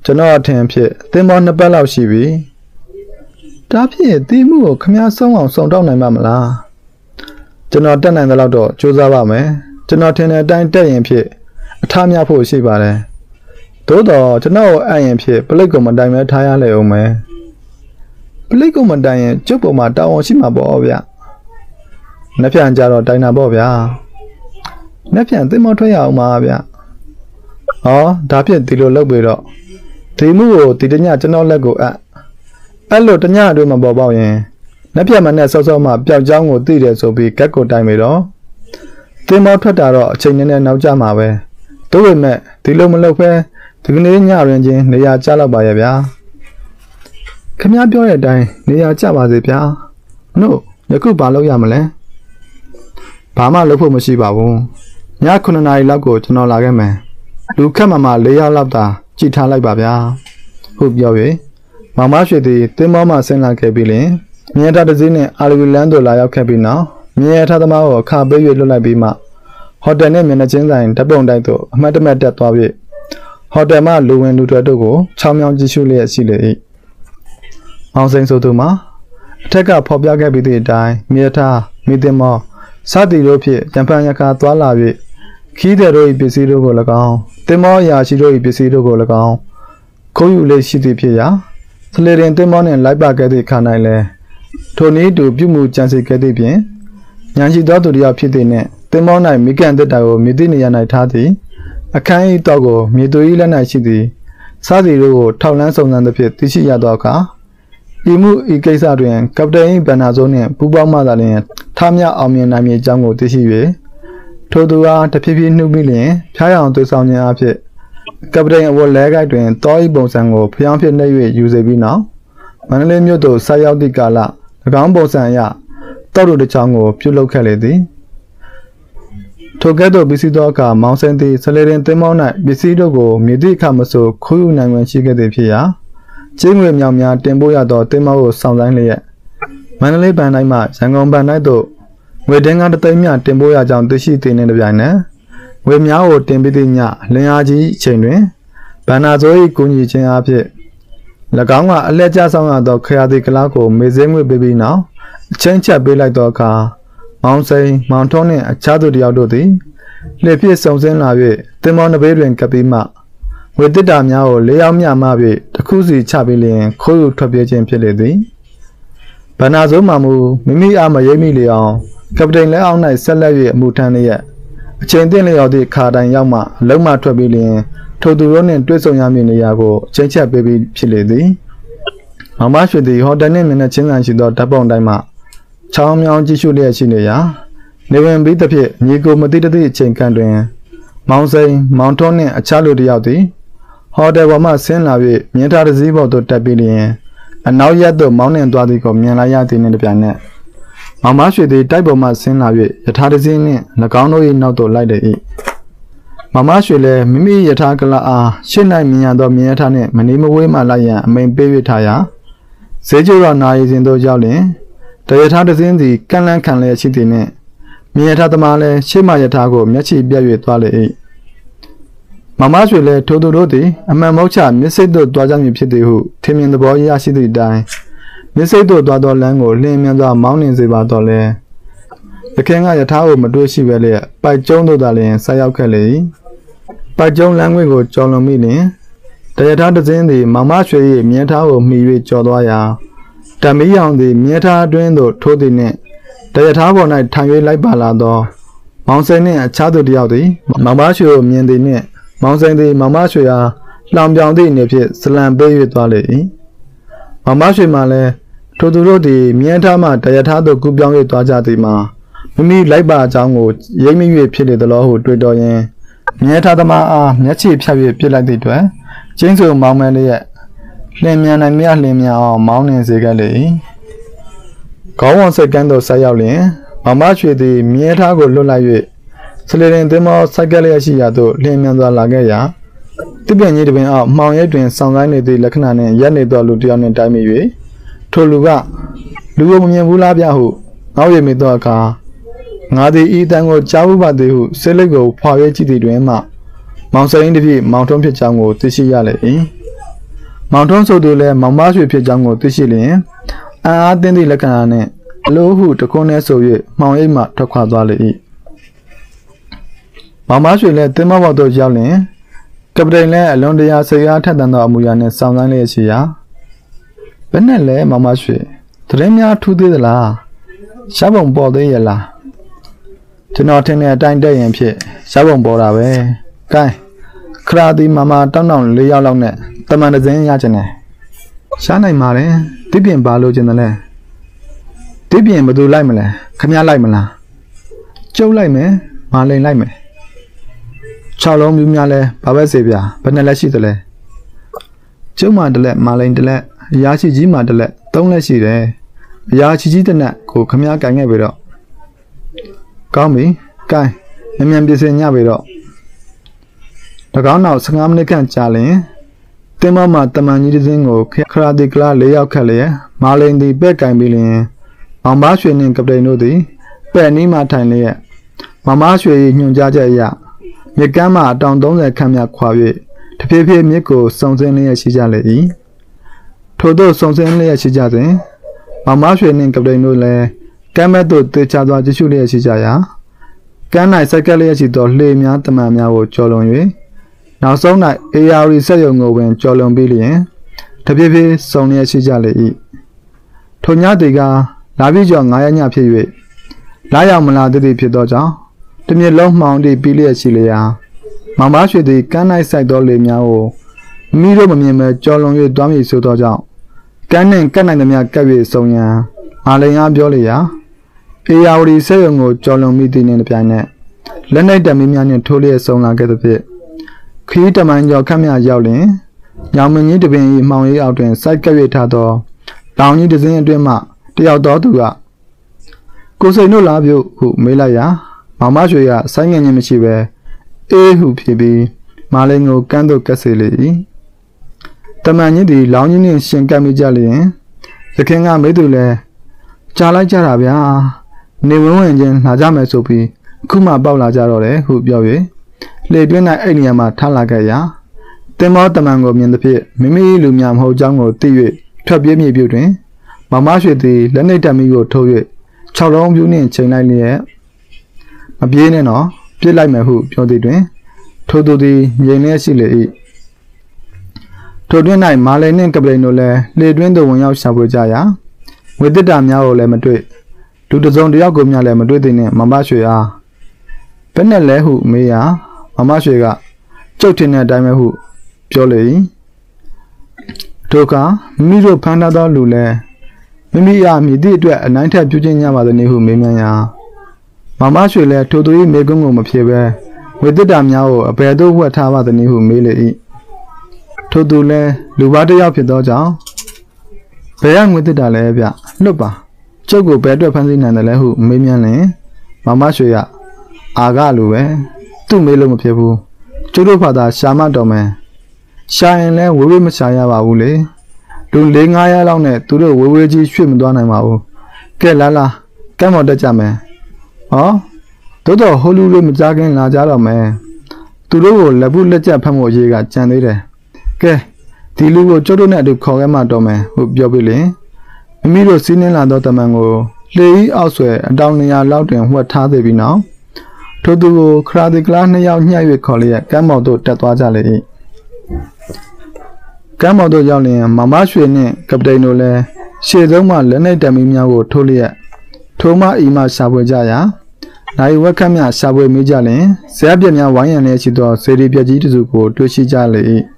ကျွန်တော်အထင်ဖြစ်သင်္ဘော2ပတ်လောက်ရှိပြီဒါဖြင့်တီးမှုကိုခမည်းဆုံးအောင်စုံတောက်နိုင်မှာမလားကျွန်တော်တက်နိုင်တဲ့လောက်တော့စူးစမ်းပါမယ်ကျွန်တော်ထင်တဲ့အတိုင်းတက်ရင်ဖြစ်အထားများဖို့ရှိပါတယ်သို့တော့ကျွန်တော်အပ်ရင်ဖြစ်ပလိတ်ကိုမတိုင်မဲထားရလေအောင်မယ်ပလိတ်ကိုမတိုင်ရင်ကျုပ်ပေါ်မှာတာဝန်ရှိမှာပေါ့ဗျ။နှစ်ပြန်ကြတော့တိုင်တာပေါ့ဗျာ။နှစ်ပြန်သင်္ဘောထွက်ရအောင်ပါဗျ။ဟောဒါဖြင့်ဒီလိုလုပ်ပြီးတော့ဒီမှုကိုဒီတညကျွန်တော်လက်ကိုအဲ့လိုတညအတွင်းမှာပေါ်ပေါက်ရင်နှစ်ပြန်မနဲ့စောစောမှပျောက်ချောင်းကိုသိတယ်ဆိုပြီးကက်ကိုတိုင်ပြီးတော့သင်္ဘောထွက်တာတော့အချိန်နဲ့နောက်ကျမှာပဲ။တို့ပေမဲ့ဒီလိုမလုပ်ဘဲဒီကနေ့ညရင်ချင်းနေရာကျလောက်ပါရဲ့ဗျာ။ခင်ဗျားပြောတဲ့အတိုင်းနေရာကျပါစေဗျာ။နို့ယခုဘာလုပ်ရမလဲ။ဘာမှလုပ်ဖို့မရှိပါဘူး။ည9 နာရီလောက်ကိုကျွန်တော်လာခဲ့မယ်။လူခက်မှ4ယောက်လောက်သာကြည်ထားလိုက်ပါဗျာ။ဟုတ်ပြော၍မောင်မရှိသည်တင်းမောမှဆင်းလာခဲ့ပြီးလင်မြဲထားတစ်စီးနဲ့အာလီလန်တို့လာရောက်ခဲ့ပြီးနောက်မြဲထားသမားကိုအခါပေး၍လွတ်လိုက်ပြီးမှဟိုတယ်နဲ့မျက်နှာချင်းဆိုင်ဓာတ်ပုံတိုက်သို့အမှတ်တမဲ့တက်သွားပြီးဟိုတယ်မှလူဝင်လူထွက်တို့ကိုချောင်းမြောင်းကြည့်ရှုလျက်ရှိလေ၏မောင်စိန်ဆိုသူမှာအထက်ကဖော်ပြခဲ့ပြီးသည့်အတိုင်းမြဲထားမိသင်မောစသည်တို့ဖြင့်ရံဖန်ရခါသွားလာ၍ခီးတဲ့တို့၏ပစ္စည်းတို့ကို၎င်းတင်မောရာရှိတို့၏ပစ္စည်းတို့ကို၎င်းခိုးယူလေရှိသည့်ဖြစ်ရာစလေရင်တင်မောနှင့်လိုက်ပါခဲ့သည့်ခါ၌လည်းထိုနည်းတူပြုမှုကြံစီခဲ့သည့်ဖြင့်ညာရှိသောသူတယောက်ဖြစ်သည့်နှင့်တင်မော၌မိကန်တက်တာကိုမြည်သည့်နေရာ၌ထားသည်အခန်း၏တော့ကိုမြေသူ၏လက်၌ရှိသည်စသည်တို့ကိုထောက်လန်းစုံစမ်းသဖြင့်သိရှိရသောအခါဤမှုဤကိစ္စတွင်ကပတိန်ဘန်နာဇိုးနှင့်ပူးပေါင်းမှသာလျှင်ထားမြအောင်မြင်နိုင်မည်အကြောင်းကိုသိရှိ၍ထိုသူအားတဖြည်းဖြည်းနှုတ်ပြီးလျှင်ဖျားရအောင်သွေးဆောင်ခြင်းအဖြစ်ကပတိန်အဝတ်လဲကိုက်တွင်တောဤပုံစံကိုဖျောင်းဖြစ်နှိပ်၍ယူစေပြီးနောက်မန္တလေးမြို့သို့ဆက်ရောက်သည့်ကာလ၎င်းပုံစံအရတောက်တို့တစ်ချောင်းကိုပြုလုပ်ခဲ့လေသည်ထိုကဲ့သို့ပစ္စည်းသောအခါမောင်စင်သည်ဆလေရင်တင်မောင်း၌ပစ္စည်းတို့ကိုမြည်သည့်အခါမဆိုခိုးယူနိုင်ဝင်ရှိခဲ့သည်ဖြစ်ရာကျင်းငွေမြောင်များတင်ပို့ရသောတင်မောင်းကိုဆောင်ဆိုင်လျက်မန္တလေးဘဏ်တိုင်းမှရန်ကုန်ဘဏ်တိုင်းသို့ငွေတင်းကားတစ်သိန်းမြတင်ပို့ရကြောင်းသိရှိသည်နှင့်တပြိုင်နက်ငွေများကိုတင်ပေးသည့်ညလင်အားကြီးအချိန်တွင်ဘဏ္ဍာစိုး၏ကူညီခြင်းအဖြစ်၎င်းကအလက်ကျဆောင်ရသောခရာသည့်ကလားကိုမေစင်းငွေပေးပြီးနောက်အချင်းချက်ပေးလိုက်သောအခါမောင်စိန်မောင်ထုံးနှင့်အခြားသူတယောက်တို့သည်လှည့်ပြည့်စုံစင်းလာ၍တင်မောင်းတစ်ဘေးတွင်ကပ်ပြီးမှငွေတစ်တာများကို၄ယောက်မျှမှ၍တစ်ခုစီချပြီးလျင်ခိုးယူထွက်ပြေးခြင်းဖြစ်လေသည်ဘဏ္ဍာစိုးမှမူမိမိအားမရိပ်မိလေအောင်ကပတိန်လက်အောက်၌ဆက်လက်၍အမှုထမ်းလျက်အချိန်သိလျော်သည့်ခါတိုင်ရောက်မှအလုံးမထွက်ပြီးလျင်ထိုသူတို့နှင့်တွေ့ဆုံရမည့်နေရာကိုအချိန်ချက်ပေးပြီးဖြစ်လေသည်မောင်မရှိသည်ဟိုတယ်နှင့်မျက်နှာချင်းဆိုင်ရှိသောဓာတ်ပုံတိုင်းမှချောင်းမြောင်းကြည့်ရှုလျက်ရှိနေရာနေဝင်ပြီးသဖြင့်ညီကိုမသိသည့်အချိန်ခန့်တွင်မောင်စိန်မောင်ထုံးနှင့်အခြားလူတစ်ယောက်သည်ဟိုတယ်ပေါ်မှဆင်းလာ၍မြင်းထားတစ်စီးပေါ်သို့တက်ပြီးလျင်အနောက်ရက်သို့မောင်းနှင်သွားသည်ကိုမြင်လိုက်ရသည်နှင့်တပြိုင်နက်မောင်မရှိသည်တိုက်ပေါ်မှဆင်းလာ၍ယထာတစ်စီးနှင့်၎င်းတို့၏နောက်သို့လိုက်လေ၏မောင်မရှိလည်းမိမိယထာကလအားရှင်းနိုင်မြင်ရသောမြင်ရထားနှင့်မနေမဝေးမှလိုက်ရန်အမိန်ပေး၍ထားရာဈေးကျတော်နာရီစဉ်သို့ရောက်လျင်တရထားတစ်စင်းစီကန့်လန့်ခံလျက်ရှိသည်နှင့်မြင်ရထားသမားလည်းရှေ့မှယထာကိုမျက်ခြေပြတ်၍သွားလေ၏မမရွှေလည်းထိုသူတို့သည်အမှန်မဟုတ်ချမျက်စိသို့သွားကြမည်ဖြစ်သည်ဟုထင်မြင်သဘောရရှိသည့်အတိုင်းမျက်စိသို့သွားသောလမ်းကိုလျင်မြန်စွာမောင်းနှင်စေပါတော့လဲသခင်ကယထာကိုမတွေ့ရှိပဲလျက်ပိုက်ကျုံးသို့သာလျင်ဆက်ရောက်ခဲ့လေ၏ပိုက်ကျုံးလမ်းခွင့်ကိုကျော်လွန်မိလျင်တရထားတစ်စင်းသည်မမရွှေ၏မြင်းထားကိုမှီ၍ကျော်သွားရာဓမီရောင်သည်မြင်းထားအတွင်းသို့ထိုးသည်နှင့်တရထားပေါ်၌ထိုင်၍လိုက်ပါလာသောမောင်စိန်နှင့်အခြားသူတစ်ယောက်သည်မမရွှေကိုမြင်သည်နှင့်မောင်စိန်သည်မမရွှေအားလောင်ပြောင်သည့်အနေဖြင့်ဇလံပေး၍သွားလေ၏မမရွှေမှလည်းထိုသူတို့သည်မြင်းထားမှတရထားသို့ကူးပြောင်း၍သွားကြသည်မှာမိမိလိုက်ပါအကြောင်းကိုရိပ်မိ၍ဖြစ်လေသလိုဟုတွေ့တော်ရင်မြင်းထားသမားအားမျက်ခြေဖြတ်၍ပြစ်လိုက်သည့်အတွက်ကျင်းစုံမောင်းမဲလျက်လျင်မြန်နိုင်မြလျင်မြန်အောင်မောင်းနှင်စေခဲ့လေ၏ခေါင်းဝံစိတ်ကန်းသို့ဆက်ရောက်လျင်မမရွှေသည်မြင်းထားကိုလွတ်လိုက်၍စလေရင်သင်္ဘောစိုက်ကလျက်ရှိရာသို့လျင်မြန်စွာလာခဲ့ရာတစ်ပြန်ကြီးတစ်ပင်အောက်မှောင်ရဲတွင်ဆောင်းဆိုင်နေသည့်လက္ခဏာနှင့်ရက်နေသောလူတစ်ယောက်နှင့်တိုက်မိ၍ထိုလူကလူကိုမမြင်ဘူးလားဗျဟုငေါ့ရမိသောအခါငါသည်ဤတန်ကိုကြားဘူးပါသည်ဟုစိတ်လိပ်ကိုဖွာ၍ကြည့်သည်တွင်မှမောင်စိန်တပြည့်မောင်ထုံးဖြစ်ကြောင်းကိုသိရှိရလေ၏မောင်ထုံးဆိုသူလည်းမောင်မရွှေဖြစ်ကြောင်းကိုသိရှိလျင်အားတင်းသည့်လက္ခဏာနှင့်အလိုဟုတခွန်းနဲ့ဆို၍မှောင်အိမ်မှထွက်ခွာသွားလေ၏မောင်မရွှေလည်းသင်္ဘောပေါ်သို့ရောက်လျင်ကပတိန်လည်းအလွန်တရာစိတ်အားထက်သန်သောအမူအရာနှင့်စောင့်ဆိုင်းလျက်ရှိရာဘယ်နဲ့လဲမောင်မရွှေသတင်းများထူးသေးသလားရှားပုံပေါ်သေးရဲ့လားကျွန်တော်ထင်တဲ့အတိုင်းတက်ရင်ဖြစ်ရှားပုံပေါ်တာပဲကဲခရာဒီမမတောင်းတောင်း၄ယောက်လောက်နဲ့တမန်တစင်းရချင်တယ်ရှားနိုင်ပါတယ်တိပြင်ပါလို့ချင်တယ်လဲတိပြင်ဘယ်သူလိုက်မလဲခမရလိုက်မလားကျုပ်လိုက်မယ်မာလိန်လိုက်မယ်6လုံးမျိုးများလဲဘာပဲစေပြဘယ်နဲ့လက်ရှိသလဲကျုပ်မှတလက်မာလိန်တလက်အရာရှိကြီးမှတလက်3လက်ရှိတယ်အရာရှိကြီးတဲ့နက်ကိုခမရကင်ခဲ့ပြီတော့ကောင်းပြီကဲမြန်ပြင်ဆင်ညပြီတော့၎င်းနောက်15မိနစ်ခန့်ကြာလျင်တင်မမတမန်ကြီးတစ်စင်းကိုခရာတီကလာ၄ယောက်ခက်လျက်မာလိန်သည်ပဲ့ကင်ပြီးလျင်မောင်မရွှေနှင့်ကပတိန်တို့သည်ပဲ့နီးမှထိုင်လျက်မောင်မရွှေ၏ညွှန်ကြားချက်အရမြစ်ကမ်းမှအတောင်30ခန့်မြခွာ၍တဖြည်းဖြည်းမြစ်ကိုစုံစင်းလျက်ရှိကြလေ၏ထို့သောစုံစင်းလျက်ရှိကြစဉ်မောင်မရွှေနှင့်ကပတိန်တို့လည်းကမ်းမဲ့သို့တေချာစွာကြည့်ရှုလျက်ရှိကြရာကမ်း၌စိုက်ကက်လျက်ရှိသောလှေများတမန်များကိုကျော်လွန်၍နောက်ဆုံး၌အေယာရီဆက်ယုံကိုပင်ကျော်လွန်ပြီးလျင်တဖြည်းဖြည်းစုံလျက်ရှိကြလေ၏ထိုညသည်ကလာပြီးကျော်9ရက်ညဖြစ်၍လာရောက်မလာသည့်ဖြစ်သောကြောင့်တမြစ်လုံးမှောင်သည့်ပြီးလျက်ရှိလျာမောင်မရွှေသည်ကမ်း၌စိုက်သောလေများကိုမိတို့မမြင်မဲ့ကျော်လွန်၍တွားမိဆိုသောကြောင့်ကမ်းနှင့်ကပ်နိုင်သမျှကပ်၍စုံရန်မာလိန်အားပြောလျာအေယာရီဆက်ယုံကိုကျော်လွန်မိသည်နှင့်တပြိုင်နက်လက်နှိပ်တံမီးများနှင့်ထိုးလျက်ဆုံလာခဲ့သဖြင့်ခီးတမန်ကျော်ခန့်မြရောက်လျင်ညောင်မင်းကြီးတပင်၏မှောင်ရိပ်အောက်တွင်စိုက်ကပ်၍ထားသောတောင်ကြီးတစ်စင်းအတွင်းမှတယောက်သောသူကကိုစိန်တို့လားပြုဟုမေးလိုက်ရာမောင်မရွှေကဆိုင်းငံ့ခြင်းမရှိဘဲအေးဟုဖြစ်ပြီးမာလိန်ကိုကမ်းသို့ကပ်စေလေ၏တမန်ကြီးသည်လောင်းကြီးနှင့်ရှင်ကပ်မိကြလျင်ရခင်ကမေးသူလည်းကြားလိုက်ကြတာဗျာနေဝင်းဝင်ချင်းလာကြမယ်ဆိုပြီးအခုမှပေါက်လာကြတော့တယ်ဟုပြော၍လေတွင်း၌အဲ့နေရာမှာထားလာခဲ့ရာတင်မောတမန်ကိုမြင်သဖြင့်မိမိလူများမဟုတ်ကြောင်းကိုသိ၍ထွက်ပြေးမြေပြုတ်တွင်မောင်မရွှေသည်လက်နှိပ်တံမီးကိုထိုး၍6လုံးပြူးနှင့်ချိန်လိုက်လျက်မပြေးနဲ့တော့ပြစ်လိုက်မယ်ဟုပြောသည်တွင်ထိုသူသည်ငြိမ်လျက်ရှိလေ၏ထိုတွင်၌မာလိန်နှင့်ကပလိန်တို့လည်းလေတွင်းသို့ဝင်ရောက်ရှာဖွေကြရာငွေတစ်တာများကိုလည်းမတွေ့လူတစ်စုံတစ်ယောက်ကိုမျှလည်းမတွေ့သည်နှင့်မောင်မရွှေအားဘယ်နဲ့လဲဟုမေးရာမောင်မရွှေကကျုပ်ထင်တဲ့အတိုင်းပဲဟုပြောလေ၏ထိုအခါမိမိတို့ဖမ်းထားသောလူလည်းမိမိအားမြည်သည့်အတွက်အနိုင်ထက်ပြုခြင်းညပါသည်နည်းဟုမေးမြန်းရာမောင်မရွှေလည်းထိုသူ၏မေကွန်းကိုမဖြေဘဲငွေတစ်တာများကိုအဘယ်သို့ဝှက်ထားပါသည်နည်းဟုမေးလေ၏ထိုသူလည်းလူပါတစ်ယောက်ဖြစ်သောကြောင့်ဘယ်ရငွေတစ်တာလဲဗျလွတ်ပါကျုပ်ကိုဘယ်အတွက်ဖမ်းဆီးနိုင်တယ်လဲဟုမေးမြန်းလျင်မောင်မရွှေကအာကလိုပဲသူ့မေးလို့မဖြစ်ဘူးကျုပ်တို့ဘာသာရှာမတော်မယ်ရှာရင်လဲဝေးဝေးမရှာရပါဘူးလေလူ4-5ရက်လောက်နဲ့သူတို့ဝေးဝေးကြီးရွှေ့မသွားနိုင်ပါဘူးကဲလာလာကမ်းမော်တက်ကြမယ်ဟောတို့တော့ဟိုလူတွေမကြခင်လာကြတော့မယ်သူတို့ကိုလက်ပုလက်ကျပ်ဖတ်ဖို့အရေးကကြံသေးတယ်ကဲဒီလူကိုကျုပ်တို့နဲ့အတူခေါ်ခဲ့မှတော့မယ်ဟုပြောပြီးလင်မိမိတို့စီးနှင်းလာသောတမန်ကိုလှေကြီးအောက်ဆွဲအတောင်200လောက်တွင်ဝှက်ထားသေးပြီးနောက်ထိုသူကိုခရာဒီကလာ2ယောက်ညှက်၍ခေါ်လျက်ကမ်းမော်သို့တက်သွားကြလေ၏ကမ်းမော်သို့ရောက်လျင်မောင်မရွှေနှင့်ကပတိန်တို့လည်းရှေ့ဆုံးမှလက်နှိပ်တံမီးများကိုထိုးလျက်ထိုးမှအီမှရှာဖွေကြရာနိုင်ဝက်ခတ်များရှာဖွေမိကြလျင်ဇက်ပြက်များဝိုင်းရံလျက်ရှိသောစေရီပြက်ကြီးတစ်စုကိုတွေ့ရှိကြလေ၏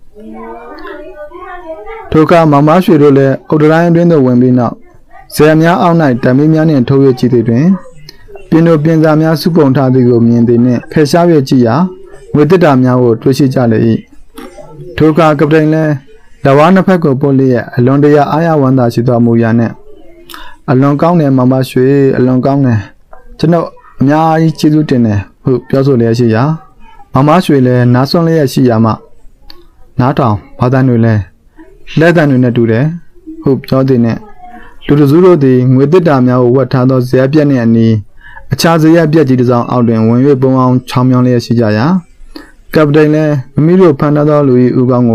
ထိုအခါမောင်မရွှေတို့လည်းအုတ်တရိုင်းအတွင်းသို့ဝင်ပြီးနောက်ဇက်များအောက်၌တံမီးများနှင့်ထိုး၍ကြည့်သည်တွင်ပြင်းတို့ပြင်စာများစုပုံထားသည်ကိုမြင်သည်နှင့်ဖယ်ရှား၍ကြည့်ရာငွေတစ်တာများကိုတွေ့ရှိကြလေ၏ထိုအခါကပတိန်လည်းလက်ဝါးနှစ်ဖက်ကိုပုတ်လျက်အလွန်တရာအားရဝမ်းသာရှိသောမူရာနှင့်အလွန်ကောင်းတယ်မောင်မရွှေအလွန်ကောင်းတယ်ကျွန်တော်အများကြီးကျေးဇူးတင်တယ်ဟုပြောဆိုလျက်ရှိရာမောင်မရွှေလည်းနားဆွလျက်ရှိရာမှနားထောင်ဘာသာတွေလည်းလက်တံတွေနဲ့တူတယ်ဟုပြောသည်နှင့်လူတစုတို့သည်ငွေတစ်တာများကိုဝတ်ထားသောဇက်ပြက်နှင့်အနီးအခြားဇရက်ပြက်ကြီးတစ်စောင်းအောက်တွင်ဝင်၍ပုံအောင်ချောင်းမြောင်းလျက်ရှိကြရာကပတိန်လည်းမိမိတို့ဖန်ထားသောလူ၏ဥကောင်းကို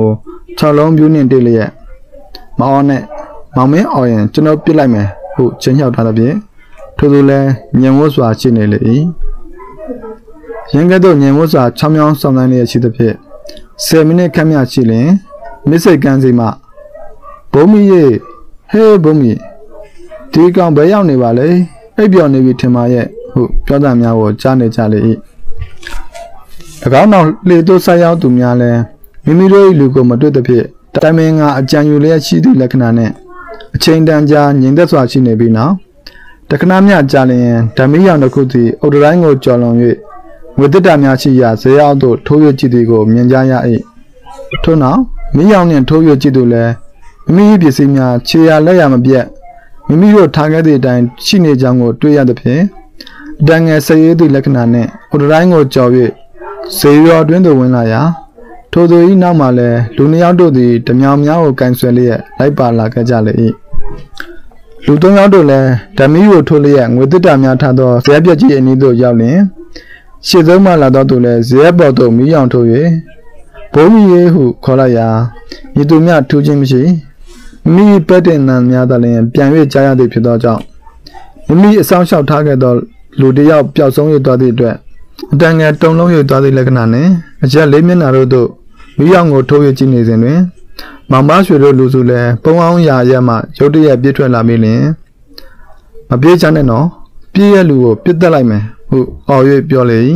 6လုံးပြူးနှင့်တေးလျက်မောင်နဲ့မောင်မင်းအောင်ရင်ကျွန်တော်ပြစ်လိုက်မယ်ဟုချင်းချောက်ထားတဲ့ဖြင့်ထို့သူလည်းညင်ဝတ်စွာရှိနေလေ၏ရင်းကဲ့သို့ညင်ဝတ်စွာ6မြောင်းဆောင်တိုင်းလျက်ရှိသဖြင့်10မိနစ်ခန့်မျှရှိလျင်မစ်စိတ်ကန်းစီမှဘုံမီရေဟေးဘုံမီဒီကောင်ဘယ်ရောက်နေပါလဲအိပ်ပျော်နေပြီထင်ပါရဲ့ဟုပြောတာများကိုကြားနေကြလေ၏၎င်းနောက်လေတို့ဆက်ရောက်သူများလည်းမိမိတို့၏လူကိုမတွေ့သဖြင့်တိုင်မင်ကအကြံယူလျက်ရှိသည့်လက္ခဏာနှင့်အချိန်တန်ကြာငြိမ်သက်စွာရှိနေပြီးနောက်တခဏမျှကြာလျင်ဓမီရောင်တစ်ခုသည်အုတ်တိုင်းကိုကျော်လွန်၍ငွေတက်တာများရှိရာဇေယောက်သို့ထိုး၍ကြည့်သည်ကိုမြင်ကြရ၏ထို့နောက်မီးရောင်နှင့်ထိုး၍ကြည့်သူလည်းမိမိပစ္စည်းများခြေရာလက်ရာမပြတ်မိမိတို့ထားခဲ့သည့်အတိုင်းရှိနေကြောင်းကိုတွေ့ရသဖြင့်တန်ငယ်ဆရေးသည့်လက္ခဏာနှင့်အုတ်တိုင်းကိုကျော်၍ဇေယောတွင်သို့ဝင်လာရာထိုသူ၏နောက်မှလည်းလူနှစ်ယောက်တို့သည်ဓမြောင်များကိုကန်ဆွဲလျက်လိုက်ပါလာခဲ့ကြလေ၏လူသုံးယောက်တို့လည်းဓမီကိုထိုးလျက်ငွေတက်တာများထားသောဇေယျပြက်ကြီးအနီးသို့ရောက်လျင်ရှေ့ဆုံးမှလာသောသူလည်းဇေယျပေါ်သို့မီးရောင်ထိုး၍ဘုံမီရေဟုခေါ်လိုက်ရာဤသူများထူးခြင်းမရှိမိမိပက်တင်နံများသာလျှင်ပြန်၍ကြားရသည်ဖြစ်သောကြောင့်မိမိအဆောင်လျှောက်ထားခဲ့သောလူတစ်ယောက်ပျောက်ဆုံး၍သွားသည့်အတွက်အတန်ငယ်တုံလုံး၍သွားသည့်လက္ခဏာနှင့်အရက်လေးမျက်နှာတို့သို့မီးရောင်ကိုထိုး၍ကြည့်နေစဉ်တွင်မောင်မရွှေတို့လူစုလည်းပုံအောင်ရာရက်မှရုတ်တရက်ပြည့်ထွက်လာပြီးလျှင်မပြေးချနဲ့နော်ပြေးရလူကိုပြစ်တက်လိုက်မယ်ဟုအော်၍ပြောလေ၏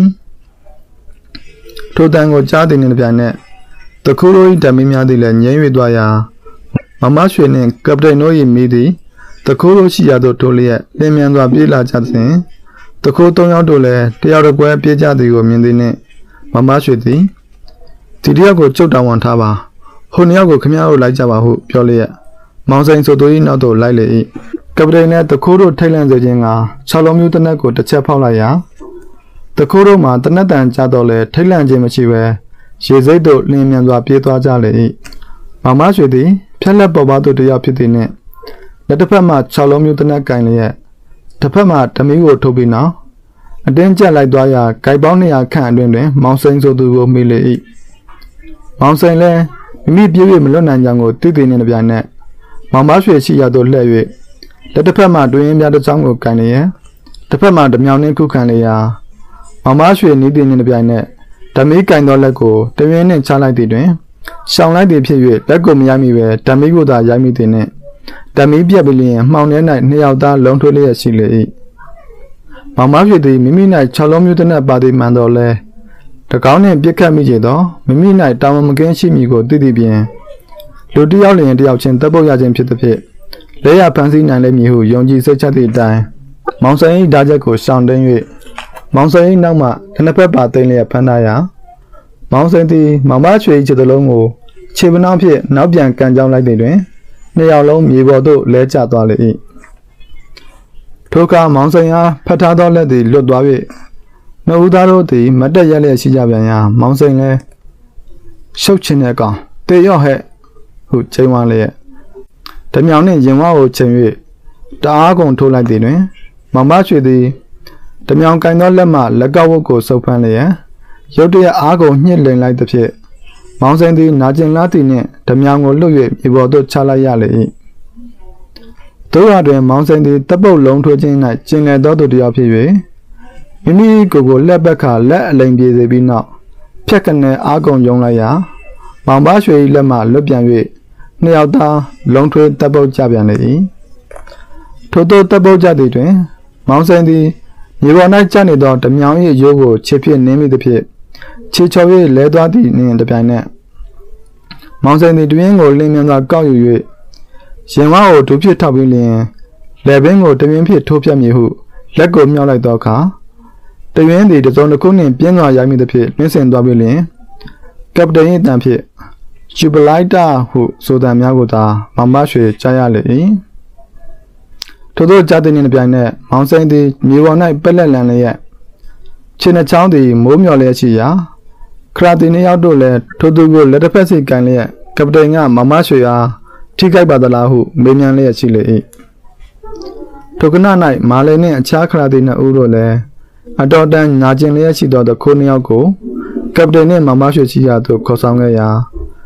ထိုတန်ကိုကြားသည်နှင့်ပြိုင်နက်တခုတို့၏ဓမီများသည်လည်းငြိမ်း၍သွားရာမောင်မရွှေနှင့်ကပတိန်တို့၏မိသည်တခုတို့ရှိရာသို့ထိုးလျက်လင်းမြန်စွာပြေးလာကြစဉ်တခုသုံးယောက်တို့လည်းတယောက်တစ်ကွဲပြေးကြသည်ကိုမြင်သည်နှင့်မောင်မရွှေသည်ဒီတယောက်ကိုကျုပ်တောင်းဝန်ထားပါဟိုနှစ်ယောက်ကိုခမည်းတော်လိုက်ကြပါဟုပြောလျက်မောင်စိန်ဆိုသူ၏နောက်သို့လိုက်လေ၏ကပတိန်နှင့်တခိုးတို့ထိတ်လန့်စေခြင်းက6လုံးမျိုးတနက်ကိုတစ်ချက်ဖောက်လိုက်ရာတခိုးတို့မှာတနက်တန်ကြတော့လဲထိတ်လန့်ခြင်းမရှိဘဲရေစိတ်တို့လင်းမြန်စွာပြေးသွားကြလေ၏မောင်မရွှေသည်ဖြက်လက်ပေါ်ပါသူတယောက်ဖြစ်သည်နှင့်လက်တစ်ဖက်မှ6လုံးမျိုးတနက်ကင်လျက်တစ်ဖက်မှဓမီကိုထုတ်ပြီးနောက်အတင်းကျပ်လိုက်သွားရာဂိုက်ပေါင်း200ခန့်အတွင်းတွင်မောင်စိန်ဆိုသူကိုမိလေ၏မောင်စိန်လည်းမိမိပြေး၍မလွတ်နိုင်ကြောင်းကိုသိသိနှင့်တပြိုင်နက်မောင်မရွှေရှိရာသို့လှည့်၍လက်တစ်ဖက်မှတွင်ရင်ပြတစ်ချောင်းကိုကန်လျက်တစ်ဖက်မှဓမြောင်နှင့်ခုခံလျာမောင်မရွှေနီးသည်နှင့်တပြိုင်နက်ဓမီကန်သောလက်ကိုတရွင်းနှင့်ချလိုက်သည်တွင်ရှောင်လိုက်သည်ဖြစ်၍လက်ကိုမရိုက်မိပဲဓမီကိုသာရိုက်မိသည်နှင့်ဓမီပြက်ပြီးလျင်မှောင်ထဲ၌နှစ်ယောက်သားလုံးထွေးလျက်ရှိလေ၏မောင်မရွှေသည်မိမိ၌6လုံးမျိုးတနက်ပါသည်မှန်တော်လဲတကောင်းနှင့်ပြစ်ခတ်မိကြသောမိမိ၌တာဝန်မကင်းရှိမည်ကိုသိသည်ဖြင့်လူတစ်ယောက်လျင်တစ်ယောက်ချင်းတပ်ပုတ်ရခြင်းဖြစ်သည်ဖြင့်လဲရဖန်ဆီးနိုင်လိမ့်မည်ဟုယုံကြည်စိတ်ချသည့်အတိုင်းမောင်စိန်၏ဓာချက်ကိုရှောင်တင်း၍မောင်စိန်၏နောက်မှတစ်ဖက်ပါသိမ်းလျက်ဖမ်းထားရာမောင်စိန်သည်မောင်မရွှေ၏ခြေသလုံးကိုခြေပနှောင်းဖြင့်နောက်ပြန်ကန်ကြောင်းလိုက်သည်တွင်နှစ်ယောက်လုံးမြေပေါ်သို့လဲကျသွားလေ၏ထိုအခါမောင်စိန်အားဖတ်ထားသောလက်သည်လွတ်သွား၍နှစ်ဦးသားတို့သည်မတ်တက်ရက်လျက်ရှိကြပြန်ရာမောင်စိန်လည်းရှုပ်ချင်တဲ့ကောင်တေရော့ဟဲ့ဟုချိန်ဝါလျက်ဓမြောင်နှင့်ရင်ဝါကိုချိန်၍တအားကုန်ထိုးလိုက်သည်တွင်မောင်မရွှေသည်ဓမြောင်ကင်သောလက်မှလက်ကောက်ဝတ်ကိုစုပ်ဖမ်းလျက်ရုတ်တရက်အားကုန်ညှစ်လိမ်လိုက်သဖြင့်မောင်စိန်သည်နာကျင်လားသည်နှင့်ဓမြောင်ကိုလွတ်၍မြေပေါ်သို့ချလိုက်ရလေ၏တို့ရတွင်မောင်စိန်သည်တပ်ပုတ်လုံးထိုးခြင်း၌ကျင်လည်သောသူတစ်ယောက်ဖြစ်၍မိမိကိုလက်ဘက်ခါလက်အလိမ်ပြေစေပြီးနောက်ဖြက်ကနေအားကုန်ယုံလိုက်ရာမောင်မရွှေ၏လက်မှလွတ်ပြန်၍နှစ်ယောက်သားလုံးထွေးတပ်ပုတ်ကြပြန်လေ၏ထို့သောတပ်ပုတ်ကြသည်တွင်မောင်စိန်သည်မြေပေါ်၌ကျနေသောဓမြောင်၏ရိုးကိုခြေဖြင့်နင်းမိသည်ဖြင့်ခြေချော်၍လဲသွားသည်နှင့်တပြိုင်နက်မောင်စိန်သည်တွင်ကိုလင်းမြန်စွာကောက်ယူ၍ရင်ဝါကိုဒူးဖြစ်ထောက်ပြီးလျင်လက်ပင်ကိုတပြင်းဖြစ်ထိုးပြတ်မည်ဟုလက်ကိုမြောက်လိုက်သောအခါတရွင်းသည်တစုံတစ်ခုနှင့်ပြင်းစွာရိုက်မိသဖြင့်နှင်းဆင်သွားပြီးလျင်ကပတိန်၏တန်ဖြင့်ယူပလိုက်တာဟုဆိုသံများကိုသာမောင်မရွှေကြားရလေ၏ထို့သောကြားတဲ့နှင့်ပြိုင်နက်မောင်စိန်သည်မြေပေါ်၌ပက်လက်လန်လျက်ခြေနှချောင်းသည်မိုးမျော်လျက်ရှိရာခရာတီနှစ်ယောက်တို့လည်းထိုသူကိုလက်တစ်ဖက်စီကန်လျက်ကပတိန်ကမောင်မရွှေအားထိခိုက်ပါသလားဟုမေးမြန်းလျက်ရှိလေ၏ထိုကန၌မာလီနှင့်အခြားခရာတီနှစ်ဦးတို့လည်းအတော်တန်ညာကျင်လျက်ရှိသောတခိုးနှစ်ယောက်ကိုကပတိန်နှင့်မောင်မရွှေရှိရာသို့ခေါ်ဆောင်ခဲ့ရာက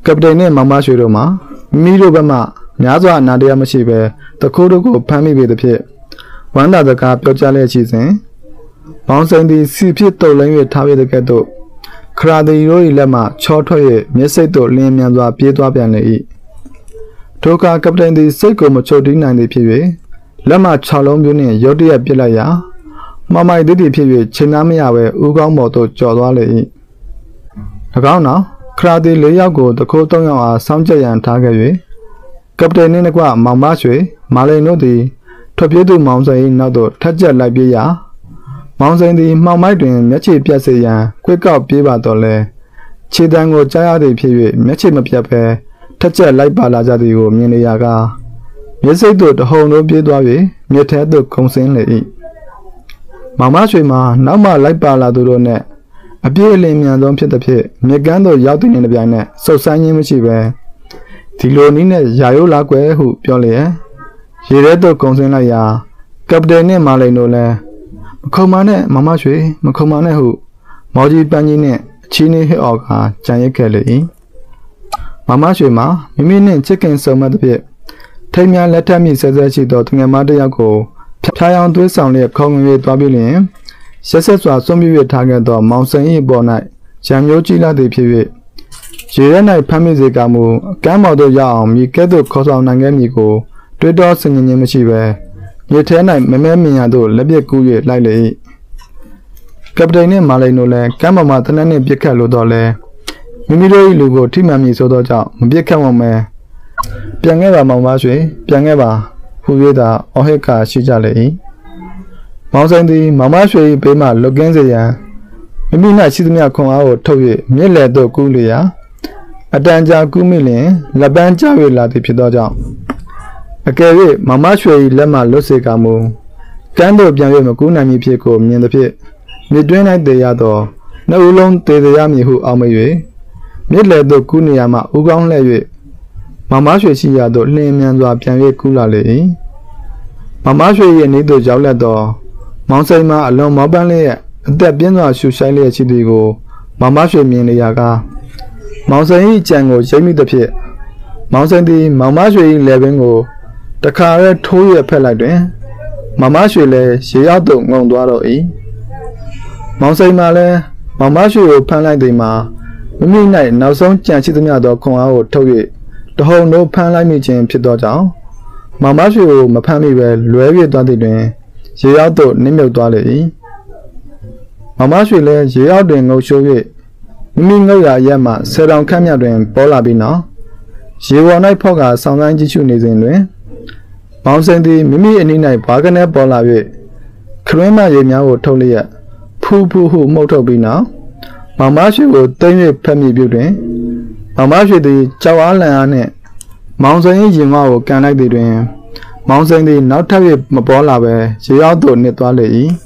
ကပတိန်နဲ့မောင်မရွှေတို့မှာမိတို့ဘက်မှများစွာနာတရားမရှိပဲတခိုးတို့ကိုဖမ်းမိပေသဖြင့်ဝမ်းသာစကားပြောကြားလျက်ရှိစဉ်မောင်စိန်သည်စီဖြစ်တုတ်လင်း၍ထားရတဲ့ကဲ့သို့ခရာဒီရို၏လက်မှချောထွက်၍မျက်စိသို့လင်းမြန်စွာပြေးသွားပြန်လေ၏ထိုအခါကပတိန်သည်စိတ်ကိုမချုပ်တီးနိုင်သည်ဖြစ်၍လက်မှ6လုံးမျိုးနှင့်ရုတ်တရက်ပစ်လိုက်ရာမမိုက်တိတိဖြစ်၍ချိန်သားမရပဲဦးကောင်းပေါ်သို့ကျော်သွားလေ၏၎င်းနောက်ခရာဒီ4ယောက်ကိုတခိုး3ယောက်အားစောင့်ကြပ်ရန်ထားခဲ့၍ကပတိန်နှင့်တကွမောင်မရွှေမာလိန်တို့သည်ထွက်ပြေးသူမောင်စိန်၏နောက်သို့ထက်ကျက်လိုက်ပြေးရာမောင်စိန်သည်မှောင်မိုက်တွင်မျက်ခြေပြတ်စေရန်ကွေ့ကောက်ပြေးပါတော့လဲခြေတန်းကိုကြားရသည်ဖြစ်၍မျက်ခြေမပြတ်ဘဲထက်ကျက်လိုက်ပါလာကြသည်ကိုမြင်နေရကမျက်စိသို့တဟုန်တို့ပြေးသွား၍မြစ်ထဲသို့ခုန်ဆင်းလေ၏မောင်မရွှေမှာနောက်မှလိုက်ပါလာသူတို့နှင့်အပြည့်အလင်းမြန်ဆုံးဖြစ်သည်ဖြင့်မြစ်ကမ်းသို့ရောက်တဲ့နေပြိုင်နှင့်ဆုတ်ဆိုင်ခြင်းမရှိပဲဒီလိုနည်းနဲ့ယာရိုးလာကွယ်ဟုပြောလျက်ရေထဲသို့ခုန်ဆင်းလိုက်ရာကပတိန်နှင့်မာလိန်တို့လည်းမခုံမနဲ့မောင်မရွှေမခုံမနဲ့ဟုမော်ကြီးပန်းကြီးနှင့်အချီးနှီးဟစ်အော်ကကြံရစ်ခဲ့လေ၏မောင်မရွှေမှာမိမိနှင့်ချစ်ခင်ဆုံမဲ့သဖြင့်ထိမ်းများလက်ထက်မိဆဲဆဲရှိသောတငယ်မတစ်ယောက်ကိုဖျားယောင်သွေးဆောင်လျက်ခေါင်းငွေသွားပြီးလျင်ဆက်ဆက်စွာစွန့်ပြစ်ထားခဲ့သောမောင်စိန်၏ပေါ်၌ရံမျိုးကြီးလာသည်ဖြစ်၍ရေထဲ၌ဖမ်းမိစေကမူကမ်းပေါ်သို့ရောက်အောင်မြေကဲ့သို့ခေါ်ဆောင်နိုင်ခဲ့မည်ကိုတွေးတောဆင်ခြင်ခြင်းမရှိပဲမြေထဲ၌မမဲမြင်ရသို့လက်ပြကူး၍လိုက်လေ၏ကပတိန်နှင့်မာလိန်တို့လည်းကမ်းပေါ်မှတနက်နှင့်ပြစ်ခတ်လို့တော့လဲမိမိတို့၏လူကိုထိမှန်မည်ဆိုသောကြောင့်မပြစ်ခတ်ဝမဲပြန်ခဲ့ပါမောင်မရွှေပြန်ခဲ့ပါဟူ၍သာအော်ဟစ်ကာရှိကြလေ၏မောင်စိန်သည်မောင်မရွှေ၏ဘေးမှလွတ်ကင်းစေရန်မိမိ၌ရှိသမျှခွန်အားကိုထုတ်၍မြစ်လယ်သို့ကူးလျာအတန်ကြာကူးမိလျင်လက်ပန်းကျ၍လာသည်ဖြစ်သောကြောင့်အကယ်၍မောင်မရွှေ၏လက်မှလွတ်စေကမူကမ်းသို့ပြန်၍မကူးနိုင်မည်ဖြစ်ကိုမြင်သည်ဖြင့်မြစ်တွင်း၌တည်ရသောနှစ်ဦးလုံးတည်ရမည်ဟုအောက်မေ့၍မြစ်လယ်သို့ကူးနေရမှဦးကောင်းလှည့်၍မောင်မရွှေရှိရာသို့လျင်မြန်စွာပြန်၍ကူးလာလေ၏မောင်မရွှေ၏အနီးသို့ရောက်လက်သောမောင်စိန်မှအလွန်မောပန်းလျက်အသက်ပြင်းစွာရှူရှိုင်းလျက်ရှိသည်ကိုမောင်မရွှေမြင်နေရကမောင်စိန်၏ကြံကိုရိပ်မိသည်ဖြင့်မောင်စိန်သည်မောင်မရွှေ၏လယ်ပင်ကိုတခါရဲထိုးရဖက်လိုက်တွင်မောင်မရွှေလည်းရေရောက်သို့ငုံသွားတော့၏မောင်စိန်မှလည်းမောင်မရွှေကိုဖမ်းလိုက်သည်မှာမိမိ၌နောက်ဆုံးကြံရှိသမျှသောခွန်အားကိုထုတ်၍တဟုန်တို့ဖမ်းလိုက်မိခြင်းဖြစ်သောကြောင့်မောင်မရွှေကိုမဖမ်းမိပဲလွဲ၍သွားသည်တွင်ရေရောက်သို့နစ်မြုပ်သွားလေ၏မောင်မရွှေလည်းရေရောက်တွင်ငုံရှိုး၍မိမိငုတ်ရာရက်မှ10တောင်ခန့်မြတ်တွင်ပေါ်လာပြီးနောက်ရေပေါ်၌ဖောက်ကဆောင်းဆိုင်ကြည့်ရှုနေစဉ်တွင်မောင်စိန်သည်မိမိအနီး၌ဘာကနေပေါ်လာ၍ခရွင်းမရေများကိုထုတ်လျက်ဖူးဖူးဟုမှုတ်ထုတ်ပြီးနောက်မောင်မရွှေကိုတိမ့်၍ဖက်မိပြုတွင်မောင်မရွှေသည်ကြောက်အားလန့်အားနှင့်မောင်စိန်၏ရင်မကိုကန်လိုက်သည်တွင်မောင်စိန်သည်နောက်ထပ်၍မပေါ်လာပဲရေရောက်သို့နစ်သွားလေ၏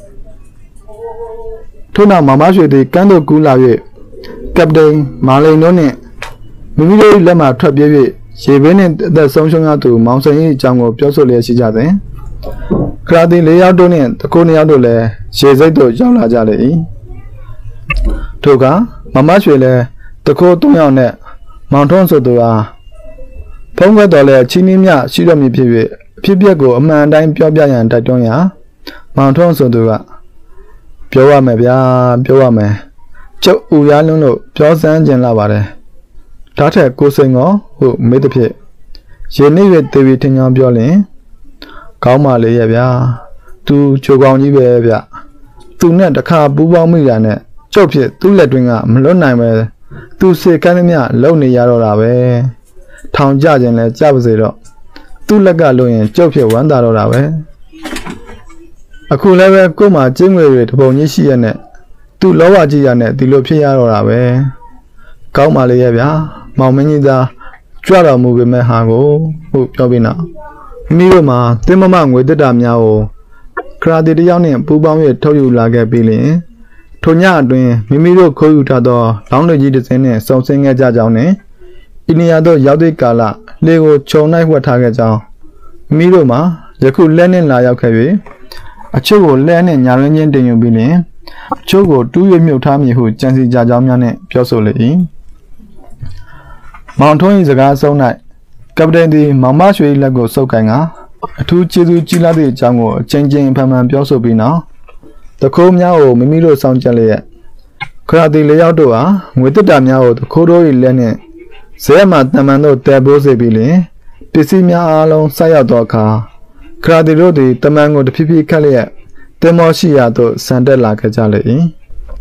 ထို့နောက်မောင်မရွှေသည်ကမ်းသို့ကူးလာ၍ကပတိန်မာလိန်တို့နှင့်မိမိတို့၏လက်မှထွက်ပြေး၍ရေဘင်းနှင့်အသက်ဆုံးရှုံးရသူမောင်စိန်၏အကြောင်းကိုပြောဆိုလျက်ရှိကြသည်ခရာတီ4ယောက်တို့နှင့်တကိုး2ယောက်တို့လည်းရေစိတ်သို့ရောက်လာကြလေ၏ထို့ကမောင်မရွှေလည်းတကိုး3ယောက်နှင့်မောင်ထွန်းဆိုသူအားဖုံးကွက်တော်လည်းချင်းနှင်းမြရှိတော်မူဖြစ်၍အဖြစ်အပျက်ကိုအမှန်တိုင်းပြောပြရန်တိုက်တွန်းရာမောင်ထွန်းဆိုသူကပြောရမယ်ဗျာပြောရမယ်ကျုပ်ဦးရလုံးလို့ပြောစမ်းကျင်လာပါတယ်ဒါထက်ကိုစိန်ကောဟုမေးသည်ဖြင့်ရေနစ်၍တေဗီထင်ကြောင်းပြောလျင်ကောင်းပါလေရဲ့ဗျာသူချိုကောင်ကြီးပဲဗျသူနဲ့တခါပူးပေါင်းမိတာနဲ့ကျုပ်ဖြစ်သူ့လက်တွင်ကမလွတ်နိုင်ပဲသူစေကန်းသမျှလုံနေရတော့တာပဲထောင်ကြခြင်းလဲကြပါစေတော့သူ့လက်ကလို့ရင်ကျုပ်ဖြစ်ဝမ်းသာတော့တာပဲအခုလည်းပဲကို့မှာကျင်းငွေတွေတပုံကြီးရှိရနဲ့သူ့လောဘကြီးရနဲ့ဒီလိုဖြစ်ရတော့တာပဲကောင်းပါလေရဲ့ဗျာမောင်မင်းကြီးသားကြွတော်မူပေမဲ့ဟာကိုဟုတ်ပြောပြီးနောက်မိတို့မှာတင်းမမငွေတက်တာများကိုခရာတီတယောက်နဲ့ပူပေါင်း၍ထုတ်ယူလာခဲ့ပြီးလျင်ထိုညအတွင်းမိမိတို့ခိုးယူထားသောလောင်းတွေကြီးတစ်စင်းနဲ့စုံစင်းခဲ့ကြကြောင်းနဲ့အိန္ဒိယသို့ရောက်သည့်ကာလလေကိုခြုံ၌ဝှက်ထားခဲ့ကြောင်းမိတို့မှာယခုလက်နှင့်လာရောက်ခဲ့၍အချို့ကိုလက်နှင့်ညာရင်းချင်းတင်ယူပြီးလျင်အချို့ကိုတူး၍မြုပ်ထားမည်ဟုကြံစည်ကြကြောင်းများနဲ့ပြောဆိုလေ၏မောင်ထွန်း၏စကားဆုံး၌ကပတိန်သည်မောင်မရွှေ၏လက်ကိုဆုပ်ကိုင်ကအထူးကျေးဇူးကြီးလာသည့်အကြောင်းကိုအချင်းချင်းဖန်ဖန်ပြောဆိုပြီးနောက်တခိုးများကိုမိမိတို့စောင့်ကြလျက်ခရသည်လေးယောက်တို့ဟာငွေတက်တာများကိုတခိုးတို့၏လက်နှင့်ဇဲမှတမန်တို့တဲပိုးစေပြီးလျှင်ပစ္စည်းများအားလုံးဆက်ရောက်သောအခါခရသည်တို့သည်တမန်ကိုတဖြည်းဖြည်းခတ်လျက်တင်မောရှိရာသို့ဆန်တက်လာခဲ့ကြလေ၏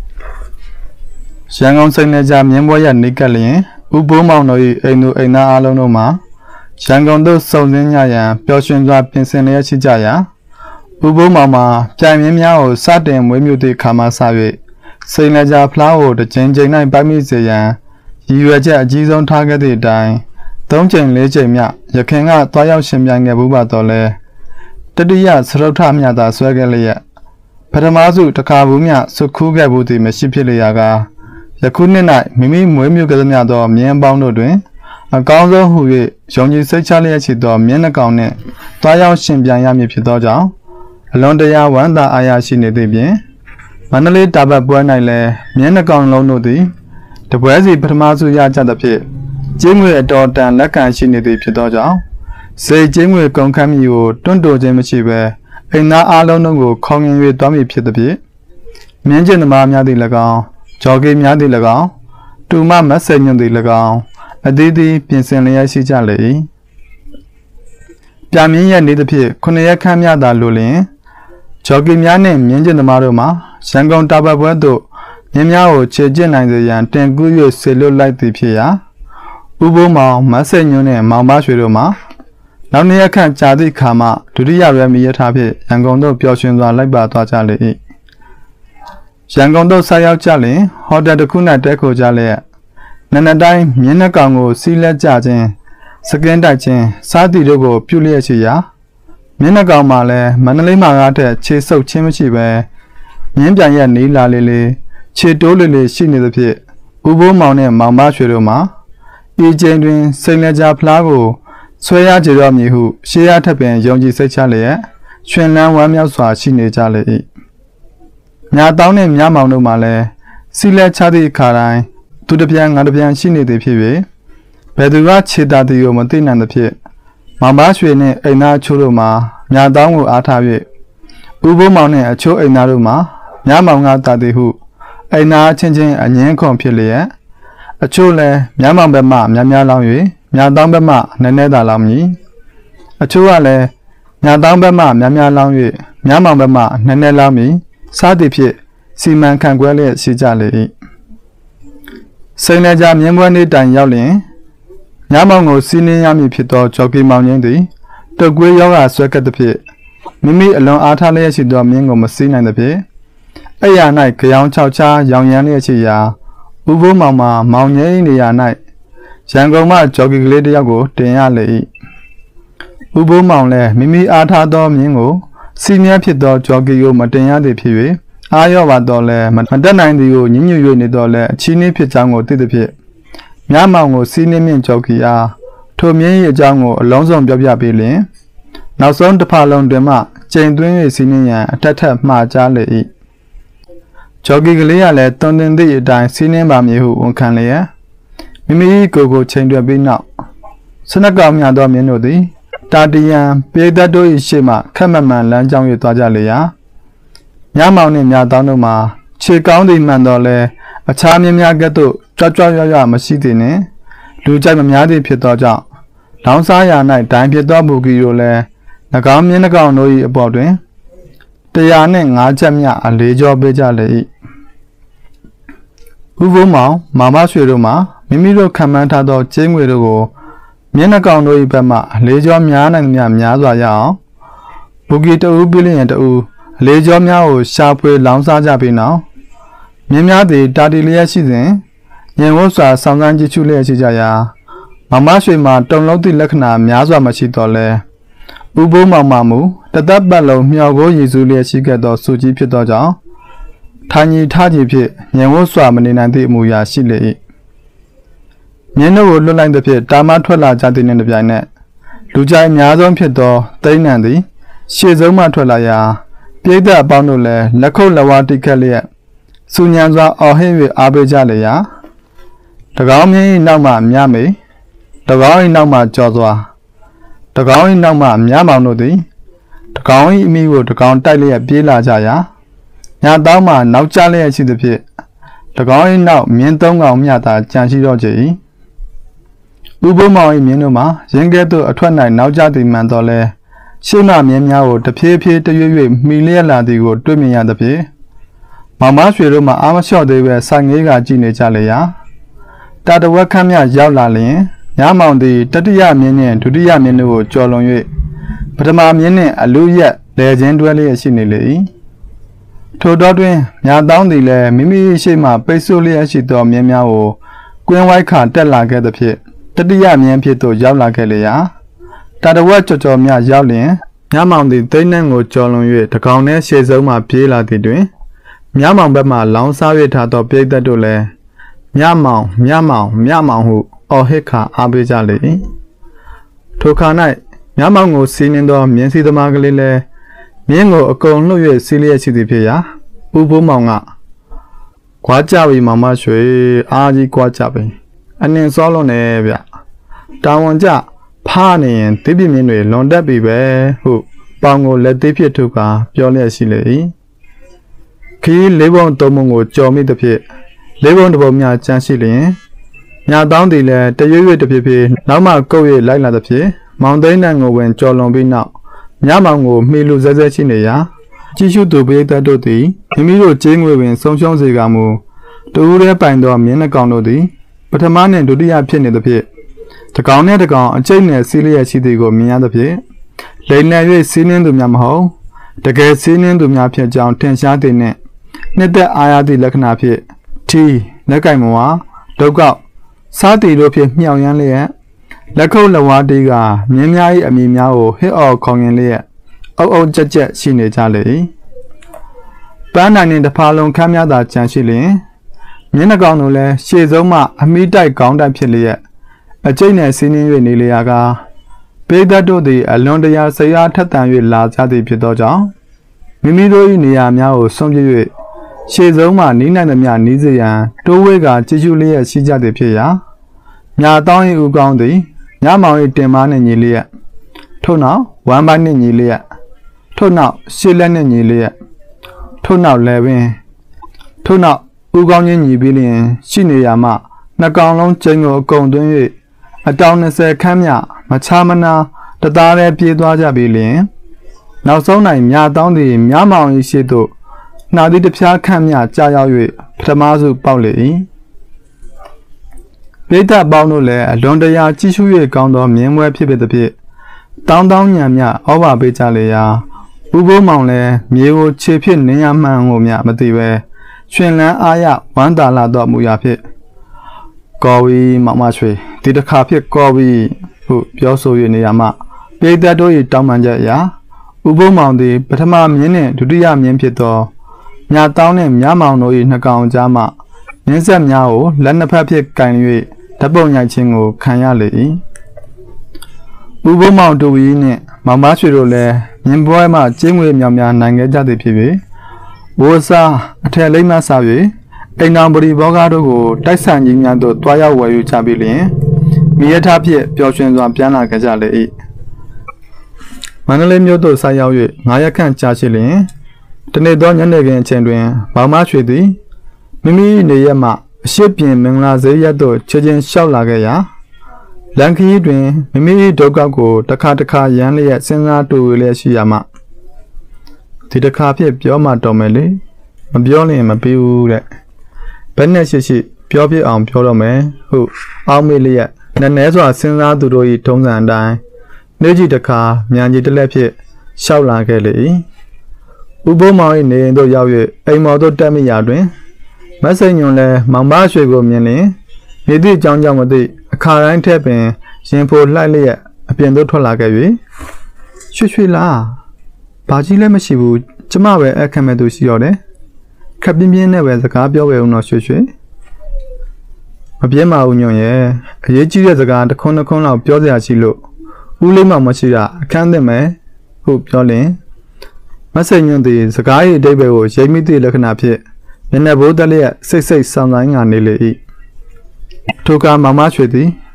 ရန်ကုန်စိန်နယ်ကြားမြင်းပွဲရနေကပ်လျင်ဥပိုးမောင်တို့၏အိမ်သူအိမ်သားအားလုံးတို့မှာရန်ကုန်သို့စုံစင်းကြရန်ပျော်ရွှင်စွာပြင်ဆင်လျက်ရှိကြရာဥပိုးမောင်မှာပြိုင်မြင်းများကိုစတင်မွေးမြူသည့်ခါမှစ၍စိန်နယ်ကြားဖလားကိုတစ်ချိန်ချိန်၌ပိုက်မိစေရန်ရည်ရွယ်ချက်အကြီးဆုံးထားခဲ့သည့်အတိုင်း၃ချိန်၄ချိန်မြရခင်ကသွားရောက်ရှင်ပြိုင်ခဲ့ဘူးပါတော့လဲတတိယစရုပ်ထမြသာဆွဲခဲ့လျက်ပထမစုတစ်ခါဘူးမြစုခူးခဲ့ဘူးသည်မရှိဖြစ်လျာကယခုနှစ်၌မိမိမွေးမြူခဲ့သမျှသောမြင်းပေါင်းတို့တွင်အကောင်းဆုံးဟု၍ယုံကြည်စိတ်ချလျက်ရှိသောမြင်းနှကောင်နှင့်သွားရောက်ရှင်ပြိုင်ရမည်ဖြစ်သောကြောင့်အလွန်တရာဝမ်းသာအားရရှိနေသည့်ပြင်မန္တလေးတာဘတ်ပွဲ၌လည်းမြင်းနှကောင်လုံးတို့သည်တပွဲစီပထမစုရကြသဖြင့်ကျင်းငွေအတော်တန်လက်ခံရှိနေသည်ဖြစ်သောကြောင့်စေကျင်းငွေကုန်ခန်းမီကိုတွန့်တိုခြင်းမရှိဘဲအိမ်သားအားလုံးတို့ကိုခေါင်းငင်၍သွားမည်ဖြစ်သဖြင့်မြင်းကျင်သမားများသည်၎င်းဂျော်ဂီများသည်၎င်းတူမမတ်ဆယ်ညွန့်သည်၎င်းအသီးသီးပြင်ဆင်လျက်ရှိကြလေ၏ပြမြင်းရဲ့နေသဖြင့်9ရက်ခန့်မြသာလိုလျင်ဂျော်ဂီများနှင့်မြင်းကျင်သမားတို့မှာရန်ကုန်တာဘတ်ပွဲသို့မြင်းများကိုခြေကျစ်နိုင်စေရန်တင်ကူး၍ဆေလွတ်လိုက်သည်ဖြစ်ရာဥပိုးမောင်မတ်ဆယ်ညွန့်နှင့်မောင်မရွှေတို့မှာနောက်2ရက်ခန့်ကြာသည့်အခါမှဒုတိယရဲမီရထားဖြင့်ရန်ကုန်သို့ပျော်ရွှင်စွာလိုက်ပါသွားကြလေ၏ရန်ကုန်သို့ဆက်ရောက်ကြလျင်ဟိုတယ်တစ်ခု၌တဲခိုကြလျက်နနက်တိုင်းမြင်းနှကောင်ကိုစီးလက်ကြခြင်းစကင်းတိုက်ခြင်းစားသည်တို့ကိုပြုလျက်ရှိရာမြင်းနှကောင်မှလည်းမန္တလေးမှာကားထက်ခြေဆုပ်ခြင်းမရှိဘဲမြင်းပြန်ရက်နေလာလေလေခြေတိုးလေလေရှိနေသဖြင့်ဥပိုးမောင်နှင့်မောင်မရွှေတို့မှာဤချိန်တွင်စိန်လက်ကြားဖလားကိုဆွဲရကြတော်မည်ဟုရှေးရထက်ပင်ယုံကြည်စိတ်ချလျက်ရှင်လန်းဝမ်းမြောက်စွာရှိနေကြလေ၏မြာတောင်းနှင့်မြားမောင်တို့မှလည်းစီလက်ချသည့်အခါတိုင်းသူတစ်ပြန်ငါတစ်ပြန်ရှိနေသည်ဖြစ်၍ဘယ်သူကခြေတာသည်ကိုမသိနိုင်သဖြင့်မောင်မရွှေနှင့်အိမ်သားချိုးတို့မှာမြာတောင်းကိုအားထား၍ဥပိုးမောင်နှင့်အချိုးအိမ်သားတို့မှာမြားမောင်ကတာသည်ဟုအိမ်သားချင်းချင်းအငင်းခွန်ဖြစ်လျက်အချို့လည်းမြားမောင်ဘက်မှများများလောင်း၍မြာတောင်းဘက်မှနည်းနည်းသာလောင်းမည်အချို့ကလည်းမြာတောင်းဘက်မှများများလောင်း၍မြားမောင်ဘက်မှနည်းနည်းလောင်းမည်စသည်ဖြင့်စီမံခန့်ခွဲလျက်ရှိကြလေ၏စိန်နယ်ကြားမြင်းပွဲနေ့တိုင်ရောက်လျင်မြားမောင်ကိုစီးနှင်းရမည်ဖြစ်သောဂျော်ကီမောင်ရင်းသည်တုတ်ကွေးယောဂဆွဲကပ်သဖြင့်မိမိအလွန်အားထားလျက်ရှိသောမြင်းကိုမစီးနိုင်သဖြင့်အဲ့ရ၌ကြောင်ချောက်ချားရောင်ရမ်းလျက်ရှိရာဥပိုးမောင်မှာမောင်ငယ်နေရာ၌ရန်ကုန်မှဂျော်ကီကလေးတစ်ယောက်ကိုတင်ရလေ၏ဥပိုးမောင်လည်းမိမိအားထားသောမြင်းကိုစီးမြဲဖြစ်သောဂျော်ကီကိုမတင်ရသည်ဖြစ်၍အားရော့ပါတော့လဲမတက်နိုင်သည်ကိုညှဉ်းညူ၍နေတော့လဲအချီးနှီးဖြစ်ကြောင်းကိုသိသည်ဖြင့်မြားမောင်ကိုစီးနှင်းမြင့်ဂျော်ကီအားထိုမြင်း၏အကြောင်းကိုအလုံးစုံပြောပြပေးလျင်နောက်ဆုံးတစ်ဖာလုံးတွင်မှကျိန်သွင်း၍စီးနှင်းရန်အထက်ထက်မှားကြားလေ၏ဂျော်ကီကလေးကလည်းတွန်တင်သည့်အတိုင်းစီးနှင်းပါမည်ဟုဝန်ခံလျက်မိမိကိုချိန်တွက်ပြီးနောက်စနကောင်မြသောမြင်းတို့သည်တာတီယံပေသက်တို့၏ရှေ့မှခက်မမှန်လမ်းကြောင်း၍သွားကြလေရာမြမောင်နှင့်မြတောင်းတို့မှာခြေကောင်းသည်မှန်တော့လဲအခြားမြင်းများကဲ့သို့ကြွကြွရွရွမရှိသည်နှင့်လူကြိုက်မများသည်ဖြစ်သောကြောင့်လောင်းစားရာ၌ဒိုင်ဖြစ်သောမူကီတို့လည်း၎င်းမြင်းနှကောင်တို့၏အပေါ်တွင်105ချက်မြအလေးကျော်ပေးကြလေ၏ဥပိုးမောင်မာမရွှေတို့မှာမိမိတို့ခံမှန်းထားသောကျင်းငွေတို့ကိုမျက်နှာကောင်တို့၏ဘက်မှအလေးကျော်များနိုင်များများစွာရအောင်ဘူကီတအူးပြလျင်တအူးအလေးကျော်များကိုရှာဖွေလောင်းစားကြပြီးနောက်မြင်းများသည်တာတီလျက်ရှိစဉ်ညင်ဝတ်စွာဆောင်းစမ်းကြည့်ရှုလျက်ရှိကြရာမမရွှေမှာတုံလုံးသည့်လက္ခဏာများစွာမရှိတော့လဲဥပိုးမောင်မူတသက်ပတ်လုံးမျှော်ကိုရည်စူးလျက်ရှိခဲ့သောစုကြီးဖြစ်သောကြောင့်ထိုင်ကြီးထားကြီးဖြင့်ညင်ဝတ်စွာမနေနိုင်သည့်အမူအရာရှိလေ၏မြင်းတို့ကိုလွတ်လိုက်သဖြင့်တာမထွက်လာကြသည်နှင့်တပြိုင်နက်လူကြိုက်အများဆုံးဖြစ်သောသိန်းနံသည်ရှေ့ဆုံးမှထွက်လာရာပြိဿအပေါင်းတို့လည်းလက်ခုပ်လက်ဝါးတိခတ်လျက်စူညံစွာအော်ဟစ်၍အားပေးကြလေရာ၎င်းမြင်း၏နောက်မှမြမေတကောင်း၏နောက်မှကြော်စွာတကောင်း၏နောက်မှမြမောင်တို့သည်တကောင်း၏အမိကိုတကောင်းတိုက်လျက်ပြေးလာကြရာညာတောင်းမှနောက်ကျလျက်ရှိသည်ဖြင့်တကောင်း၏နောက်မြင်းသုံးကောင်မျှသာကြံရှိတော့ကြ၏ဥပုမောင်၏မြင်းတို့မှာရင်းကဲ့သို့အထွက်၌နောက်ကျသည်မှန်တော်လဲရှေ့မှမြင်းများကိုတဖြည်းဖြည်းတရွေ့ရွေ့မှီလျက်လာသည်ကိုတွေ့မြင်ရသည်ဖြင့်မောင်မရွှေတို့မှအာမလျှော့သေးပဲဆိုင်ငေးကကြည့်နေကြလေရာတာတဝက်ခန့်မြရောက်လာလျင်ညမောင်သည်တတိယမြင်းနှင့်ဒုတိယမြင်းတို့ကိုကျော်လွန်၍ပထမမြင်းနှင့်အလူရက်လဲခြင်းတွဲလျက်ရှိနေလေ၏ထိုတော်တွင်ညာတောင်းသည်လည်းမိမိရှိမှပိတ်ဆို့လျက်ရှိသောမြင်းများကိုကွင်းဝိုက်ခါတက်လာခဲ့သဖြင့်တတိယမြင်းဖြစ်သို့ရောက်လာခဲ့လေရာတာတဝက်ကြော်မြရောက်လျင်ညမောင်သည်သိန်းနှံကိုကျော်လွန်၍တကောင်နှင့်ရှေ့ဆုံးမှပြေးလာသည်တွင်မြမောင်ဘက်မှလောင်းစား၍ထားသောပိဋကတ်တို့လည်းမြမောင်ဟုအော်ဟစ်ခါအားပေးကြလေ၏ထိုခါ၌မြမောင်ကိုစီးနှင်းသောမြင်းစီသမားကလေးလည်းမြင်းကိုအကုန်လှုပ်၍စီးလျက်ရှိသည်ဖြစ်ရာဥပုမောင်ကခွာကြပြီမောင်မရွှေအားကြီးခွာကြပြီအနှင်စောလွန်နေဗျတာဝန်ကြဖားနေရင်တိပြင်းမြင်းတွေလွန်တက်ပြီပဲဟုပေါင်ကိုလက်သေးဖြစ်ထုတ်ကာပြောလျက်ရှိလေ၏ခီးလေးပုံသုံးပုံကိုကြော်မိသည်ဖြင့်လေးပုံတစ်ပုံများကျန်ရှိလျင်ညာတောင်းသည်လည်းတရွေ့ရွေ့တစ်ဖြစ်ဖြစ်နောက်မှကုတ်၍လိုက်လာသည်ဖြင့်မောင်သိန်းနှံကိုဝင်ကြော်လွန်ပြီးနောက်မြမောင်ကိုမှီလူဆဲဆဲရှိနေရာကြည့်ရှုသူပိဋကတ်တို့သည်မိမိတို့ကျေးငွေပင်ဆုံးရှုံးစေကမူတူးရဲပိုင်သောမြင်းနှကောင်တို့သည်ပထမနှင့်ဒုတိယဖြစ်နေသည်ဖြင့်တကောင်နှင့်တကောင်အကျိတ်နဲ့စီးလျက်ရှိသည်ကိုမြင်ရသည်ဖြင့်လိမ်လည်၍စီးနှင်းသူများမဟုတ်တကယ်စီးနှင်းသူများဖြစ်ကြောင်းထင်ရှားသည်နှင့်နှစ်သက်အားရသည့်လက္ခဏာဖြင့်ထီလက်ကင်မဝါဒုက္ခစားတီတို့ဖြင့်မြောင်ရမ်းလျက်လက်ခုပ်လက်ဝါးတီးကမြင်းများ၏အမိများကိုဟစ်အော်ခေါင်ရင်လျက်အုပ်အုပ်ကြက်ကြက်ရှိနေကြလေ၏ပန်းနိုင်နှင့်တဖာလုံးခမ်းများသာကြံရှိလျင်မြင်းနှကောင်တို့လည်းရှေ့ဆုံးမှအမိတိုက်ကောင်းတိုက်ဖြစ်လျက်အကျိတ်နဲ့စီးနှင်း၍နေလျာကပိဋကတ်တို့သည်အလွန်တရာဆရာထက်သန်၍လာကြသည်ဖြစ်သောကြောင့်မိမိတို့၏နေရာများကိုဆုံးပြ၍ရှေ့ဆုံးမှနီးနိုင်သမျှနီးစေရန်တိုးဝဲကကြည့်ရှုလျက်ရှိကြသည်ဖြစ်ရာညာတောင်း၏ဦးကောင်းသည်ညမောင်၏တင်မားနှင့်ညီလျက်ထို့နောက်ဝမ်းပိုင်းနှင့်ညီလျက်ထို့နောက်ရှေ့လက်နှင့်ညီလျက်ထို့နောက်လည်းပင်ထို့နောက်ဦးကောင်းချင်းညီပြီးလျင်ရှိနေရမှနှစ်ကောင်လုံးကျင်းကိုအကုန်သွင်း၍အတောင်20ခန်းမြမချမနာတသားတည်းပြေးသွားကြပြီလျင်နောက်ဆုံး၌မြတောင်းသည်မြမောင်၏ရှေ့သို့နှာသည့်တစ်ပြားခန့်မြကြာရောက်၍ပထမစုပေါက်လေ၏ပိဋကပေါင်းတို့လည်းအလွန်တရာကြည့်ရှု၍ကောင်းသောမြင်းပွဲဖြစ်ပေသဖြင့်တောင်းတောင်းညံမြဩဘာပေးကြလေရာဥပုမောင်လည်းမြေကိုခြေဖြင့်နင်းရမှန်ကိုမြမသိပဲရှင်လန်းအားရဝမ်းသာလာသောမူရာဖြင့်ကော်ဝီမောင်မရွှေဒီတစ်ခါဖြစ်ကော်ဝီဟုပြောဆို၍နေရမှပိဋကတို့၏တောင်းပန်ချက်အရာဥပုမောင်သည်ပထမမြင်းနှင့်ဒုတိယမြင်းဖြစ်သောညာတောင်းနှင့်မြမောင်တို့၏နှစ်ကောင်ကြားမှမြင်းဆက်များကိုလက်နှစ်ဖက်ဖြင့်ကင်၍ဓပုံရိုက်ခြင်းကိုခံရလေ၏ဥပုမောင်တို့၏နှင့်မောင်မရွှေတို့လည်းမြင်းပွဲမှကျင်းငွေမြောင်များနိုင်ခဲ့ကြသည်ဖြစ်၍ဝိုးစားအထက်လိမ့်မှဆ၍အိမ်တော်ပရိဘောဂတို့ကိုတိုက်ဆိုင်ကြီးများသို့တွားရောက်ဝယ်ယူကြပြီးလျှင်မိရထားဖြင့်ပျော်ရွှင်စွာပြန်လာခဲ့ကြလေ၏မန္တလေးမြို့သို့ဆိုက်ရောက်၍9ရက်ခန့်ကြာရှိလျှင်တနေ့သောညနေခင်းအချိန်တွင်မောင်မရွှေသည်မိမိနေရက်မှအရှိပြင်မင်္ဂလာဈေးရက်သို့ချေချင်းလျှောက်လာခဲ့ရာလန်ခီတွင်မိမိဒုက္ခကိုတစ်ခါရမ်းလျက်စဉ်းစားတူလျက်ရှိရမှဒီတစ်ခါဖြစ်ပြောမှတော်မယ်လေမပြောရင်မပြီးဘူးတဲ့ဘယ်နဲ့ရှိပြောပြအောင်ပြောတော့မယ်ဟုအောက်မေ့လျက်နည်းနည်းစွာစဉ်းစားသူတို့၏ထုံးစံအတိုင်းနေ့ကြီးတစ်ခါမြန်ကြီးတစ်လက်ဖြင့်လျှောက်လာခဲ့လေ၏ဥပုမောင်၏နေအိမ်သို့ရောက်၍အိမ်မော်သို့တက်မိရာတွင်မဆိတ်ညွန်လည်းမောင်မရွှေကိုမြင်လျင်မိသည့်အကြောင်းကြောင့်မသိအခါတိုင်းထက်ပင်ရင်ဖိုလှိုက်လျက်အပြင်သို့ထွက်လာခဲ့၍ရွှေလားဘာကြီးလည်းမရှိဘူးကျမပဲအခက်မဲ့သူရှိတော့တယ်ခပ်ပြင်းပြင်းနဲ့ပဲစကားပြောပဲဦးတော့ရွှေမပြင်းပါဘူးညွန့်ရဲ့အရေးကြီးတဲ့စကားတစ်ခွန်းလောက်ပြောစရာရှိလို့ဦးလေးမောင်မရှိတာအခန်းသင့်မယ်ဟုပြောလျင်မဆိတ်ညွန့်သည်စကား၏အဓိပ္ပာယ်ကိုရိပ်မိသည့်လက္ခဏာဖြင့်မျက်နှာဘိုးတက်လျက်စိတ်ဆောင်ဆိုင်ကနေလေ၏ထိုကမောင်မရွှေသည်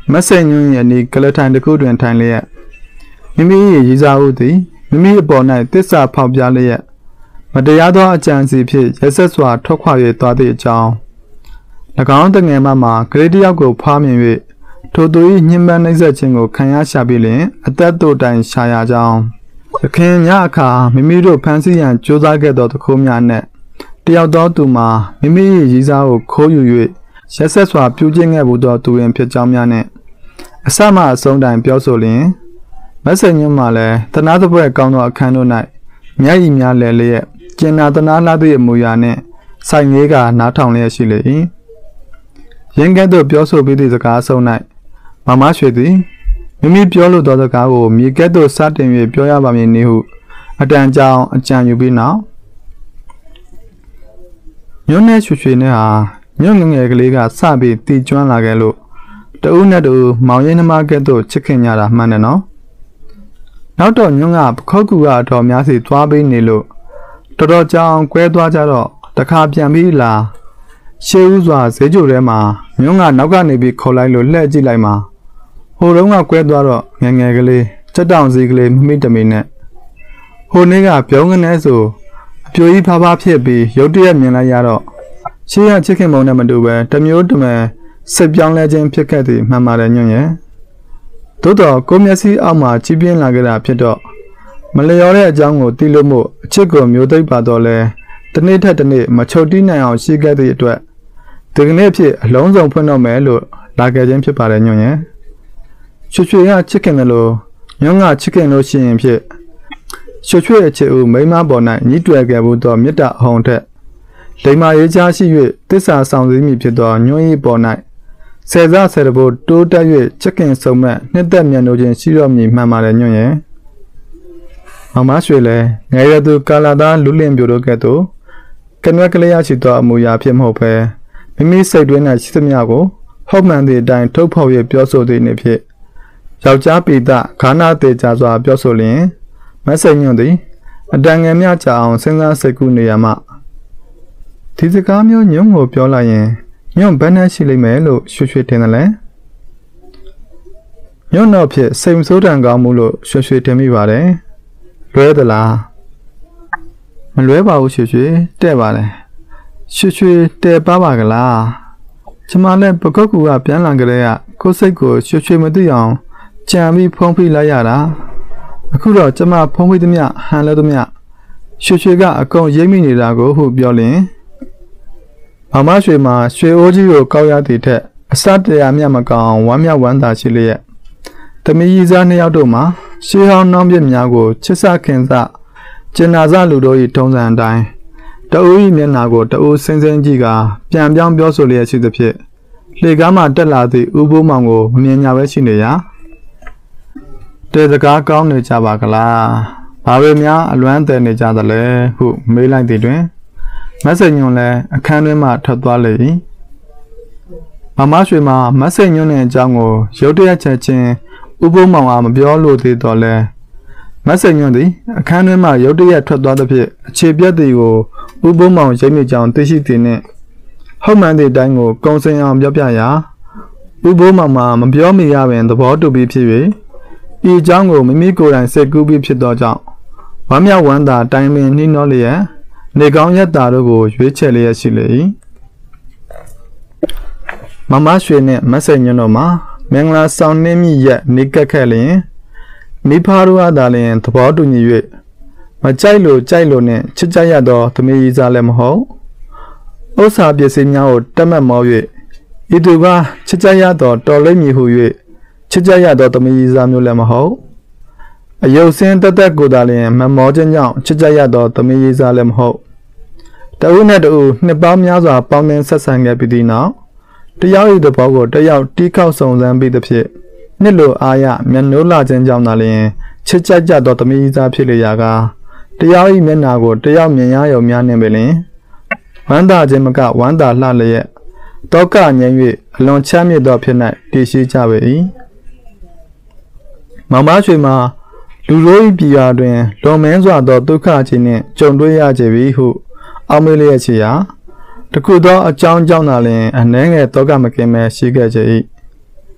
မဆိတ်ညွန့်ရဲ့နေကလထိုင်တစ်ခုတွင်ထိုင်လျက်မိမိ၏ရည်စားမှုသည်မိမိအပေါ်၌တစ္ဆာဖောက်ပြလျက်မတရားသောအကြံစီဖြင့်ရက်ဆက်စွာထွက်ခွာ၍သွားသည့်အကြောင်း၎င်းတငယ်မှကလေးတစ်ယောက်ကိုဖွားမြင်၍ထိုသူ၏ညှဉ်းပန်းနှိပ်စက်ခြင်းကိုခံရရှာပြီးလျှင်အသက်တို့တိုင်ရှာရကြောင်းသခင်ညအခါမိမိတို့ဖန်ဆီးရန်ကြိုးစားခဲ့သောတခိုးများနှင့်တယောက်သောသူမှာမိမိ၏ရည်စားကိုခိုးယူ၍ရက်ဆက်စွာပြုကျင့်ခဲ့မှုသောသူရင်ဖြစ်ကြောင်းများနှင့်အစမှအဆုံးတိုင်ပြောဆိုလျင်မဆိတ်ညွန့်မှလည်းတနာသပွဲကောင်းသောအခန်းတို့၌မျက်ရည်များလဲလျက်ကျင်နာတနာလှသည့်အမူအရာနှင့်ဆိုင်ငေးကနားထောင်လျက်ရှိလေ၏ရင်းကဲ့သို့ပြောဆိုပြီးသည့်စကားအဆုံး၌မမရွှေသည်မိမိပြောလိုသောစကားကိုမြေကဲ့သို့စတင်၍ပြောရပါမည်နည်းဟုအတန်ကြောင်အကြံယူပြီးနောက်ညွန့်နဲ့ရွှေနဲ့ဟာညွန့်ငယ်ကလေးကစပြီးတီကျွမ်းလာခဲ့လို့တဦးနဲ့တဦးမောင်ရင်းနှမကဲ့သို့ချစ်ခင်ကြတာမှန်တယ်နော်နောက်တော့ညွန့်ကပခုတ်ကူကအတော်များစီသွားပြီးနေလို့တော်တော်ကြောင်ကွဲသွားကြတော့တခါပြန်ပြီးလာရှေးဦးစွာဈေးကြိုထဲမှာညွန့်ကနောက်ကနေပြီးခေါ်လိုက်လို့လှည့်ကြည့်လိုက်မှာဟိုတုန်းကကွဲသွားတော့ငယ်ငယ်ကလေးစက်တောင်စီကလေးမမိတမီနဲ့ဟိုနေ့ကပြုံးကနေဆိုအပြိုကြီးဖားဖားဖြစ်ပြီးရုတ်တရက်မြင်လိုက်ရတော့ရှေးရချစ်ခင်မုံနဲ့မတူပဲတမျိုးတမဲစစ်ပြောင်းလဲခြင်းဖြစ်ခဲ့သည်မှန်ပါတယ်ညွန့်ရဲ့သို့တော့ကိုမျက်စိအောက်မှာကြီးပြင်းလာခဲ့တာဖြစ်တော့မလျော်တဲ့အကြောင်းကိုသိလို့မို့အချစ်ကိုမျိုးသိပ်ပါတော့လဲတနေ့ထက်တနေ့မချုပ်တီးနိုင်အောင်ရှိခဲ့သည့်အတွက်ဒီကနေ့ဖြစ်အလုံးစုံဖွင့်တော့မယ်လို့လာခဲ့ခြင်းဖြစ်ပါတယ်ညွန့်ရဲ့ရွှေကချစ်ခင်တယ်လို့ညွန့်ကချစ်ခင်လို့ရှိရင်ဖြစ်ရွှေအချစ်ဦးမိမပေါ်၌ညှိတွယ်ခဲ့ဘူးသောမေတ္တာအဟုန်ထက်လိမ္မာရေးချရှိ၍တစ္ဆာဆောင်စည်းမိဖြစ်သောညွန့်၏ပေါ်၌ဆယ်စားဆယ်တဘို့တိုးတက်၍ချစ်ခင်ဆုံမဲ့နှစ်သက်မြတ်လို့ခြင်းရှိတော်မူမှန်ပါတယ်ညွန့်ရဲ့မမရွှေလည်းငယ်ရသူကာလာသားလူလင်ပြိုတို့ကဲ့သို့ကနွက်ကလေးရရှိသောအမူအရာဖြစ်မဟုတ်ဘဲမိမိစိတ်တွင်း၌ရှိသမျှကိုဟုတ်မှန်သည့်အတိုင်းထုတ်ဖော်၍ပြောဆိုသည့်နေ့ဖြစ်ယောက်ျားပိသခါနာသေးကြစွာပြောဆိုလျင်မဆိတ်ညွန့်သည်အတန်ငယ်များကြအောင်စဉ်းစားစိတ်ကူးနေရမှဒီစကားမျိုးညွန့်ကိုပြောလိုက်ရင်ညွန့်ဘယ်နဲ့ရှိလိမ့်မယ်လို့ရွှေထင်တယ်လဲညွန့်တော့ဖြစ်စိတ်မဆိုးတန်ကောင်းမှုလို့ရွှေထင်မိပါတယ်လွဲသလားမလွဲပါဘူးရွှေတဲ့ပါတယ်ရွှေတဲ့ပါကလားကျမလည်းပကုတ်ကူကပြန်လာကြတဲ့ကိုစိတ်ကိုရွှေမသိအောင်ကြံပြီးဖုံးဖိလိုက်ရတာအခုတော့ကျမဖုံးဖိသမျှဟန်လဲသမျှရွှေကအကုန်ရိပ်မိနေတာကိုဟုပြောလင်မမရွှေမှာရွှေအိုးကြီးကိုကောက်ရသည့်ထက်အစတရားမြတ်မကောင်ဝမ်းမြောက်ဝမ်းသာရှိလျက်တမီးစားနှစ်ယောက်တို့မှာရှေးဟောင်းနှောင်းပြစ်များကိုချစ်စခင်စကျင်နာစလူတို့၏ထုံးစံအတိုင်းတအူး၏မျက်နှာကိုတအူးစင်းစင်းကြည့်ကပြန်ပြောင်းပြောဆိုလျက်ရှိသဖြင့်လေကားမှတက်လာသည့်ဥပိုးမောင်ကိုမမြင်ညာပဲရှိနေရတဲ့စကားကောင်းနေကြပါကလားဘာပဲများအလွမ်းတယ်နေကြသလဲဟုမေးလိုက်သည်တွင်မဆိတ်ညွန့်လည်းအခန်းတွင်မှထွက်သွားလေ၏မမရွှေမှာမဆိတ်ညွန့်နှင့်အကြောင်းကိုရုတ်တရက်ချက်ချင်းဥပိုးမောင်အားမပြောလို့သေးတော့လဲမဆိတ်ညွန့်သည်အခန်းတွင်မှရုတ်တရက်ထွက်သွားသဖြင့်အခြေပြက်သည်ကိုဥပိုးမောင်ရိပ်မိကြောင်သိရှိသည်နှင့်ဟုတ်မှန်သည့်အတိုင်းကိုကုံစင်အောင်ပြောပြရာဥပိုးမောင်မှာမပြောမိရပင်သဘောတူပြီးဖြစ်၍ဤအကြောင်းကိုမိမိကိုယ်တိုင်စိတ်ကူးပြီးဖြစ်သောကြောင့်ဝမ်းမြောက်ဝမ်းသာတိုင်ပင်နှီးနှောလျက်နေကောင်းရက်တာတို့ကိုရွေးချယ်လျက်ရှိလေ၏မမရွှေနှင့်မဆိတ်ညွန့်တို့မှာမင်္ဂလာဆောင်နှင်းမြရက်နေကက်ခဲ့လျင်မိဖတို့အားသာလျင်သဘောတူညီ၍မကြိုက်လို့နှင့်ချစ်ကြရသောသမီးကြီးစားလည်းမဟုတ်ဥစ္စာပစ္စည်းများကိုတက်မှတ်မော၍ဤသူကချစ်ကြရသောတော်လိမ့်မည်ဟု၍ချစ်ကြရသောသမီးကြီးစားမျိုးလည်းမဟုတ်အယုတ်စင်းတက်ကိုသာလျင်မမောခြင်းကြောင့်ချစ်ကြရသောသမီးကြီးစားလည်းမဟုတ်တဦးနဲ့တဦးနှစ်ပေါင်းများစွာပေါင်းသင်းဆက်ဆံခဲ့ပြီးသည့်နောက်တယောက်၏သဘောကိုတယောက်တီးခေါက်စုံစမ်းပြီးသဖြင့်နှစ်လိုအားရမျက်နှိုးလာခြင်းကြောင့်သာလျင်ချစ်ကြကြသောသမီးကြီးစားဖြစ်လျာကတယောက်၏မျက်နှာကိုတယောက်မြင်ရရုံများနှင့်ပင်လျင်ဝမ်းသာခြင်းမကဝမ်းသာလှလျက်တောကငြိမ်၍အလွန်ချမ်းမြေ့သောဖြစ်၌တည်ရှိကြပေ၏မမရွှေမှာလူတို့၏ပြည်ရာတွင်လွန်မင်းစွာသောဒုက္ခခြင်းနှင့်ကြုံတွေ့ရကြပြီဟုအောက်မေ့လျက်ရှိရာတခုသောအကြောင်းကြောင့်သာလျှင်အနှဲငယ်တောကမကင်းမဲ့ရှိခဲ့ကြ၏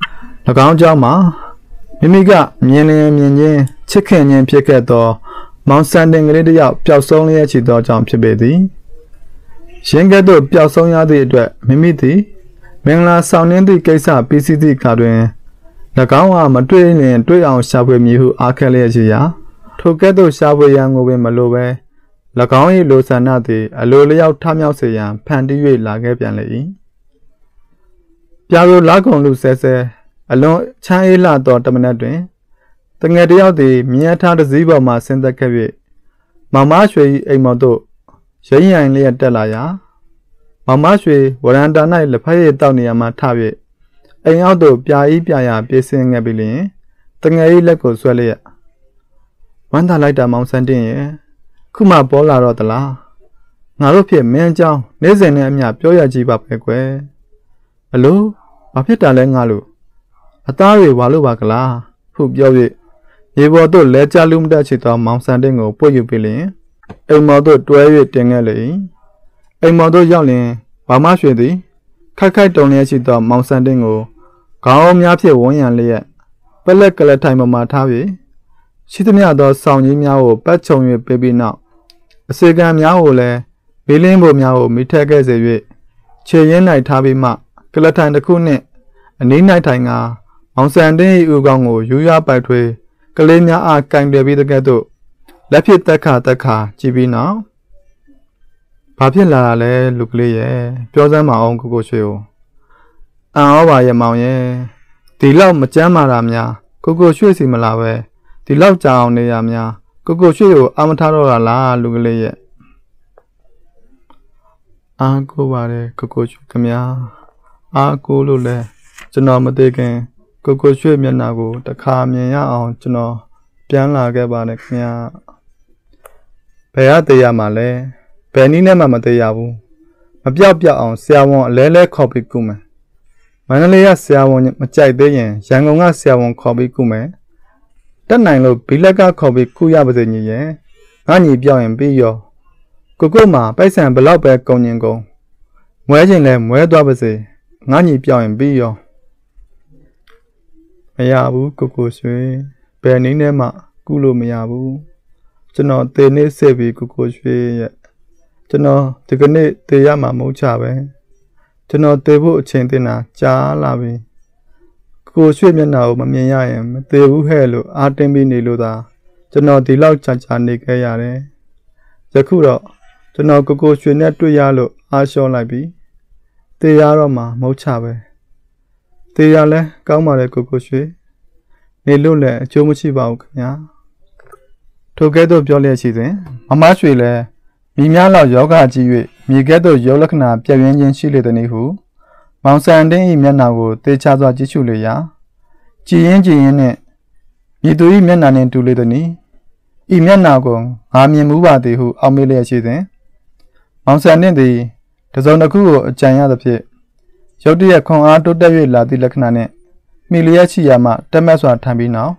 ၎င်းကြောင့်မှာမိမိကမြင်လျင်မြင်ချင်းချစ်ခင်ခြင်းဖြစ်ခဲ့သောမောင်စံတင်ကလေးတစ်ယောက်ပျောက်ဆုံးလျက်ရှိသောကြောင့်ဖြစ်ပေသည်ရင်းကဲ့သို့ပျောက်ဆုံးရသည့်အတွက်မိမိသည်မင်္ဂလာဆောင်နှင်းသည့်ကိစ္စပြီးစီးသည့်အခါတွင်၎င်းဟာမတွေ့လျင်တွေ့အောင်ရှာဖွေမည်ဟုအားခက်လျက်ရှိရာထိုကဲ့သို့ရှာဖွေရန်ကိုပင်မလိုပဲ၎င်း၏လိုဆန္ဒသည်အလိုလျောက်ထမြောက်စေရန်ဖန်တီး၍လာခဲ့ပြန်လေ၏ပြာလိုလာကုန်လူဆဲဆဲအလွန်ချမ်းအေးလာသောတမနက်တွင်တငယ်တယောက်သည်မြင်းထားတစ်စည်းပေါ်မှဆင်းသက်ခဲ့၍မမရွှေ၏အိမ်မော်သို့ရိမ့်ရိုင်လျက်တက်လာရာမမရွှေဝရန်တာ၌လက်ဖက်ရည်တောက်နေရမှထ၍အိမ်အောက်သို့ပြာဤပြာရာပြေးဆင်းခဲ့ပြီးလျှင်တငယ်၏လက်ကိုဆွဲလျက်ဝမ်းသာလိုက်တာမောင်စံတင်ရဲ့ခုမှပေါ်လာတော့သလားငါတို့ဖြစ်မင်းအကြောင်းနေ့စဉ်နဲ့အမျှပြောရကြည့်ပါပဲကွယ်အလိုဘာဖြစ်တာလဲငါလို့အသားတွေဝါလို့ပါကလားဟုပြော၍ရေပေါ်သို့လဲကျလူမတက်ချီသောမောင်စံတင်ကိုပွတ်ယူပြီးလျှင်အိမ်မော်သို့တွဲ၍တင်ခဲ့လေ၏အိမ်မော်သို့ရောက်လျှင်ဘာမှရွှေသည်ခိုက်ခိုက်တုံလျက်ရှိသောမောင်စံတင်ကိုခေါင်းများဖြင့်ဝန်းရံလျက်ပလက်ကလေးထိုင်ပေါ်မှထားပြီးရှိသမျှသောဆောင်ကြီးများကိုပတ်ချုံ၍ပေးပြီးနောက်အစေခံများကိုလည်းဘေးလင်းဖို့များကိုမိထက်ခဲ့စေ၍ခြေရင်း၌ထားပြီးမှကလထိုင်တစ်ခုနှင့်အနီး၌ထိုင်ကမောင်စံတင်၏ဥကောင်းကိုယူရပိုက်ထွေးကလေးများအားကင်တယ်ပြီးတဲ့ကဲ့သို့လက်ဖြစ်တက်ခါကြည့်ပြီးနောက်ဘာဖြစ်လာတာလဲလူကလေးရဲ့ပြောစမ်းမအောင်ကိုရွှေကိုအံ့ဩပါရဲ့မောင်ရဲ့ဒီလောက်မကြမ်းမာတာများကိုရွှေစီမလာပဲဒီလောက်ကြာအောင်နေရများကိုရွှေကိုအာမထားတော့တာလားလူကလေးရဲ့အာကိုပါတယ်ကိုရွှေခမအာကိုလို့လဲကျွန်တော်မသိခင်ကိုရွှေမျက်နှာကိုတခါမြင်ရအောင်ကျွန်တော်ပြန်လာခဲ့ပါနဲ့ခင်ဗျာဘယ်ရသေးရမှာလဲဘယ်နည်းနဲ့မှမသေးရဘူးမပြောက်အောင်ဆရာဝန်အလဲခေါ်ပြီးကုမယ်မန္တလေးကဆရာဝန်မကြိုက်သေးရင်ရန်ကုန်ကဆရာဝန်ခေါ်ပြီးကုမယ်တက်နိုင်လို့ဘီလက်ကခေါ်ပြီးကုရပါစေညီရဲ့ငါညီပြောင်းရင်ပြီးရောကိုမှာပိုက်ဆံဘလောက်ပဲကုန်ရင်ကုန်မွဲခြင်းလဲမွဲသွားပါစေငါညီပြောင်းရင်ပြီးရောမရဘူးကိုရွှေဘယ်နည်းနဲ့မှကုလို့မရဘူးကျွန်တော်တေနေစစ်ပြီးကိုရွှေရဲ့ကျွန်တော်ဒီကနေ့တေရမှာမဟုတ်ချပဲကျွန်တော်တေဖို့အချိန်တင်တာကြားလာပြီကိုရွှေမျက်နှာကိုမမြင်ရရင်မတေဘူးဟဲ့လို့အားတင်းပြီးနေလို့သာကျွန်တော်ဒီလောက်ကြာနေခဲ့ရတယ်ယခုတော့ကျွန်တော်ကိုရွှေနဲ့တွေ့ရလို့အားလျှော့လိုက်ပြီတေရတော့မှမဟုတ်ချပဲတေရလဲကောင်းပါလေကိုရွှေနေလို့လည်းအကျိုးမရှိပါဘူးခင်ဗျာထိုကဲ့သို့ပြောလျက်ရှိစဉ်မမရွှေလည်းမိများလောက်ယောဂကြီး၍မြေကဲ့သို့ယောလက္ခဏာပြည့်ရင်းခြင်းရှိလေသည်ဟုမောင်စံတင်း၏မျက်နှာကိုတေချာစွာကြည့်ရှုလေရာကြည်ရင်နှင့်မြေသူ၏မျက်နှာနှင့်တူလေသည်ဤမျက်နှာကိုငါမြင်မှုပါသည်ဟုအောက်မေ့လျက်ရှိစဉ်မောင်စံတင်းသည်တစုံတစ်ခုကိုအကြံရသဖြင့်ရုတ်တရက်ခွန်အားတိုးတက်၍လာသည့်လက္ခဏာနှင့်မိလျက်ရှိရာမှတက်မတ်စွာထိုင်ပြီးနောက်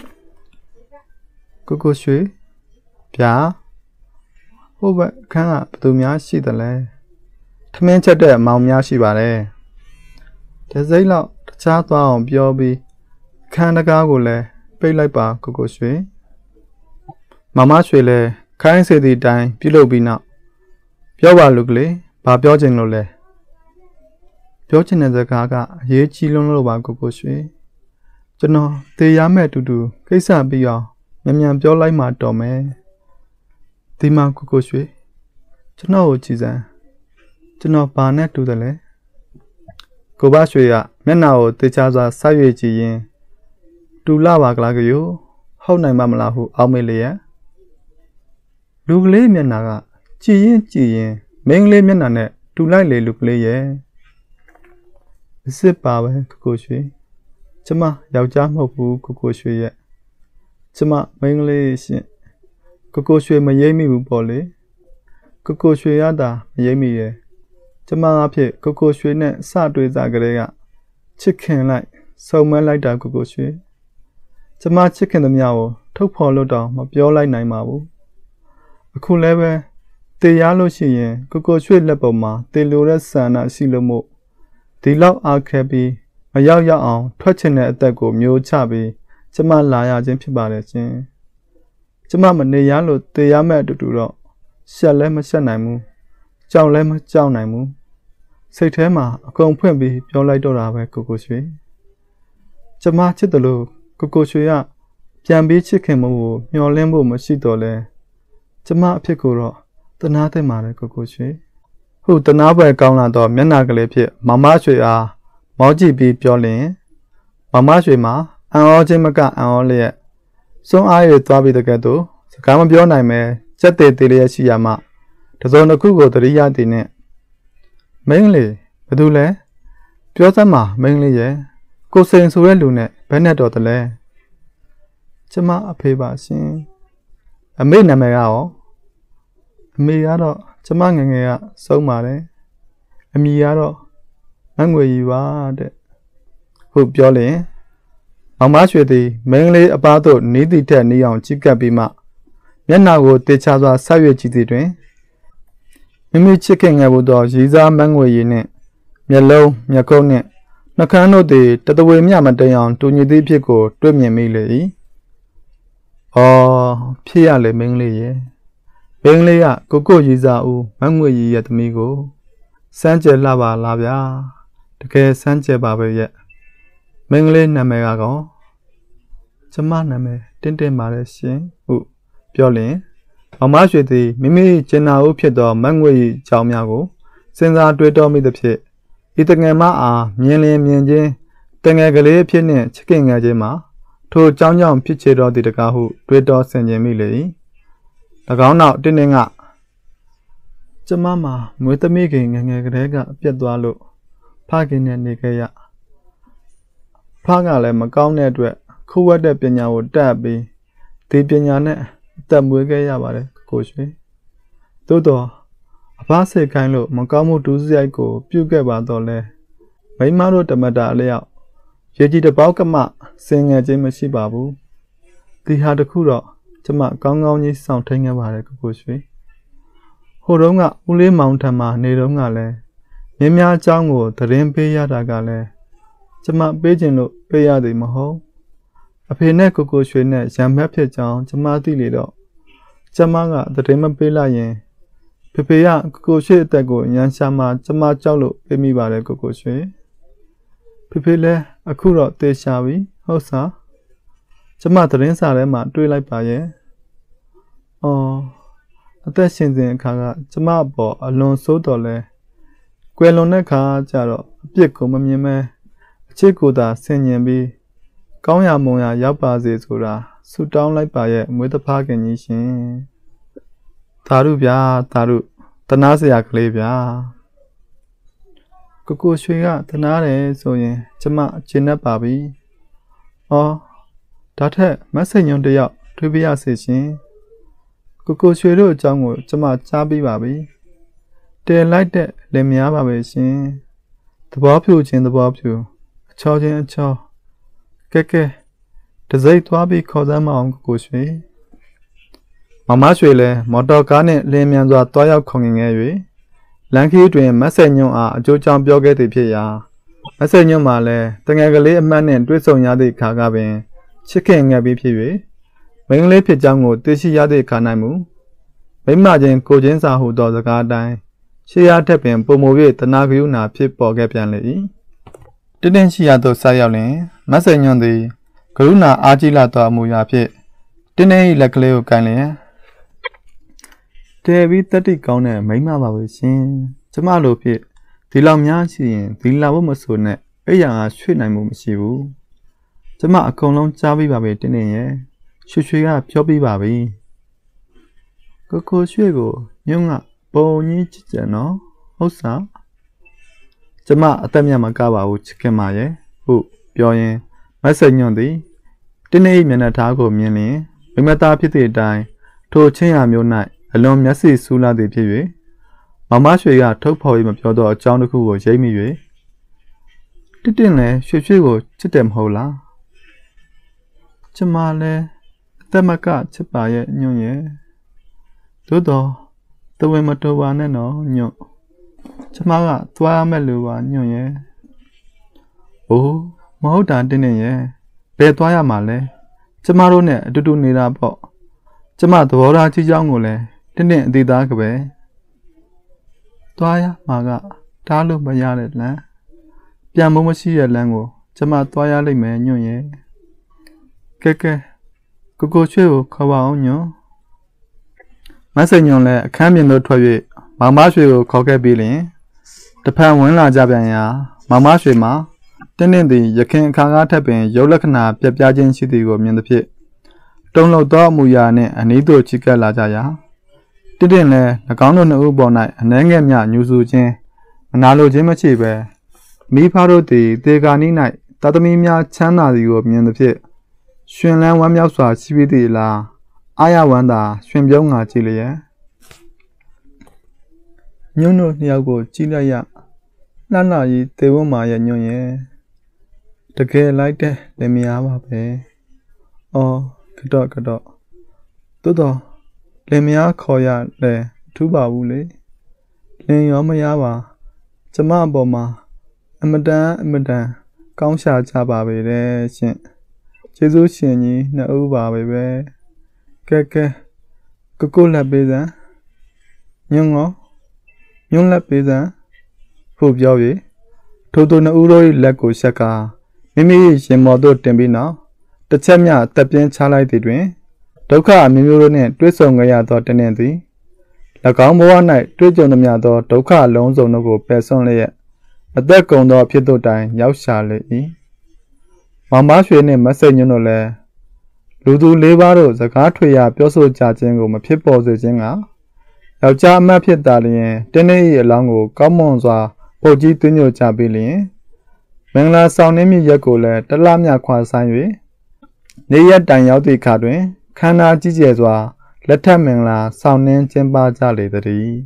ကိုရွှေဗျာဟိုဘက်အခန်းကဘယ်သူများရှိသလဲထမင်းချက်တဲ့မောင်များရှိပါတယ်တစိမ့်လောက်တခြားသွားအောင်ပြောပြီးခန်းတကားကိုလည်းပိတ်လိုက်ပါကိုရွှေမမရွှေလည်းခိုင်းစေသည့်အတိုင်းပြုလုပ်ပြီးနောက်ပြောပါလူကလေးဘာပြောချင်လို့လဲပြောချင်တဲ့စကားကအရေးကြီးလုံးလို့ပါကိုရွှေကျွန်တော်တေးရမဲ့တူကိစ္စပြီးအောင်မြန်ပြောလိုက်မှတော်မယ်ဒီမှာကိုရွှေကျွန်တော်ကိုကြည်စမ်းကျွန်တော်ဘာနဲ့တူတယ်လဲကိုဘရွှေကမျက်နှာကိုတေချာစွာဆိုက်၍ကြည့်ရင်တူလာပါကလားကယောဟုတ်နိုင်ပါမလားဟုအောက်မေ့လျက်လူကလေးမျက်နှာကကြည်ရင်မင်းကလေးမျက်နှာနဲ့တူလိုက်လေလူကလေးရဲ့အစ်စ်ပါပဲကိုရွှေကျမယောက်ျားမဟုတ်ဘူးကိုရွှေရဲ့ကျမမိန်းကလေးရှင်ကိုရွှေမရိပ်မိဘူးပေါ့လေကိုရွှေရတာမရိပ်မိရဲ့ကျမအဖြစ်ကိုရွှေနဲ့စတွေ့စားကြတဲ့ကချစ်ခင်လိုက်စုံမလိုက်တာကိုရွှေကျမချစ်ခင်သမျှကိုထုတ်ဖော်လို့တောင်မပြောလိုက်နိုင်ပါဘူးအခုလည်းပဲတေရလို့ရှိရင်ကိုရွှေလက်ပေါ်မှာတေလိုတဲ့ဆန္ဒရှိလို့မို့ဒီလောက်အားခဲပြီးမရောက်ရောက်အောင်ထွက်ချင်တဲ့အသက်ကိုမျိုးချပြီးကျမလာရခြင်းဖြစ်ပါတယ်ရှင်ကျမမနေရလို့တေးရမဲ့အတူတူတော့ရှက်လည်းမရှက်နိုင်ဘူးကြောက်လည်းမကြောက်နိုင်ဘူးစိတ်ထဲမှာအကုန်ဖွင့်ပြီးပြောလိုက်တော့တာပဲကိုကိုရွှေကျမချစ်တယ်လို့ကိုကိုရွှေကပြန်ပြီးချစ်ခင်မှုကိုမျှော်လင့်ဖို့မရှိတော့လဲကျမအဖြစ်ကိုတော့တနာသိမှာလေကိုကိုရွှေဟုတ်တနာပွဲကောင်းလာတော့မျက်နှာကလေးဖြစ်မမရွှေအားမောကြည့်ပြီးပြောလင်မမရွှေမှာအံ့ဩခြင်းမကအံ့ဩလျက်စွန်းအားရသွားပြီးတကယ်တော့စကားမပြောနိုင်မဲစက်သေးသေးလျက်ရှိရမှတစုံတစ်ခုကိုတရိယာတည်နဲ့မင်းလေးဘာလို့လဲပြောစမ်းမှာမင်းလေးရဲ့ကိုစိန်ဆိုတဲ့လူနဲ့ဘယ်နဲ့တော်တလဲကျမအဖေပါရှင်အမေနာမည်ကရောအမေကတော့ကျမငယ်ငယ်ကဆုံးပါတယ်အမည်ကတော့မငွေကြီးပါတဲ့ဟုတ်ပြောလင်အောင်မရွှေသည်မင်းလေးအပားတို့နီးတီထက်နီးအောင်ကြည့်ကပ်ပြီးမှမျက်နှာကိုတေချာစွာဆက်ရွက်ကြည့်သည်တွင်မိမိချစ်ခင်ငယ်ဖို့သောရည်စားမငွေကြီးနှင့်မျက်လုံးမျက်ခုံးနှင့်နှကန်းတို့သည်တတဝေမျှမတိမ်အောင်တူညီသည့်ဖြစ်ကိုတွေ့မြင်မိလေ၏ဖြစ်ရလေမင်းလေးရဲ့မင်းလေးကကိုကိုရည်စားဦးမငွေကြီးရဲ့သမီးကိုစမ်းကြယ်လှပါလားဗျာတကယ်စမ်းကြယ်ပါပဲရဲ့မင်းလေးနာမည်ကတော့ကျမနာမည်တင်းတင်းပါလေရှင်ဟုတ်ပြောလင်အောင်မရွှေသည်မိမိကျင်နာဦးဖြစ်သောမငွေကြီးအကြောင်းများကိုစဉ်းစားတွေးတောမိသဖြင့်ဤတငယ်မအားမြင်လင်မြင်ချင်းတငယ်ကလေးဖြစ်နှင့်ချစ်ခင်ငယ်ချင်းမှာထိုအကြောင်းကြောင့်ဖြစ်ချေတော်သည်တကားဟုတွေးတောဆင်ခြင်မိလေ၏၎င်းနောက်တင်းတင်းကကျမမှာမွေးသမီးခင်ငယ်ငယ်ကလေးကအပြတ်သွားလို့ဖခင်နဲ့နေခဲ့ရဖကလည်းမကောင်းတဲ့အတွက်ခိုးဝှက်တဲ့ပညာကိုတက်ပြီးဒီပညာနဲ့အသက်မွေးခဲ့ရပါတယ်ကိုရွှေသို့တော့အဖစိတ်ခိုင်းလို့မကောင်းမှုဒုစရိုက်ကိုပြုတ်ခဲ့ပါတော့လဲမိမတို့တမတာအလျောက်ရေကြီးတစ်ပေါက်ကမှစင်ငယ်ခြင်းမရှိပါဘူးဒီဟာတခုတော့ကျမကောင်းကောင်းကြီးစောင့်ထိန်ခဲ့ပါတယ်ကိုရွှေဟိုတုန်းကဦးလေးမောင်ထံမှာနေတုန်းကလည်းမြင်းများအကြောင်းကိုသတင်းပေးရတာကလည်းကျမပေးခြင်းလို့ပေးရသည်မဟုတ်အဖေနဲ့ကိုရွှေနဲ့ရံမက်ဖြစ်ကြောင်းကျမသိလေတော့ကျမကသတင်းမပေးလိုက်ရင်ဖေဖေကကိုရွှေအသက်ကိုရန်ရှာမှကျမကြောက်လို့ပေးမိပါတယ်ကိုရွှေဖေဖေလည်းအခုတော့တေချာပြီဟုတ်စားကျမသတင်းစာထဲမှာတွေ့လိုက်ပါရဲ့အသက်ရှင်စဉ်အခါကကျမအပေါ်အလွန်ဆိုးတော်လဲကွယ်လွန်တဲ့ခါကျတော့အပြစ်ကိုမမြင်မဲအချစ်ကိုသာဆင်ញင်ပြီးကောင်းရာမွန်ရာရောက်ပါစေဆိုတာဆုတောင်းလိုက်ပါရဲ့မွေးတဖခင်ကြီးရှင်သာဓုဗျာသာဓုတနာစရာကလေးဗျာကိုရွှေကတနာတယ်ဆိုရင်ကျမကျင်납ပါပြီဒါထက်မဆိတ်ညွန့်တယောက်တွေ့ပြရစေရှင်ကိုရွှေတို့အကြောင်းကိုကျမကြားပြီးပါပြီတဲလိုက်တဲ့လင်မယားပါပဲရှင်သဘောဖြူခြင်းသဘောဖြူအချောချင်းအချောကဲတစိမ့်သွားပြီးခေါ်စမ်းမအောင်ကိုရွှေမမရွှေလည်းမော်တော်ကားနဲ့လင်းမြန်စွာတွားရောက်ခေါင်ငင်ခဲ့၍လမ်းခီးတွင်မက်ဆေညွန့်အားအကျိုးကြောင့်ပြောခဲ့သည်ဖြစ်ရာမက်ဆေညွန့်မှာလည်းတငယ်ကလေးအမှတ်နှင့်တွေ့ဆုံရသည့်အခါကပင်ချစ်ခင်ငယ်ပြီးဖြစ်၍မိန်းကလေးဖြစ်ကြောင်းကိုသိရှိရသည့်အခါ၌မူမိမချင်းကိုချင်းစာဟုသောစကားအတိုင်းရှေးရထက်ပင်ပုံမို၍တနာကရုဏာဖြစ်ပေါ်ခဲ့ပြန်လေ၏တင်းရှိရသို့ဆက်ရောက်လျင်မက်ဆေညွန့်သည်ကရုဏာအားကြီးလာသောအမူအရာဖြင့်တင်း၏လက်ကလေးကိုကန်လျင်တဲပြီးတက်တိကောင်းတဲ့မိမပါပဲရှင်ကျမလိုဖြစ်ဒီလောက်များရှိရင်ဒီလောက်မဆိုနဲ့အဲ့ရကရွှေ့နိုင်မှုမရှိဘူးကျမအကုန်လုံးကြားပြီးပါပဲတင်းရဲ့ရွှေကပြောပြီးပါပြီကိုရွှေကိုညုံကပုံကြီးချစ်ကြနော်ဟုတ်စားကျမအသက်မြတ်မကပါဘူးချစ်ခင်ပါရဲ့ဟုတ်ပြောရင်မက်ဆေညွန့်သည်တင်း၏မျက်နှာသားကိုမြင်လျင်မိမသားဖြစ်သည့်အတိုင်းထိုချင်းရမျိုး၌အလွန်မျက်စိစူးလာသည်ဖြစ်၍မမရွှေကထုတ်ဖော်၍မပြောသောအကြောင်းတစ်ခုကိုရိပ်မိ၍တင်းလည်းရွှေကိုချစ်တယ်မဟုတ်လားကျမလည်းအသက်မကချစ်ပါရဲ့ညွန့်ရဲ့သို့တော့တဝင်းမတော်ပါနဲ့နော်ညွန့်ကျမကသွားရမဲ့လူပါညွန့်ရဲ့အိုးမဟုတ်တာတင်းနေရဲ့ဘယ်သွားရမှာလဲကျမတို့နဲ့အတူတူနေတာပေါ့ကျမသဘောထားကြီးကြောင်းကိုလည်းတင်းအသေးသားကပဲသွားရမှာကတားလို့မရတဲ့လမ်းပြန်မမရှိတဲ့လမ်းကိုကျမသွားရလိမ့်မယ်ညွန့်ရဲ့ကဲကိုရွှေကိုခေါ်ပါအောင်ညွန့်မဆိတ်ညွန့်လည်းအခန်းပြင်သို့ထွက်၍မောင်မရွှေကိုခေါ်ခဲ့ပြီးလျှင်တဖန်ဝင်လာကြပြန်ရာမောင်မရွှေမှာတင်းသည်ရခင်အခါကားထက်ပင်ရုပ်လက္ခဏာပြပြချင်းရှိသည်ကိုမြင်သဖြင့်တုံ့လောက်သောအမူအရာနှင့်အနီးသို့ချီကပ်လာကြရာတင်းလည်း၎င်းတို့နှစ်ဦးပေါ်၌အနှဲငယ်မြညူဆူခြင်းမနာလိုခြင်းမရှိဘဲမိဖတို့သည်တေကာနီး၌သာသမီများချမ်းသာသည်ကိုမြင်သဖြင့်ရှင်လန်းဝမ်းမြောက်စွာရှိပြီးသည့်လားအာရဝန္တာရှင်ပြုံးငါကြည့်လျက်ညွန့်တို့နှစ်ယောက်ကိုကြည့်လိုက်ရလှလှကြီးတေဝန်းမာရဲ့ညွန့်ရဲ့တကယ်လိုက်တဲ့လင်မယားပါပဲအော်ကတော့သို့တော့လင်မယားခေါ်ရလဲထူးပါဘူးလေလင်ရောမရပါကျမအပေါ်မှာအမတန်ကောင်းရှာကြပါပဲတဲ့ရှင်ကျေးဇူးရှင်ကြီးနှစ်ဦးပါပဲကဲကိုလက်ပေးစမ်းညွန့်လက်ပေးစမ်းဖို့ပြော၍ထိုနှစ်ဦးတို့၏လက်ကိုရှက်ကမိမိရင်မော်သို့တင်ပြီးနောက်တစ်ချက်မျှတက်ပြင်းချလိုက်သည်တွင်ဒုက္ခအမျိုးမျိုးတို့နှင့်တွေ့ဆုံကြရသောတနေ့သည်၎င်းဘဝ၌တွေ့ကြုံသမျှသောဒုက္ခအလုံးစုံတို့ကိုပယ်စွန့်လျက်အသက်ကုန်သောဖြစ်တို့တိုင်ရောက်ရှာလေ၏မောင်မရွှေနှင့်မဆိတ်ညွန့်တို့လည်းလူသူလေးပါးတို့စကားထွေရာပြောဆိုကြခြင်းကိုမဖြစ်ပေါ်စေခြင်းကယောက်ျားအမတ်ဖြစ်သာလျင်တင်းနေ၏အလောင်းကိုကောင်းမွန်စွာပုတ်ကြီးသွင်းညွှန်ကြပြီးလျင်မင်္ဂလာဆောင်နှင်းမြရက်ကိုလည်းတလမြခွာဆိုင်၍နေရက်တိုင်ရောက်သည့်အခါတွင်ခန္ဓာကြီးကျယ်စွာလက်ထက်မင်္ဂလာဆောင်နှင်းကျင်းပကြလေသည်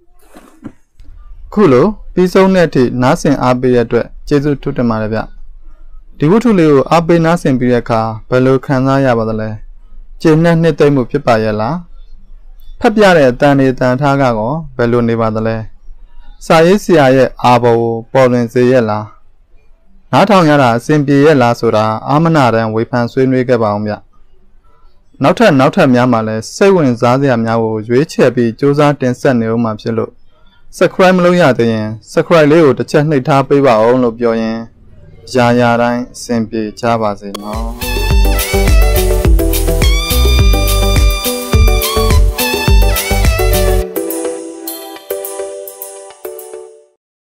ခုလိုပြီးဆုံးတဲ့အထိနားဆင်အားပေးတဲ့အတွက်ကျေးဇူးထူးတင်ပါတယ်ဗျဒီဝတ္ထုလေးကိုအားပေးနားဆင်ပြီးတဲ့အခါဘယ်လိုခံစားရပါသလဲကျေနပ်နှစ်သိမ့်မှုဖြစ်ပါရဲ့လားဖတ်ပြတဲ့အတန်တွေတန်ထားကောဘယ်လိုနေပါသလဲစာရေးဆရာရဲ့အာဘော်ကိုပေါ်လွင်စေရဲ့လားနားထောင်ရတာအဆင်ပြေရဲ့လားဆိုတာအာမနာတန်ဝေဖန်ဆွေးနွေးခဲ့ပါအောင်ဗျနောက်ထပ်များမှလည်းစိတ်ဝင်စားစရာများကိုရွေးချယ်ပြီးစူးစမ်းတင်ဆက်နေဦးမှာဖြစ်လို့ subscribe မလုပ်ရသေးရင် subscribe လေးကိုတစ်ချက်နှိပ်ထားပေးပါအောင်လို့ပြောရင်ရာတိုင်းအဆင်ပြေကြပါစေနော်